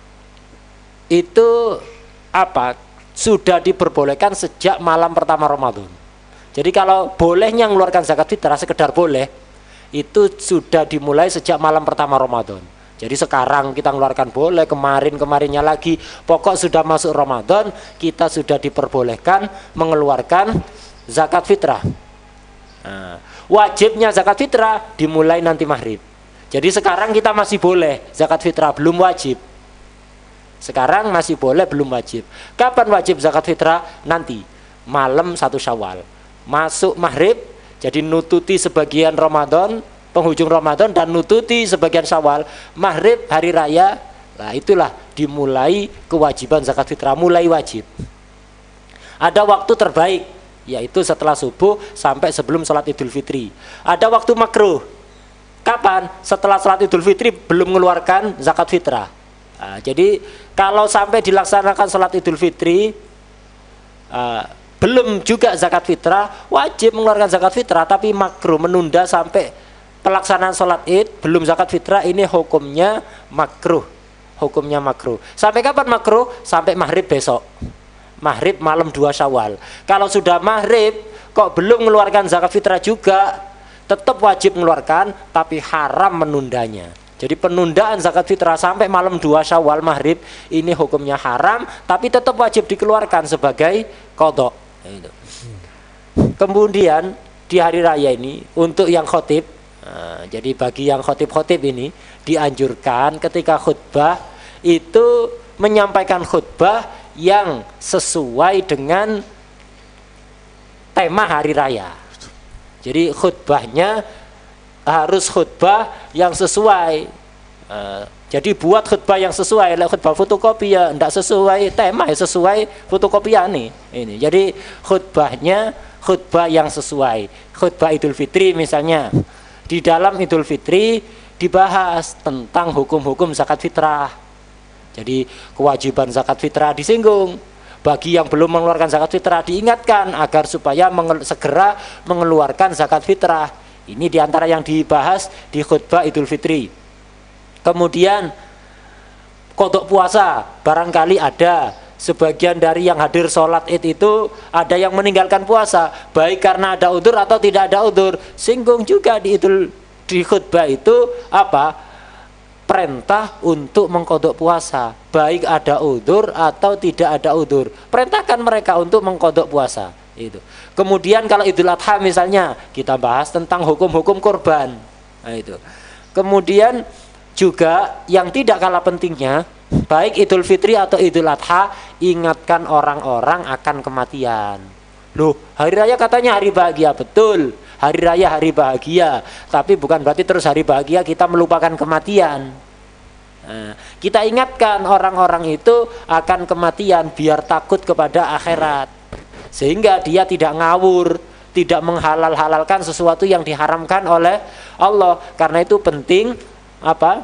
itu apa? Sudah diperbolehkan sejak malam pertama Ramadan. Jadi kalau bolehnya mengeluarkan zakat fitrah, sekedar boleh, itu sudah dimulai sejak malam pertama Ramadan. Jadi sekarang kita mengeluarkan boleh, kemarin-kemarinnya lagi, pokok sudah masuk Ramadan, kita sudah diperbolehkan mengeluarkan zakat fitrah. Nah, wajibnya zakat fitrah dimulai nanti maghrib. Jadi sekarang kita masih boleh zakat fitrah, belum wajib. Sekarang masih boleh, belum wajib. Kapan wajib zakat fitrah? Nanti malam satu Syawal. Masuk maghrib, jadi nututi sebagian Ramadan, penghujung Ramadan, dan nututi sebagian Syawal, maghrib hari raya. Nah itulah dimulai kewajiban zakat fitrah, mulai wajib. Ada waktu terbaik, yaitu setelah subuh sampai sebelum sholat Idul Fitri. Ada waktu makruh. Kapan? Setelah sholat Idul Fitri belum mengeluarkan zakat fitrah. Nah, jadi kalau sampai dilaksanakan sholat Idul Fitri uh, belum juga zakat fitrah, wajib mengeluarkan zakat fitrah, tapi makruh menunda sampai pelaksanaan sholat id belum zakat fitrah, ini hukumnya makruh. Hukumnya makruh. Sampai kapan makruh? Sampai maghrib besok. Maghrib malam dua Syawal. Kalau sudah maghrib kok belum mengeluarkan zakat fitrah juga, tetap wajib mengeluarkan, tapi haram menundanya. Jadi penundaan zakat fitrah sampai malam dua Syawal maghrib ini hukumnya haram, tapi tetap wajib dikeluarkan sebagai qadha. Kemudian di hari raya ini untuk yang khotib, nah, jadi bagi yang khotib-khotib ini dianjurkan ketika khutbah itu menyampaikan khutbah yang sesuai dengan tema hari raya. Jadi khutbahnya harus khutbah yang sesuai. Uh, jadi buat khutbah yang sesuai. Khutbah fotokopi ya tidak sesuai tema, ya sesuai fotokopian nih. Ini. Jadi khutbahnya khutbah yang sesuai. Khutbah Idul Fitri misalnya, di dalam Idul Fitri dibahas tentang hukum-hukum zakat fitrah. Jadi kewajiban zakat fitrah disinggung. Bagi yang belum mengeluarkan zakat fitrah diingatkan agar supaya menge segera mengeluarkan zakat fitrah. Ini diantara yang dibahas di khutbah Idul Fitri. Kemudian qadha puasa, barangkali ada sebagian dari yang hadir sholat id itu ada yang meninggalkan puasa, baik karena ada udzur atau tidak ada udzur. Singgung juga di idul di khutbah itu apa? Perintah untuk mengqadha puasa, baik ada udzur atau tidak ada udzur. Perintahkan mereka untuk mengqadha puasa. Itu. Kemudian kalau Idul Adha misalnya, kita bahas tentang hukum-hukum kurban. Nah, itu. Kemudian juga yang tidak kalah pentingnya, baik Idul Fitri atau Idul Adha, ingatkan orang-orang akan kematian. Loh, hari raya katanya hari bahagia, betul. Hari raya hari bahagia, tapi bukan berarti terus hari bahagia kita melupakan kematian. Nah, kita ingatkan orang-orang itu akan kematian biar takut kepada akhirat, sehingga dia tidak ngawur, tidak menghalal-halalkan sesuatu yang diharamkan oleh Allah. Karena itu penting apa?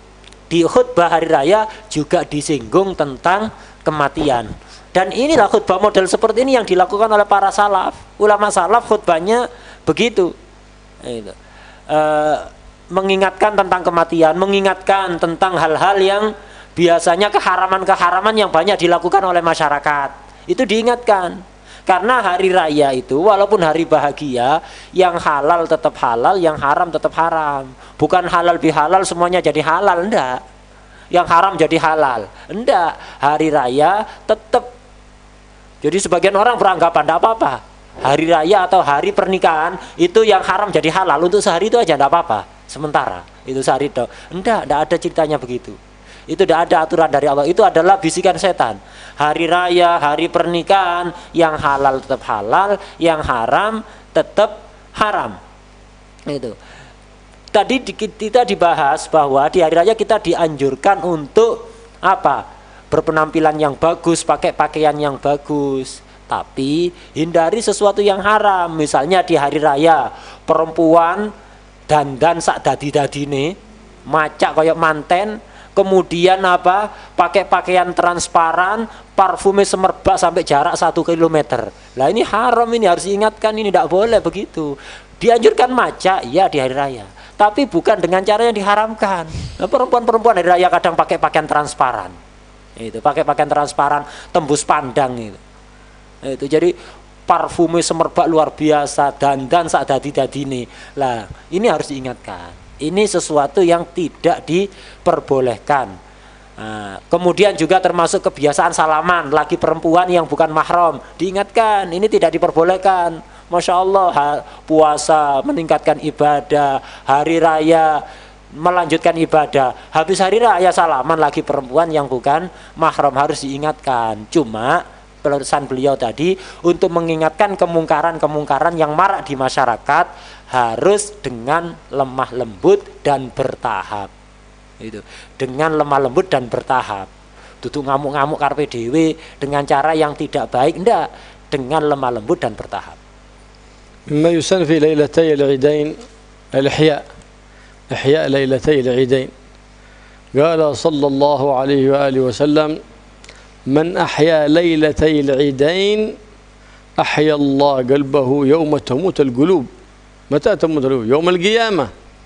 Di khutbah hari raya juga disinggung tentang kematian. Dan inilah khutbah model seperti ini yang dilakukan oleh para salaf. Ulama salaf khutbahnya begitu. Itu. E, mengingatkan tentang kematian, mengingatkan tentang hal-hal yang biasanya keharaman-keharaman yang banyak dilakukan oleh masyarakat. Itu diingatkan. Karena hari raya itu walaupun hari bahagia, yang halal tetap halal, yang haram tetap haram. Bukan halal bihalal semuanya jadi halal, enggak. Yang haram jadi halal, enggak. Hari raya tetap. Jadi sebagian orang beranggapan enggak apa-apa. Hari raya atau hari pernikahan itu yang haram jadi halal untuk sehari itu aja enggak apa-apa. Sementara itu sehari itu. Enggak, enggak ada ceritanya begitu. Itu tidak ada aturan dari Allah. Itu adalah bisikan setan. Hari raya, hari pernikahan, yang halal tetap halal, yang haram tetap haram. Itu. Tadi kita dibahas bahwa di hari raya kita dianjurkan untuk apa? Berpenampilan yang bagus, pakai pakaian yang bagus. Tapi hindari sesuatu yang haram. Misalnya di hari raya, perempuan dandan sak dadi-dadine, macak koyok manten, kemudian apa? Pakai pakaian transparan, parfumnya semerbak sampai jarak satu kilometer. Lah ini haram, ini harus diingatkan, ini tidak boleh begitu. Dianjurkan macak, ya di hari raya, tapi bukan dengan cara yang diharamkan. Nah, perempuan-perempuan hari raya kadang pakai pakaian transparan. Itu pakai pakaian transparan, tembus pandang itu. Itu jadi parfumnya semerbak luar biasa, dandan sak dadi-dadine. Lah, ini harus diingatkan. Ini sesuatu yang tidak diperbolehkan. Nah, kemudian juga termasuk kebiasaan salaman laki perempuan yang bukan mahram. Diingatkan, ini tidak diperbolehkan. Masya Allah, puasa meningkatkan ibadah, hari raya melanjutkan ibadah. Habis hari raya salaman laki perempuan yang bukan mahram, harus diingatkan. Cuma pesan beliau tadi untuk mengingatkan kemungkaran-kemungkaran yang marak di masyarakat harus dengan lemah lembut dan bertahap. Itu dengan lemah lembut dan bertahap. Tutu ngamuk-ngamuk karpe dewe dengan cara yang tidak baik, enggak, dengan lemah lembut dan bertahap. مما يسن في ليلتي العيدين الإحياء إحياء ليلتي العيدين قال صلى الله عليه وآله وسلم من أحيا ليلتي العيدين أحيا الله قلبه يوم تموت القلوب. متى تموت القلوب؟ يوم القيامة.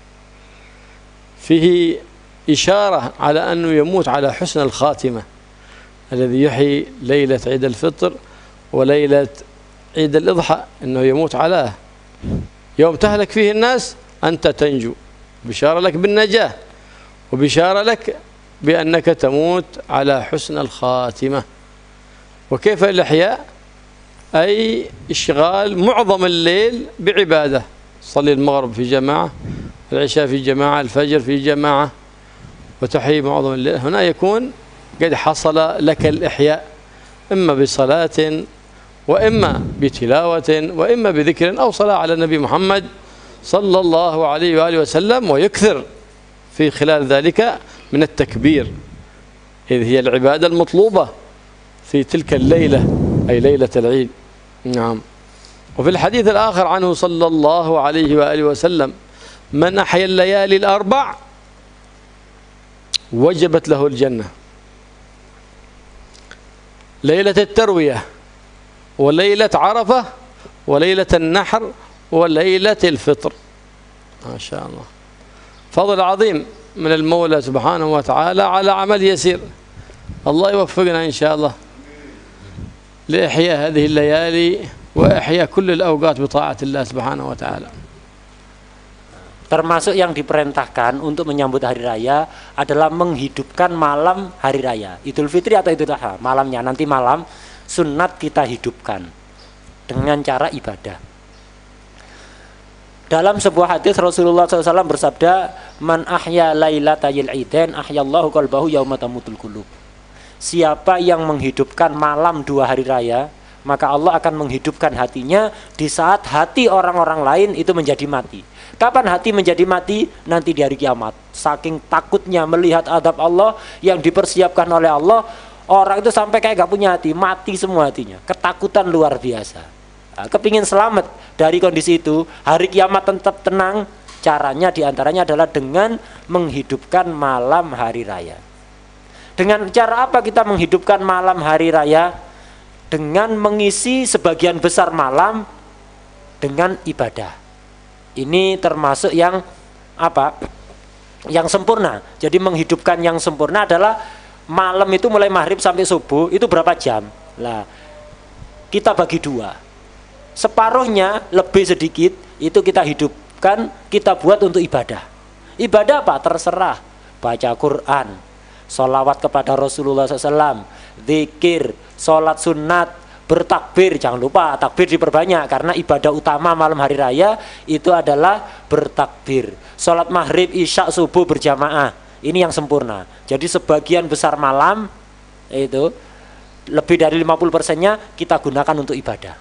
فيه إشارة على أنه يموت على حسن الخاتمة. الذي يحيي ليلة عيد الفطر وليلة عيد الإضحى أنه يموت على يوم تهلك فيه الناس أنت تنجو. بشارة لك بالنجاة وبشارة لك بأنك تموت على حسن الخاتمة. وكيف الإحياء؟ أي إشغال معظم الليل بعبادة. صلي المغرب في جماعة، العشاء في جماعة، الفجر في جماعة، وتحيي معظم الليل. هنا يكون قد حصل لك الإحياء إما بصلاة وإما بتلاوة وإما بذكر أو صلاة على النبي محمد صلى الله عليه وآله وسلم، ويكثر في خلال ذلك من التكبير، إذ هي العبادة المطلوبة في تلك الليلة أي ليلة العيد. نعم. وفي الحديث الآخر عنه صلى الله عليه وآله وسلم من أحيا الليالي الأربع وجبت له الجنة. ليلة التروية وليلة عرفة وليلة النحر وليلة الفطر. ما شاء الله، فضل عظيم من المولى سبحانه وتعالى على عمل يسير. الله يوفقنا إن شاء الله. لإحياء هذه الليالي وإحياء كل الأوقات بطاعة الله سبحانه وتعالى. Termasuk yang diperintahkan untuk menyambut hari raya adalah menghidupkan malam hari raya Idul Fitri atau Idul Adha. Malamnya nanti malam sunat kita hidupkan dengan cara ibadah. Dalam sebuah hadis Rasulullah shallallahu alaihi wasallam bersabda, "Man ahya lailatayil idain ahyallahu qalbahu yauma tamutul qulub." Siapa yang menghidupkan malam dua hari raya, maka Allah akan menghidupkan hatinya di saat hati orang-orang lain itu menjadi mati. Kapan hati menjadi mati? Nanti di hari kiamat. Saking takutnya melihat adab Allah yang dipersiapkan oleh Allah, orang itu sampai kayak gak punya hati, mati semua hatinya. Ketakutan luar biasa. Nah, kepingin selamat dari kondisi itu, hari kiamat tetap tenang. Caranya diantaranya adalah dengan menghidupkan malam hari raya. Dengan cara apa kita menghidupkan malam hari raya? Dengan mengisi sebagian besar malam dengan ibadah. Ini termasuk yang apa? Yang sempurna. Jadi menghidupkan yang sempurna adalah malam itu mulai maghrib sampai subuh itu berapa jam? Lah, kita bagi dua. Separuhnya lebih sedikit itu kita hidupkan, kita buat untuk ibadah. Ibadah apa? Terserah. Baca Quran, sholawat kepada Rasulullah shallallahu alaihi wasallam, zikir, sholat sunat, bertakbir. Jangan lupa takbir diperbanyak karena ibadah utama malam hari raya itu adalah bertakbir. Sholat maghrib, isya, subuh berjamaah. Ini yang sempurna. Jadi sebagian besar malam itu lebih dari lima puluh persennya kita gunakan untuk ibadah.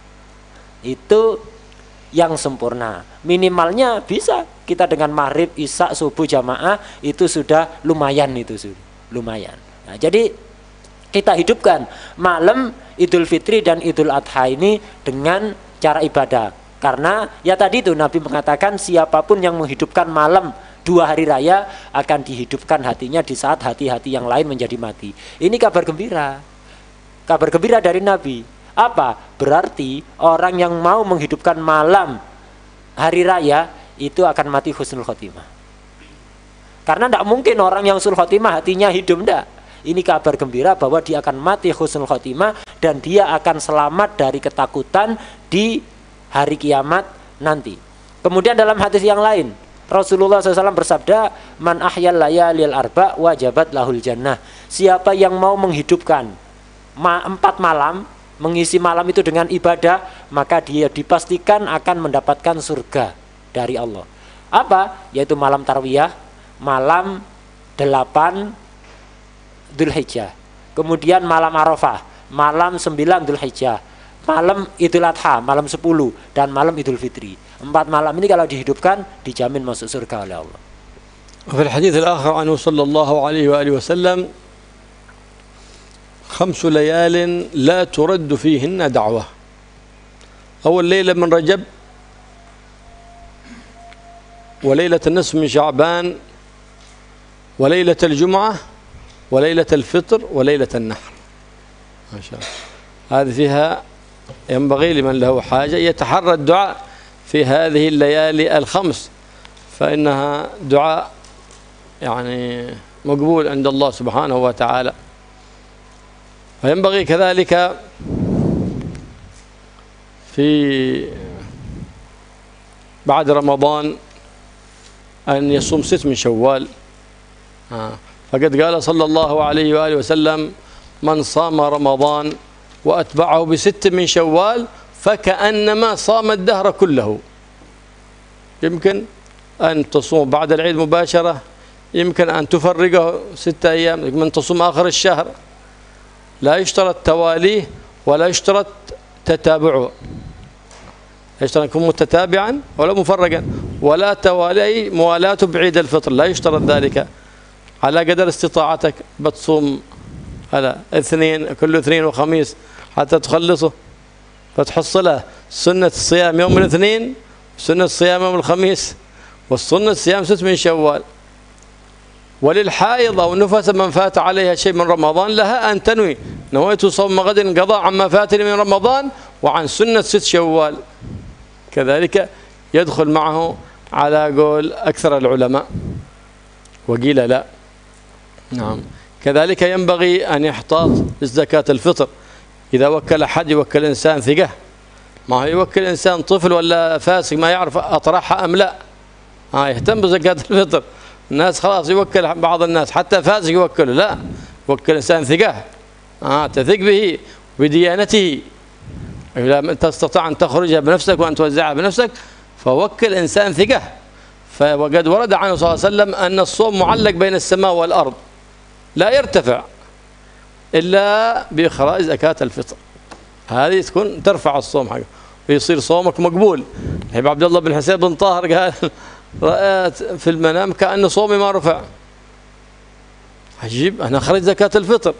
Itu yang sempurna. Minimalnya bisa kita dengan maghrib, isya, subuh jamaah itu sudah lumayan itu sudah lumayan. Nah, jadi kita hidupkan malam Idul Fitri dan Idul Adha ini dengan cara ibadah. Karena ya tadi itu Nabi mengatakan siapapun yang menghidupkan malam dua hari raya akan dihidupkan hatinya di saat hati-hati yang lain menjadi mati. Ini kabar gembira. Kabar gembira dari Nabi. Apa? Berarti orang yang mau menghidupkan malam hari raya itu akan mati husnul khotimah. Karena tidak mungkin orang yang husnul khotimah hatinya hidup, tidak. Ini kabar gembira bahwa dia akan mati husnul khotimah dan dia akan selamat dari ketakutan di hari kiamat nanti. Kemudian dalam hadis yang lain Rasulullah shallallahu alaihi wasallam bersabda, "Man ahyal layalil arba wajabat lahul jannah." Siapa yang mau menghidupkan ma empat malam, mengisi malam itu dengan ibadah, maka dia dipastikan akan mendapatkan surga dari Allah. Apa? Yaitu malam tarwiyah, malam delapan Dzulhijjah, kemudian malam Arafah, malam sembilan Dzulhijjah, malam Idul Adha, malam sepuluh, dan malam Idul Fitri. Empat malam ini kalau dihidupkan dijamin masuk surga oleh Allah. وفي الحديث الآخر عنه صلى الله عليه وآله وسلم خمس ليال لا ترد فيهن دعوة. أول ليلة من رجب، وليلة النصف من شعبان، وليلة الجمعة، وليلة الفطر، وليلة النحر. ما شاء الله. هذه فيها ينبغي لمن له حاجة يتحرى الدعاء في هذه الليالي الخمس، فإنها دعاء يعني مقبول عند الله سبحانه وتعالى. وينبغي كذلك في بعد رمضان أن يصوم ست من شوال. آه. فقد قال صلى الله عليه وآله وسلم: من صام رمضان وأتبعه بست من شوال فكأنما صام الدهر كله. يمكن أن تصوم بعد العيد مباشرة، يمكن أن تفرقه ستة أيام، يمكن أن تصوم آخر الشهر. لا يشترط تواليه ولا يشترط تتابعه، يشترط أن يكون متتابعا ولا مفرقا، ولا توالي موالاته بعيد الفطر، لا يشترط ذلك. على قدر استطاعتك بتصوم على اثنين، كل اثنين وخميس حتى تخلصه، فتحصله سنة الصيام يوم الاثنين، سنة الصيام يوم الخميس، والسنة الصيام ست من شوال. وللحائض أو نفس من فات عليها شيء من رمضان لها أن تنوي: نويت صوم غد قضاء عما فاتني من رمضان وعن سنة ست شوال. كذلك يدخل معه على قول أكثر العلماء، وقيل لا. نعم. كذلك ينبغي أن يحتاط زكاة الفطر، إذا وكل أحد يوكل إنسان ثقة، ما هو يوكل إنسان طفل ولا فاسق ما يعرف أطرحها أم لا، ها يهتم بزكاة الفطر. الناس خلاص يوكل بعض الناس حتى فاسق يوكله، لا، يوكل إنسان ثقة، ها تثق به بديانته، إذا لم تستطع أن تخرجها بنفسك وأن توزعها بنفسك فوكل إنسان ثقة. وقد ورد عنه صلى الله عليه وسلم أن الصوم معلق بين السماء والأرض لا يرتفع إلا بإخراج زكاة الفطر، هذه تكون ترفع الصوم حقه ويصير صومك مقبول. الحبيب عبد الله بن حسين بن طاهر قال رأيت في المنام كأن صومي ما رفع. عجيب، أنا أخرج زكاة الفطر.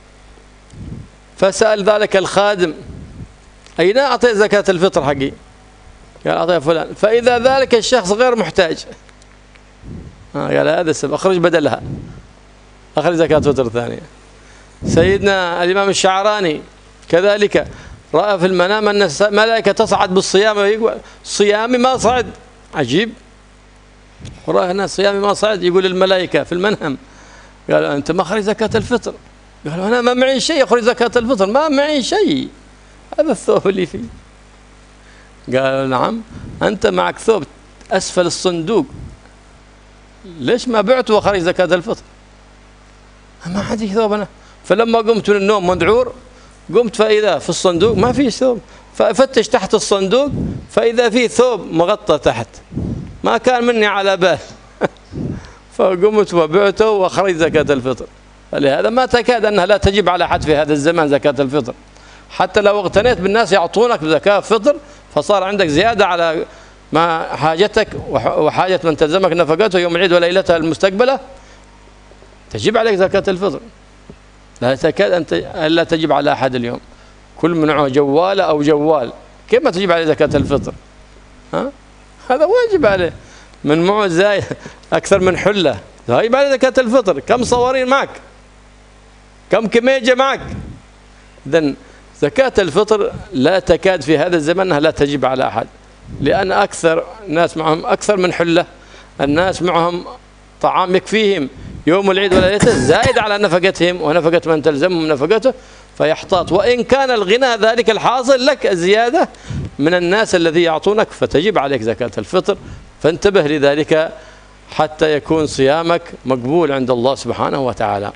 فسأل ذلك الخادم أين أعطي زكاة الفطر حقي؟ قال أعطيها فلان. فإذا ذلك الشخص غير محتاج، قال هذا السبب أخرج بدلها، أخرج زكاة فطر ثانية. سيدنا الإمام الشعراني كذلك رأى في المنام أن الملائكة تصعد بالصيام ويقول صيامي ما صعد. عجيب، ورأى هنا صيامي ما صعد يقول الملائكة في المنام. قال أنت ما أخرج زكاة الفطر؟ قال أنا ما معي شيء أخرج زكاة الفطر، ما معي شيء، هذا الثوب اللي فيه. قال نعم أنت معك ثوب أسفل الصندوق، ليش ما بعته وأخرج زكاة الفطر؟ ما عندي ثوب أنا. فلما قمت من النوم مذعور قمت فإذا في الصندوق ما في ثوب، فأفتش تحت الصندوق فإذا في ثوب مغطى تحت، ما كان مني على بال. فقمت وبعته وأخرج زكاة الفطر. فلهذا ما تكاد أنها لا تجب على أحد في هذا الزمان زكاة الفطر، حتى لو اغتنيت بالناس يعطونك زكاة فطر فصار عندك زيادة على ما حاجتك وحاجة من تلزمك نفقته يوم العيد وليلتها المستقبلة، تجب عليك زكاة الفطر. لا تكاد أن لا تجب على أحد اليوم، كل منعه جوال أو جوال كيف ما تجب عليه زكاة الفطر؟ ها؟ هذا واجب عليه. من معه زاي أكثر من حلة يجب عليه زكاة الفطر. كم صوارين معك؟ كم كميجة معك؟ إذن زكاة الفطر لا تكاد في هذا الزمن أنها لا تجب على أحد، لأن أكثر الناس معهم أكثر من حلة، الناس معهم طعام يكفيهم يوم العيد وليلته زائد على نفقتهم ونفقة من تلزمهم نفقته، فيحتاط. وإن كان الغنى ذلك الحاصل لك زيادة من الناس الذي يعطونك فتجب عليك زكاة الفطر. فانتبه لذلك حتى يكون صيامك مقبول عند الله Subhanahu wa taala.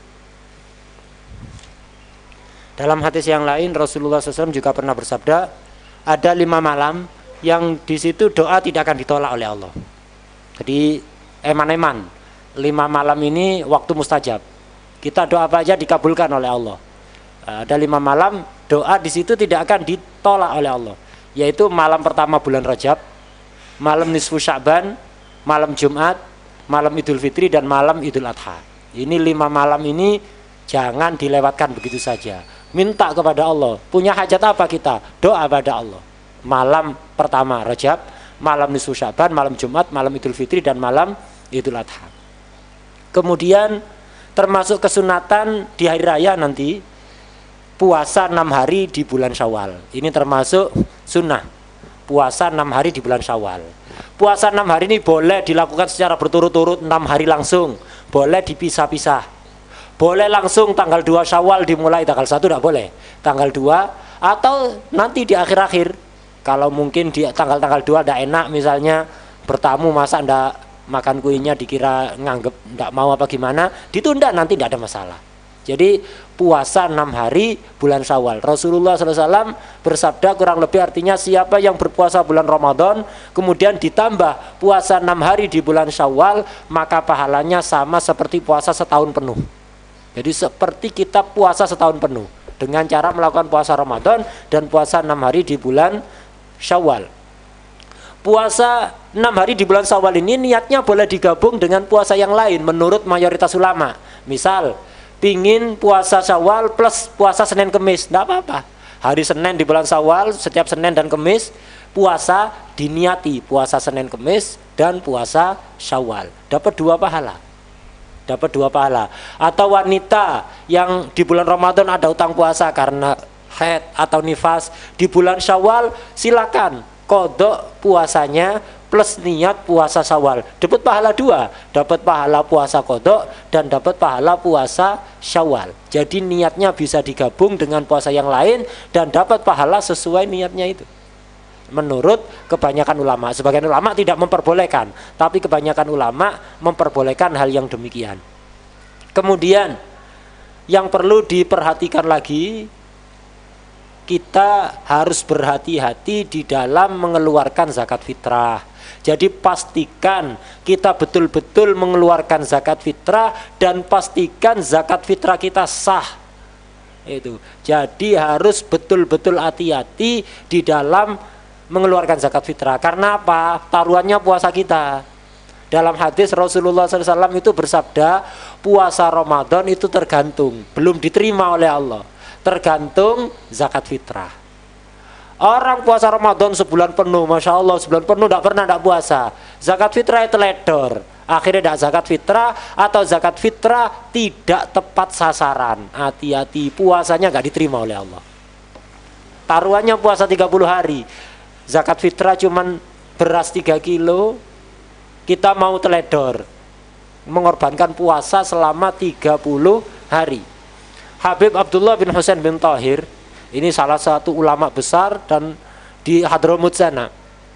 Dalam hadis yang lain Rasulullah shallallahu alaihi wasallam juga pernah bersabda, ada lima malam yang di situ doa tidak akan ditolak oleh Allah. Jadi eman-eman lima malam ini waktu mustajab. Kita doa apa aja dikabulkan oleh Allah. Ada lima malam doa di situ tidak akan ditolak oleh Allah, yaitu malam pertama bulan Rajab, malam nisfu Sya'ban, malam Jumat, malam Idul Fitri dan malam Idul Adha. Ini lima malam ini jangan dilewatkan begitu saja. Minta kepada Allah. Punya hajat apa kita? Doa pada Allah. Malam pertama Rajab, malam nisfu Sya'ban, malam Jumat, malam Idul Fitri dan malam Idul Adha. Kemudian termasuk kesunatan di hari raya nanti puasa enam hari di bulan Syawal. Ini termasuk sunnah. Puasa enam hari di bulan Syawal. Puasa enam hari ini boleh dilakukan secara berturut-turut enam hari langsung, boleh dipisah-pisah. Boleh langsung tanggal dua Syawal dimulai, tanggal satu tidak boleh. Tanggal dua atau nanti di akhir-akhir. Kalau mungkin di tanggal-tanggal dua tidak enak misalnya bertamu masa ndak makan kuenya dikira nganggep ndak mau apa gimana, ditunda nanti tidak ada masalah. Jadi puasa enam hari bulan Syawal. Rasulullah shallallahu alaihi wasallam bersabda kurang lebih artinya siapa yang berpuasa bulan Ramadan kemudian ditambah puasa enam hari di bulan Syawal maka pahalanya sama seperti puasa setahun penuh. Jadi seperti kita puasa setahun penuh dengan cara melakukan puasa Ramadan dan puasa enam hari di bulan Syawal. Puasa enam hari di bulan Syawal ini niatnya boleh digabung dengan puasa yang lain menurut mayoritas ulama. Misal pingin puasa Syawal plus puasa Senin Kemis, tidak apa-apa. Hari Senin di bulan Syawal setiap Senin dan Kemis puasa diniati puasa Senin Kemis dan puasa Syawal, dapat dua pahala. Dapat dua pahala. Atau wanita yang di bulan Ramadan ada utang puasa karena haid atau nifas, di bulan Syawal silakan kodok puasanya plus niat puasa Syawal. Dapat pahala dua, dapat pahala puasa qadha dan dapat pahala puasa Syawal. Jadi niatnya bisa digabung dengan puasa yang lain dan dapat pahala sesuai niatnya itu. Menurut kebanyakan ulama, sebagian ulama tidak memperbolehkan, tapi kebanyakan ulama memperbolehkan hal yang demikian. Kemudian yang perlu diperhatikan lagi, kita harus berhati-hati di dalam mengeluarkan zakat fitrah. Jadi pastikan kita betul-betul mengeluarkan zakat fitrah dan pastikan zakat fitrah kita sah. Itu. Jadi harus betul-betul hati-hati di dalam mengeluarkan zakat fitrah. Karena apa? Taruhannya puasa kita. Dalam hadis Rasulullah shallallahu alaihi wasallam itu bersabda, puasa Ramadan itu tergantung, belum diterima oleh Allah, tergantung zakat fitrah. Orang puasa Ramadan sebulan penuh, masya Allah, sebulan penuh tidak pernah tidak puasa, zakat fitrah itu ledor, akhirnya tidak zakat fitrah atau zakat fitrah tidak tepat sasaran. Hati-hati, puasanya nggak diterima oleh Allah. Taruhannya puasa tiga puluh hari, zakat fitrah cuman beras tiga kilo, kita mau teledor mengorbankan puasa selama tiga puluh hari. Habib Abdullah bin Husain bin Tahir, ini salah satu ulama besar dan di Hadramut sana.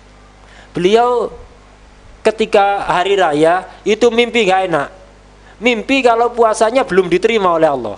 Beliau ketika hari raya itu mimpi gak enak. Mimpi kalau puasanya belum diterima oleh Allah.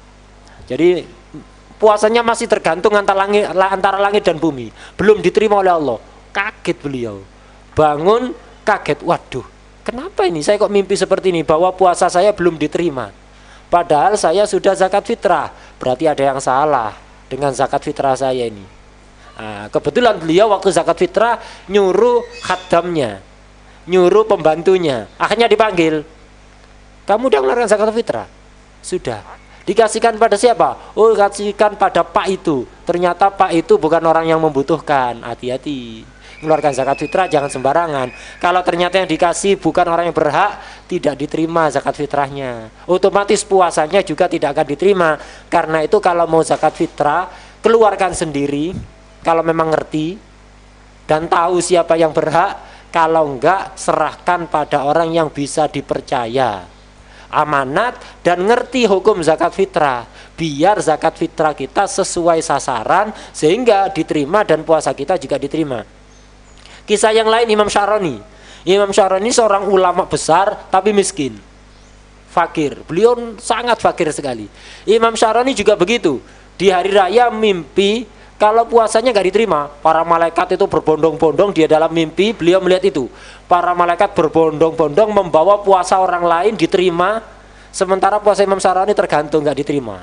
Jadi puasanya masih tergantung antara langit, antara langit dan bumi, belum diterima oleh Allah. Kaget beliau, bangun kaget, waduh, kenapa ini saya kok mimpi seperti ini, bahwa puasa saya belum diterima, padahal saya sudah zakat fitrah. Berarti ada yang salah dengan zakat fitrah saya ini. Nah, kebetulan beliau waktu zakat fitrah nyuruh khadamnya, nyuruh pembantunya, akhirnya dipanggil, kamu udah mengeluarkan zakat fitrah? Sudah. Dikasihkan pada siapa? Oh, dikasihkan pada Pak itu. Ternyata Pak itu bukan orang yang membutuhkan. Hati-hati, mengeluarkan zakat fitrah jangan sembarangan. Kalau ternyata yang dikasih bukan orang yang berhak, tidak diterima zakat fitrahnya. Otomatis puasanya juga tidak akan diterima. Karena itu kalau mau zakat fitrah, keluarkan sendiri kalau memang ngerti dan tahu siapa yang berhak. Kalau enggak, serahkan pada orang yang bisa dipercaya, amanat dan ngerti hukum zakat fitrah, biar zakat fitrah kita sesuai sasaran sehingga diterima dan puasa kita juga diterima. Kisah yang lain, Imam Syaroni. Imam Syaroni seorang ulama besar tapi miskin, fakir. Beliau sangat fakir sekali. Imam Syaroni juga begitu. Di hari raya mimpi kalau puasanya gak diterima. Para malaikat itu berbondong-bondong, dia dalam mimpi beliau melihat itu. Para malaikat berbondong-bondong membawa puasa orang lain diterima, sementara puasa Imam Syaroni tergantung gak diterima.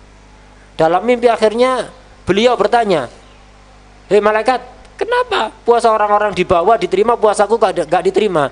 Dalam mimpi akhirnya beliau bertanya, hei malaikat, kenapa puasa orang-orang di bawah diterima, puasaku gak, gak diterima?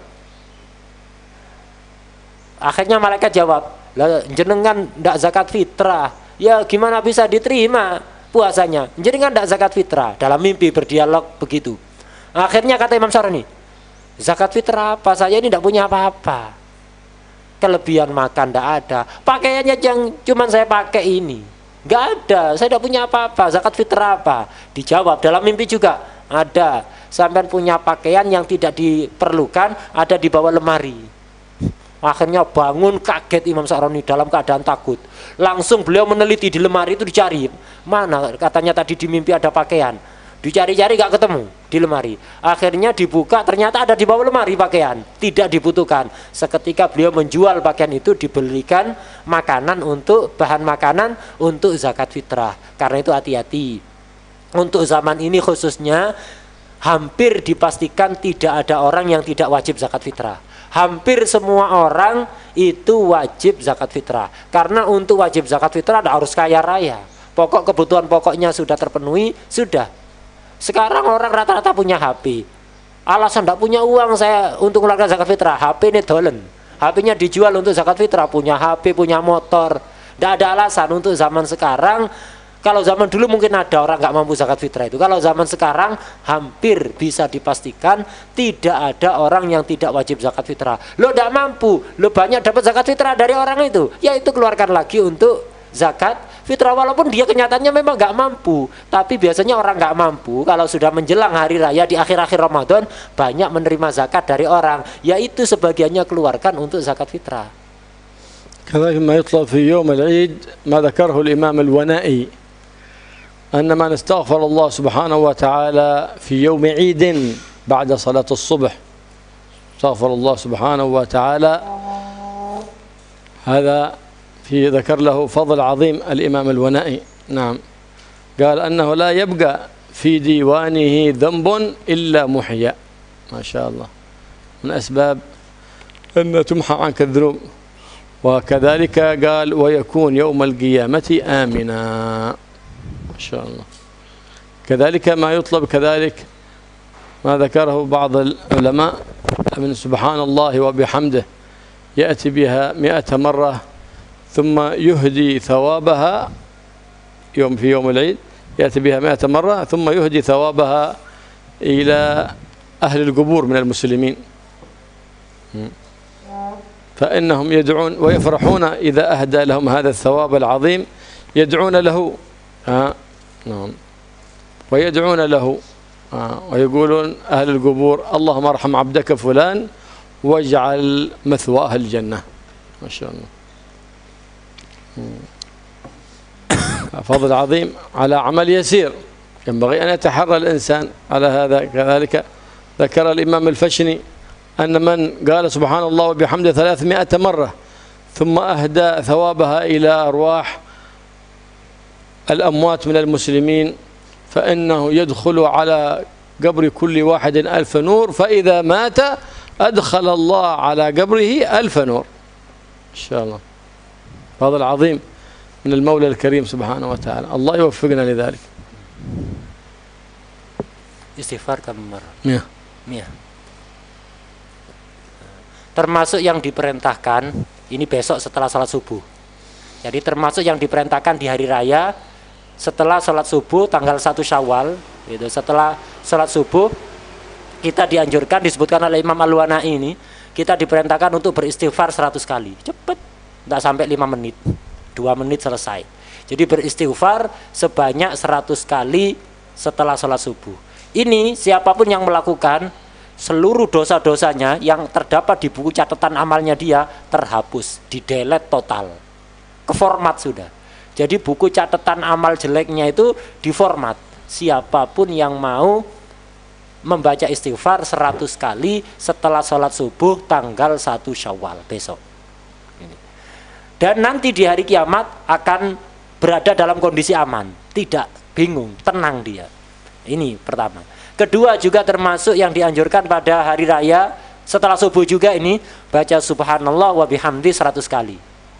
Akhirnya malaikat jawab, lah jenengan ndak zakat fitrah, ya gimana bisa diterima puasanya? Jenengan ndak zakat fitrah. Dalam mimpi berdialog begitu. Akhirnya kata Imam Syaroni, zakat fitrah apa? Saya ini ndak punya apa-apa. Kelebihan makan ndak ada. Pakaiannya yang cuman saya pakai ini, nggak ada. Saya ndak punya apa-apa. Zakat fitrah apa? Dijawab dalam mimpi juga, ada. Sampai punya pakaian yang tidak diperlukan, ada di bawah lemari. Akhirnya bangun kaget Imam Syaroni dalam keadaan takut. Langsung beliau meneliti di lemari itu, dicari. Mana katanya tadi di mimpi ada pakaian. Dicari-cari gak ketemu di lemari. Akhirnya dibuka, ternyata ada di bawah lemari pakaian. Tidak dibutuhkan. Seketika beliau menjual pakaian itu, dibelikan makanan untuk bahan makanan untuk zakat fitrah. Karena itu hati-hati. Untuk zaman ini khususnya hampir dipastikan tidak ada orang yang tidak wajib zakat fitrah. Hampir semua orang itu wajib zakat fitrah. Karena untuk wajib zakat fitrah ada harus kaya raya. Pokok kebutuhan pokoknya sudah terpenuhi, sudah. Sekarang orang rata-rata punya H P. Alasan tidak punya uang saya untuk mengeluarkan zakat fitrah, H P ini dolen. H P-nya dijual untuk zakat fitrah, punya H P, punya motor. Tidak ada alasan untuk zaman sekarang. Kalau zaman dulu mungkin ada orang nggak mampu zakat fitrah itu. Kalau zaman sekarang hampir bisa dipastikan tidak ada orang yang tidak wajib zakat fitrah. Lo tidak mampu, lo banyak dapat zakat fitrah dari orang itu, ya itu keluarkan lagi untuk zakat Fitrah walaupun dia kenyataannya memang nggak mampu, tapi biasanya orang nggak mampu kalau sudah menjelang hari raya di akhir-akhir Ramadan banyak menerima zakat dari orang, yaitu sebagiannya keluarkan untuk zakat fitrah. كذلك ما يطلب في يوم العيد ما ذكره الإمام الونائي أن ما نستغفر الله سبحانه وتعالى في يوم عيد بعد صلاة الصبح استغفر الله سبحانه وتعالى، هذا في ذكر له فضل عظيم الإمام الونائي. نعم، قال أنه لا يبقى في ديوانه ذنب إلا محيا، ما شاء الله، من أسباب أن تمحى عنك الذنوب. وكذلك قال ويكون يوم القيامة آمنا، ما شاء الله. كذلك ما يطلب كذلك ما ذكره بعض العلماء من سبحان الله وبحمده يأتي بها مئة مرة ثم يهدي ثوابها يوم في يوم العيد، يأتي بها مئة مرة ثم يهدي ثوابها إلى أهل القبور من المسلمين، فإنهم يدعون ويفرحون إذا أهدى لهم هذا الثواب العظيم، يدعون له آه نعم ويدعون له آه ويقولون أهل القبور اللهم ارحم عبدك فلان واجعل مثواه الجنة، ما شاء الله. فضل عظيم على عمل يسير، ينبغي أن يتحرى الإنسان على هذا. كذلك ذكر الإمام الفشني أن من قال سبحان الله وبحمده ثلاثمائة مرة ثم أهدى ثوابها إلى أرواح الأموات من المسلمين فإنه يدخل على قبر كل واحد ألف نور، فإذا مات أدخل الله على قبره ألف نور، إن شاء الله. فضل عظيم من المولى الكريم سبحانه وتعالى، الله يوفقنا لذلك. Istighfar kamar. Ya. Ya. Termasuk yang diperintahkan ini besok setelah salat subuh. Jadi termasuk yang diperintahkan di hari raya setelah salat subuh tanggal satu Syawal, gitu. Setelah salat subuh kita dianjurkan, disebutkan oleh Imam Al-Wanai ini, kita diperintahkan untuk beristighfar seratus kali. Cepet, tidak sampai lima menit, dua menit selesai. Jadi beristighfar sebanyak seratus kali setelah salat subuh. Ini siapapun yang melakukan, seluruh dosa-dosanya yang terdapat di buku catatan amalnya dia terhapus, di-delete total, keformat sudah. Jadi buku catatan amal jeleknya itu diformat. Siapapun yang mau membaca istighfar seratus kali setelah sholat subuh tanggal satu Syawal besok. Dan nanti di hari kiamat akan berada dalam kondisi aman, tidak bingung, tenang dia. Ini pertama. Kedua juga termasuk yang dianjurkan pada hari raya setelah subuh juga ini baca subhanallah wa bihamdi seratus kali.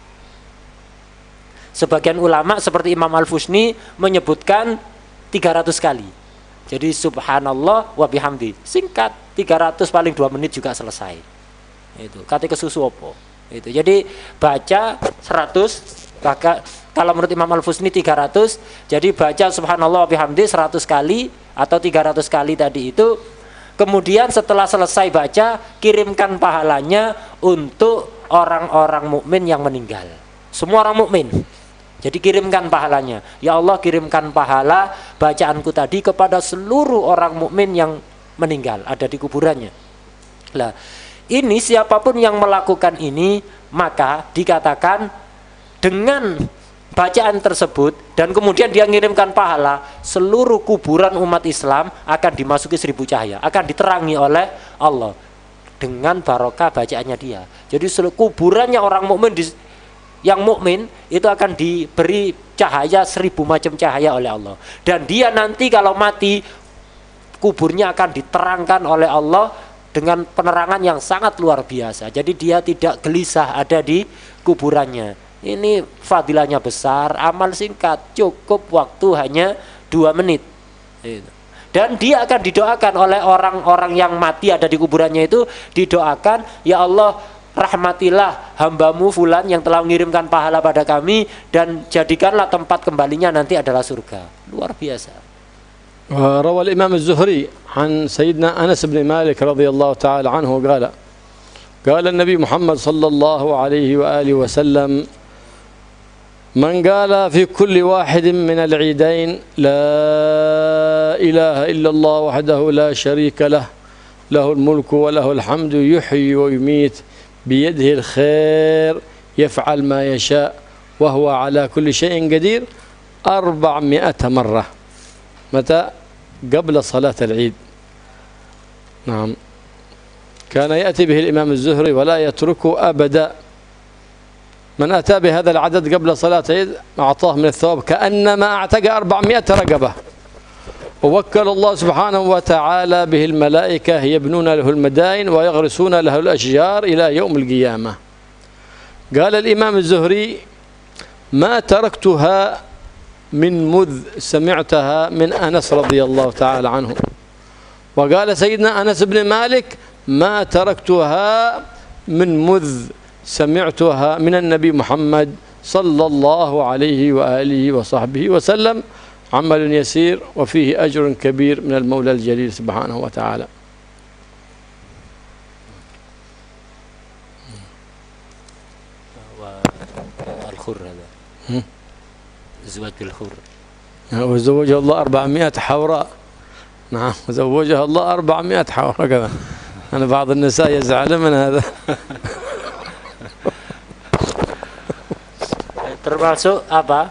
Sebagian ulama seperti Imam Al-Fusni menyebutkan tiga ratus kali. Jadi subhanallah wa bihamdi singkat, tiga ratus paling dua menit juga selesai. Itu kate kesusu opo. Itu. Jadi baca seratus, maka kalau menurut Imam Al-Fusni tiga ratus, jadi baca subhanallah wa bihamdi seratus kali atau tiga ratus kali tadi itu. Kemudian setelah selesai baca, kirimkan pahalanya untuk orang-orang mukmin yang meninggal. Semua orang mukmin. Jadi kirimkan pahalanya. Ya Allah, kirimkan pahala bacaanku tadi kepada seluruh orang mukmin yang meninggal ada di kuburannya. Lah, ini siapapun yang melakukan ini maka dikatakan dengan bacaan tersebut dan kemudian dia ngirimkan pahala, seluruh kuburan umat Islam akan dimasuki seribu cahaya, akan diterangi oleh Allah dengan barokah bacaannya dia. Jadi seluruh kuburannya orang mukmin di yang mukmin itu akan diberi cahaya seribu macam cahaya oleh Allah, dan dia nanti kalau mati kuburnya akan diterangkan oleh Allah dengan penerangan yang sangat luar biasa. Jadi dia tidak gelisah ada di kuburannya. Ini fadilahnya besar, amal singkat, cukup waktu hanya dua menit. Dan dia akan didoakan oleh orang-orang yang mati ada di kuburannya itu, didoakan, ya Allah, rahmatilah hambamu fulan yang telah mengirimkan pahala pada kami dan jadikanlah tempat kembalinya nanti adalah surga. Luar biasa. روى الإمام الزهري عن سيدنا أنس بن مالك رضي الله تعالى عنه قال قال النبي محمد صلى الله عليه وآله وسلم من قال في كل واحد من العيدين لا إله إلا الله وحده لا شريك له له الملك وله الحمد يحيي ويميت بيده الخير يفعل ما يشاء وهو على كل شيء قدير أربعمائة مرة. متى؟ قبل صلاة العيد. نعم. كان يأتي به الإمام الزهري ولا يتركه أبدا. من أتى بهذا العدد قبل صلاة العيد أعطاه من الثواب كأنما أعتق أربعمائة رقبة. ووكل الله سبحانه وتعالى به الملائكة يبنون له المدائن ويغرسون له الأشجار إلى يوم القيامة. قال الإمام الزهري ما تركتها من مذ سمعتها من أنس رضي الله تعالى عنه. وقال سيدنا أنس بن مالك ما تركتها من مذ سمعتها من النبي محمد صلى الله عليه وآله وصحبه وسلم عمل يسير وفيه أجر كبير من المولى الجليل سبحانه وتعالى. الخر هذا زواج بالخر وزوجها الله أربعمائة حوراء. نعم وزوجها الله أربعمائة حوراء كذا. أنا بعض النساء يزعل من هذا. Termasuk apa?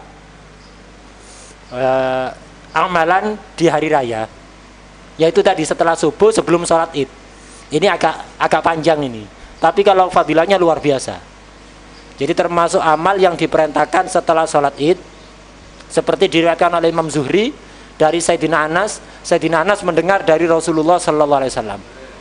Uh, amalan di hari raya, yaitu tadi setelah subuh sebelum sholat id. Ini agak agak panjang ini, tapi kalau fadilahnya luar biasa. Jadi termasuk amal yang diperintahkan setelah sholat id, seperti diriwayatkan oleh Imam Zuhri dari Sayyidina Anas. Sayyidina Anas mendengar dari Rasulullah Sallallahu Alaihi Wasallam,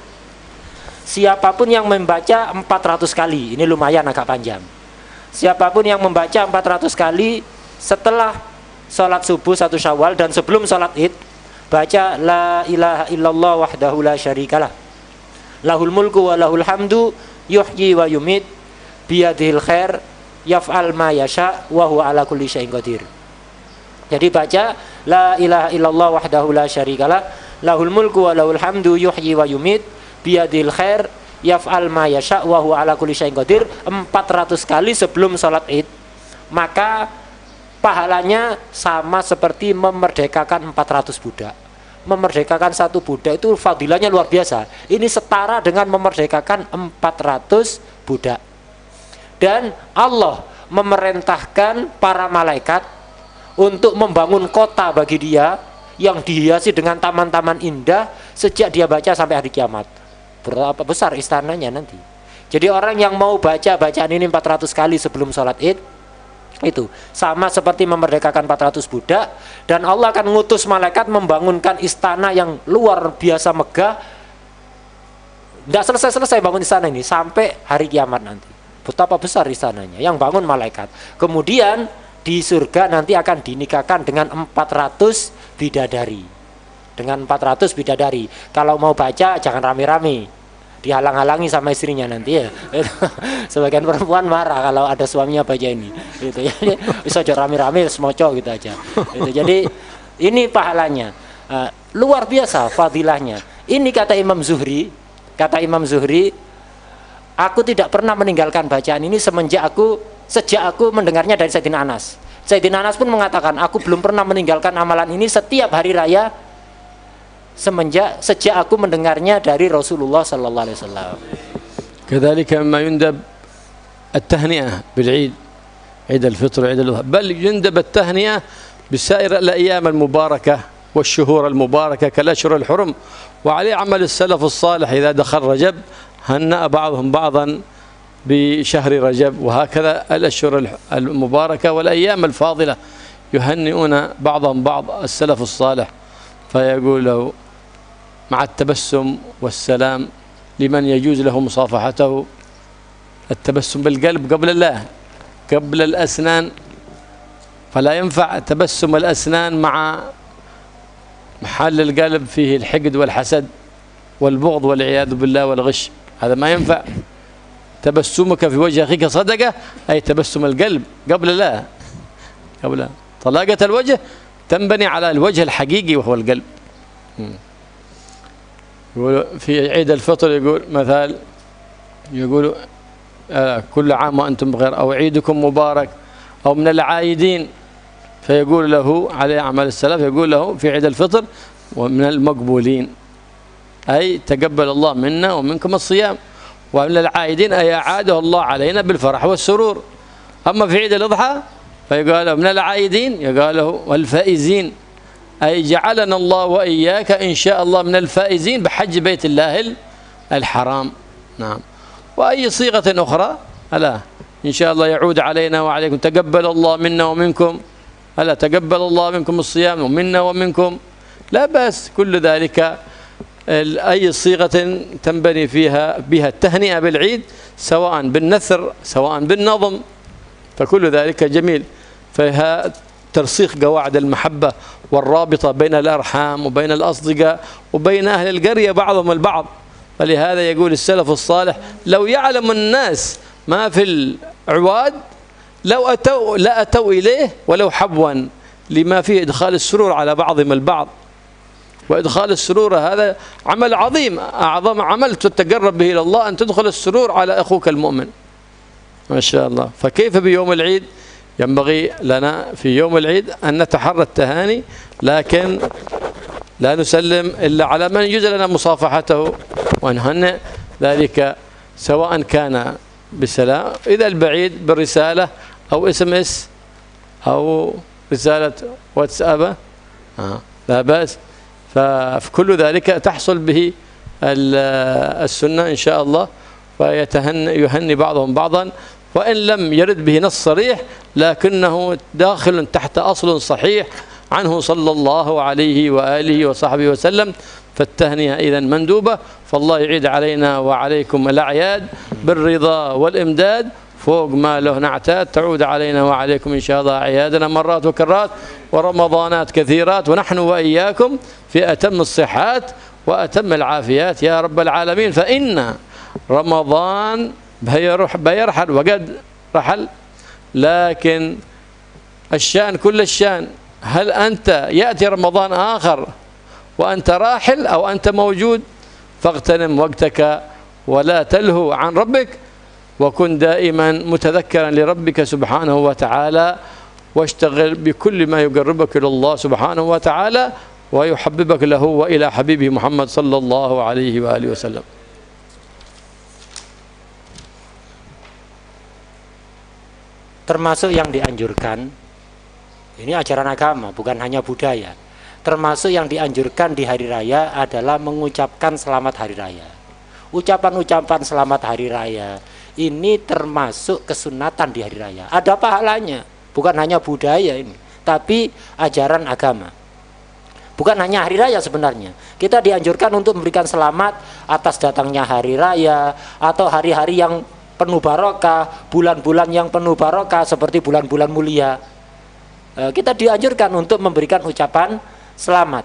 siapapun yang membaca empat ratus kali, ini lumayan agak panjang. Siapapun yang membaca empat ratus kali setelah sholat subuh satu Syawal dan sebelum sholat id, baca la ilaha illallah wahdahu la syarikalah lahul mulku wa lahul hamdu yuhyi wa yumit biyadihil khair yaf'al ma yasha wa huwa ala kulli syai'in qadir. Jadi baca la ilaha illallah wahdahu la syarikalah lahul mulku wa lahul hamdu yuhyi wa yumit biyadihil khair yaf'al ma yasha wa huwa ala kulli syai'in qadir empat ratus kali sebelum sholat id, maka pahalanya sama seperti memerdekakan empat ratus budak. Memerdekakan satu budak itu fadilahnya luar biasa. Ini setara dengan memerdekakan empat ratus budak. Dan Allah memerintahkan para malaikat untuk membangun kota bagi dia yang dihiasi dengan taman-taman indah sejak dia baca sampai hari kiamat. Berapa besar istananya nanti. Jadi orang yang mau baca bacaan ini empat ratus kali sebelum sholat id, itu sama seperti memerdekakan empat ratus budak, dan Allah akan ngutus malaikat membangunkan istana yang luar biasa megah. Tidak selesai-selesai bangun istana ini sampai hari kiamat nanti. Betapa besar istananya yang bangun malaikat. Kemudian di surga nanti akan dinikahkan dengan empat ratus bidadari. Dengan empat ratus bidadari. Kalau mau baca jangan rame-rame, dihalang-halangi sama istrinya nanti ya. Sebagian perempuan marah kalau ada suaminya baca ini gitu ya. Bisa aja rame-rame semoco gitu aja gitu. Jadi ini pahalanya uh, luar biasa fadilahnya. Ini kata Imam Zuhri, kata Imam Zuhri, aku tidak pernah meninggalkan bacaan ini semenjak aku sejak aku mendengarnya dari Sayyidina Anas. Sayyidina Anas pun mengatakan, aku belum pernah meninggalkan amalan ini setiap hari raya semenjak sejak aku mendengarnya dari Rasulullah sallallahu alaihi wasallam. كذلك مما يندب التهنئة بالعيد، عيد الفطر وعيد الأضحى، بل يندب التهنئة بسائر الأيام المباركة والشهور المباركة كالأشهر الحرم. وعليه عمل السلف الصالح إذا دخل رجب هنأ بعضهم بعضا بشهر رجب، وهكذا الأشهر المباركة والأيام الفاضلة يهنئون بعضهم بعض السلف الصالح، فيقول له مع التبسم والسلام لمن يجوز له مصافحته، التبسم بالقلب قبل الله قبل الأسنان، فلا ينفع تبسم الأسنان مع محل القلب فيه الحقد والحسد والبغض والعياذ بالله والغش، هذا ما ينفع. تبسمك في وجه أخيك صدقة، أي تبسم القلب قبل الله قبل طلاقة الوجه تنبني على الوجه الحقيقي وهو القلب. يقول في عيد الفطر يقول مثال، يقول آه كل عام وأنتم بخير، أو عيدكم مبارك، أو من العائدين، فيقول له عليه أعمال السلف، يقول له في عيد الفطر ومن المقبولين، أي تقبل الله منا ومنكم الصيام. ومن العائدين أي أعاده الله علينا بالفرح والسرور. أما في عيد الأضحى فيقال له من العائدين، يقال له والفائزين، أي جعلنا الله وإياك إن شاء الله من الفائزين بحج بيت الله الحرام. نعم. وأي صيغة أخرى ألا إن شاء الله يعود علينا وعليكم، تقبل الله منا ومنكم، ألا تقبل الله منكم الصيام ومنا ومنكم، لا بأس. كل ذلك أي صيغة تنبني فيها بها التهنئة بالعيد، سواء بالنثر سواء بالنظم، فكل ذلك جميل. فيها ترسيخ قواعد المحبة والرابطة بين الأرحام وبين الأصدقاء وبين أهل القرية بعضهم البعض. فلهذا يقول السلف الصالح لو يعلم الناس ما في العواد لو أتوا لا أتوا إليه ولو حبوا، لما فيه إدخال السرور على بعضهم البعض. وإدخال السرور هذا عمل عظيم، أعظم عمل تتقرب به إلى الله أن تدخل السرور على أخوك المؤمن. ما شاء الله. فكيف بيوم العيد؟ ينبغي لنا في يوم العيد أن نتحرى التهاني، لكن لا نسلم إلا على من يجوز لنا مصافحته ونهنئ ذلك، سواء كان بسلام إذا البعيد بالرسالة أو اس ام اس أو رسالة واتساب، آه لا بأس. فكل ذلك تحصل به السنة إن شاء الله، ويهني بعضهم بعضا، وإن لم يرد به نص صريح لكنه داخل تحت أصل صحيح عنه صلى الله عليه وآله وصحبه وسلم. فالتهنئة إذا مندوبة. فالله يعيد علينا وعليكم الأعياد بالرضا والإمداد فوق ما له نعتاد، تعود علينا وعليكم إن شاء الله أعيادنا مرات وكرات ورمضانات كثيرات، ونحن وإياكم في أتم الصحات وأتم العافيات يا رب العالمين. فإن رمضان بيرحل وقد رحل، لكن الشأن كل الشأن، هل أنت يأتي رمضان آخر وأنت راحل أو أنت موجود؟ فاغتنم وقتك ولا تلهو عن ربك، وكن دائما متذكرا لربك سبحانه وتعالى، واشتغل بكل ما يقربك إلى الله سبحانه وتعالى ويحببك له وإلى حبيبه محمد صلى الله عليه وآله وسلم. Termasuk yang dianjurkan, ini ajaran agama bukan hanya budaya, termasuk yang dianjurkan di hari raya adalah mengucapkan selamat hari raya. Ucapan-ucapan selamat hari raya ini termasuk kesunatan di hari raya, ada pahalanya, bukan hanya budaya ini, tapi ajaran agama. Bukan hanya hari raya sebenarnya, kita dianjurkan untuk memberikan selamat atas datangnya hari raya atau hari-hari yang penuh barokah, bulan-bulan yang penuh barokah seperti bulan-bulan mulia. Kita dianjurkan untuk memberikan ucapan selamat.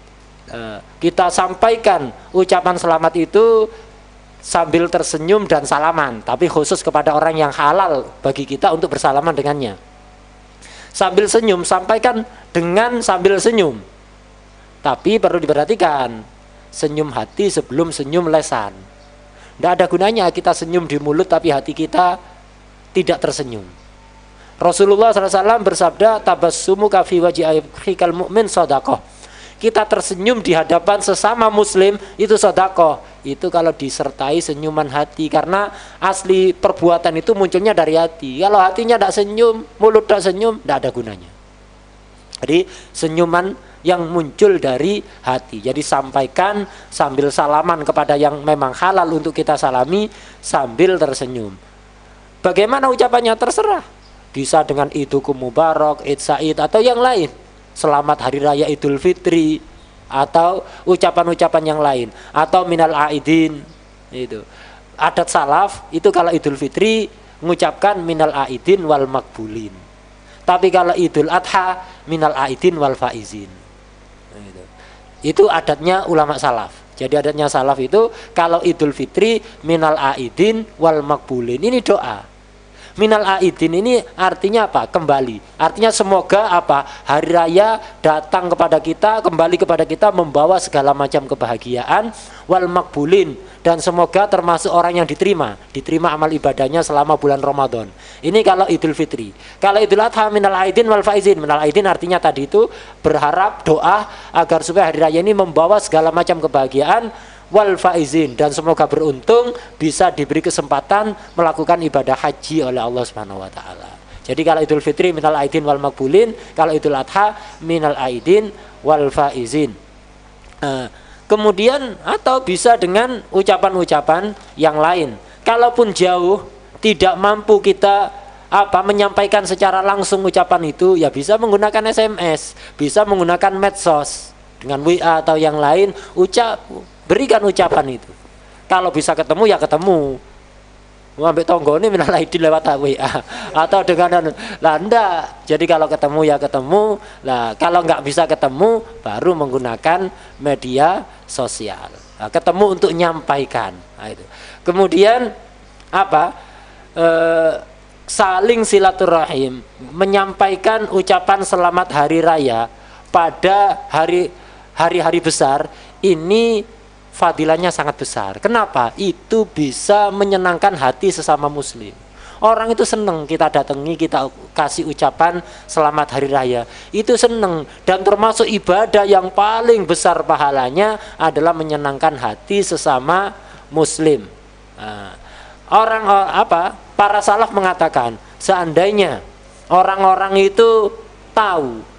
Kita sampaikan ucapan selamat itu sambil tersenyum dan salaman, tapi khusus kepada orang yang halal bagi kita untuk bersalaman dengannya. Sambil senyum, sampaikan dengan sambil senyum. Tapi perlu diperhatikan, senyum hati sebelum senyum lesan. Tidak ada gunanya kita senyum di mulut tapi hati kita tidak tersenyum. Rasulullah shallallahu alaihi wasallam bersabda, tabassumu kafi wajhi akhikal mu'min shadaqah. Kita tersenyum di hadapan sesama muslim itu shadaqah. Itu kalau disertai senyuman hati, karena asli perbuatan itu munculnya dari hati. Kalau hatinya tidak senyum, mulut tidak senyum, tidak ada gunanya. Jadi senyuman yang muncul dari hati. Jadi sampaikan sambil salaman kepada yang memang halal untuk kita salami sambil tersenyum. Bagaimana ucapannya terserah. Bisa dengan Idukum Mubarak, Id Said atau yang lain. Selamat Hari Raya Idul Fitri atau ucapan-ucapan yang lain atau minal aidin. Itu. Adat salaf itu kalau Idul Fitri mengucapkan minal aidin wal makbulin. Tapi kalau Idul Adha minal aidin wal faizin. Itu adatnya ulama salaf. Jadi adatnya salaf itu kalau Idul Fitri minal aidin wal makbulin. Ini doa. Minal aidin ini artinya apa? Kembali. Artinya semoga apa? Hari raya datang kepada kita, kembali kepada kita membawa segala macam kebahagiaan. Wal makbulin, dan semoga termasuk orang yang diterima, diterima amal ibadahnya selama bulan Ramadan. Ini kalau Idul Fitri. Kalau Idul Adha minal aidin wal faizin. Minal aidin artinya tadi itu berharap doa agar supaya hari raya ini membawa segala macam kebahagiaan, wal faizin, dan semoga beruntung bisa diberi kesempatan melakukan ibadah haji oleh Allah Subhanahu wa taala. Jadi kalau Idul Fitri minal aidin wal makbulin, kalau Idul Adha minal aidin wal faizin. Uh, kemudian atau bisa dengan ucapan-ucapan yang lain. Kalaupun jauh tidak mampu kita apa menyampaikan secara langsung ucapan itu, ya bisa menggunakan S M S, bisa menggunakan medsos dengan W A atau yang lain, ucap berikan ucapan itu. Kalau bisa ketemu ya ketemu. Ngambil tonggo ini minal aidin lewat W A atau dengan lah enggak. Jadi kalau ketemu ya ketemu. Lah kalau nggak bisa ketemu baru menggunakan media sosial. Nah, ketemu untuk nyampaikan. Nah, itu. Kemudian apa? E, saling silaturahim, menyampaikan ucapan selamat hari raya pada hari hari-hari besar ini. Fadilahnya sangat besar. Kenapa? Itu bisa menyenangkan hati sesama muslim. Orang itu senang kita datangi, kita kasih ucapan selamat hari raya. Itu senang, dan termasuk ibadah yang paling besar pahalanya adalah menyenangkan hati sesama muslim. Nah, orang apa? Para salaf mengatakan, seandainya orang-orang itu tahu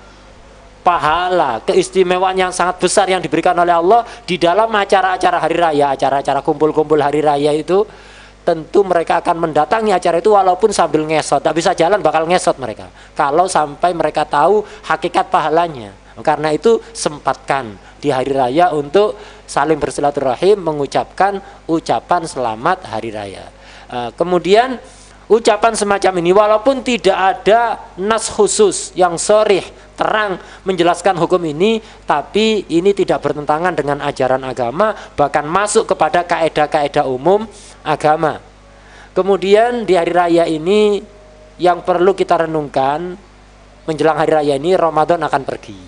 pahala, keistimewaan yang sangat besar yang diberikan oleh Allah di dalam acara-acara hari raya, acara-acara kumpul-kumpul hari raya itu, tentu mereka akan mendatangi acara itu walaupun sambil ngesot. Tak bisa jalan, bakal ngesot mereka kalau sampai mereka tahu hakikat pahalanya. Karena itu sempatkan di hari raya untuk saling bersilaturahim, mengucapkan ucapan selamat hari raya. uh, Kemudian ucapan semacam ini walaupun tidak ada nas khusus yang sharih terang menjelaskan hukum ini, tapi ini tidak bertentangan dengan ajaran agama, bahkan masuk kepada kaedah-kaedah umum agama. Kemudian di hari raya ini yang perlu kita renungkan menjelang hari raya ini, Ramadan akan pergi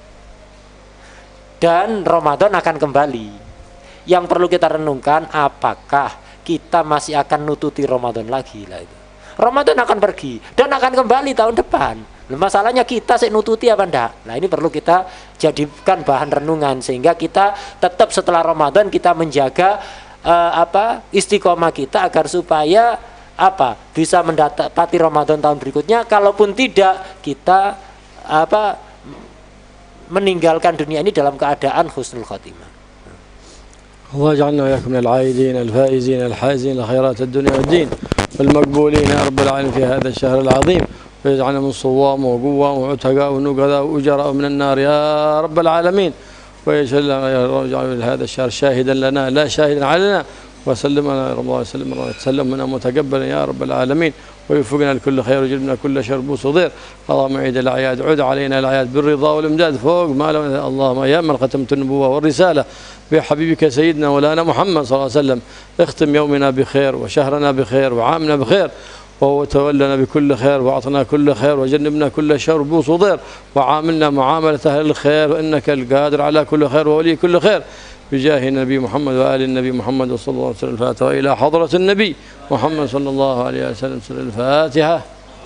dan Ramadan akan kembali. Yang perlu kita renungkan, apakah kita masih akan nututi Ramadan lagi lah itu. Ramadan akan pergi dan akan kembali tahun depan. Masalahnya kita sih nututi apa enggak? Nah, ini perlu kita jadikan bahan renungan sehingga kita tetap setelah Ramadan kita menjaga uh, apa istiqomah kita agar supaya apa bisa mendapati Ramadan tahun berikutnya. Kalaupun tidak, kita apa meninggalkan dunia ini dalam keadaan husnul khotimah. الله يجعلنا وإياكم من العائدين الفائزين الحائزين لخيرات الدنيا والدين والمقبولين يا رب العالمين في هذا الشهر العظيم، ويجعلنا من صوام وقوام وعتقاء ونقذاء وأجراء من النار يا رب العالمين، ويجعل هذا الشهر شاهدا لنا لا شاهدا علينا، وسلمنا رمضان وسلم وسلمنا متقبلا يا رب العالمين، ويوفقنا لكل خير ويجلبنا كل شر بوصدير. اللهم عيد الأعياد عد علينا الأعياد بالرضا والإمداد فوق ما لو اللهم يا من ختمت النبوة والرسالة بحبيبك سيدنا ولانا محمد صلى الله عليه وسلم، اختم يومنا بخير وشهرنا بخير وعامنا بخير، وتولنا بكل خير واعطنا كل خير وجنبنا كل شر بوصدير، وعاملنا معاملة أهل الخير، وإنك القادر على كل خير وولي كل خير، بجاه النبي محمد وآل النبي محمد وصلى الله عليه وسلم. الفاتحة إلى حضرة النبي محمد صلى الله عليه وسلم. الفاتحة.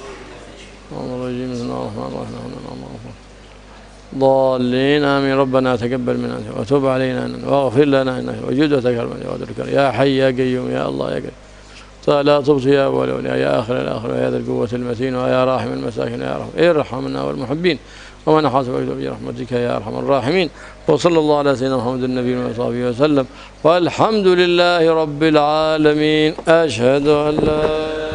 ضالين آمين. ربنا تقبل منا وتب علينا واغفر لنا إنك وجود وتكرم يا حي يا قيوم يا الله يا قيوم لا تبصي يا أول الأولياء يا آخر الآخر يا ذا القوة المتين ويا راحم المساكين يا رحم ارحمنا والمحبين ومن حاسبك برحمتك يا أرحم الراحمين. وصلى الله على سيدنا محمد النبي وصحبه وسلم، والحمد لله رب العالمين. أشهد أن لا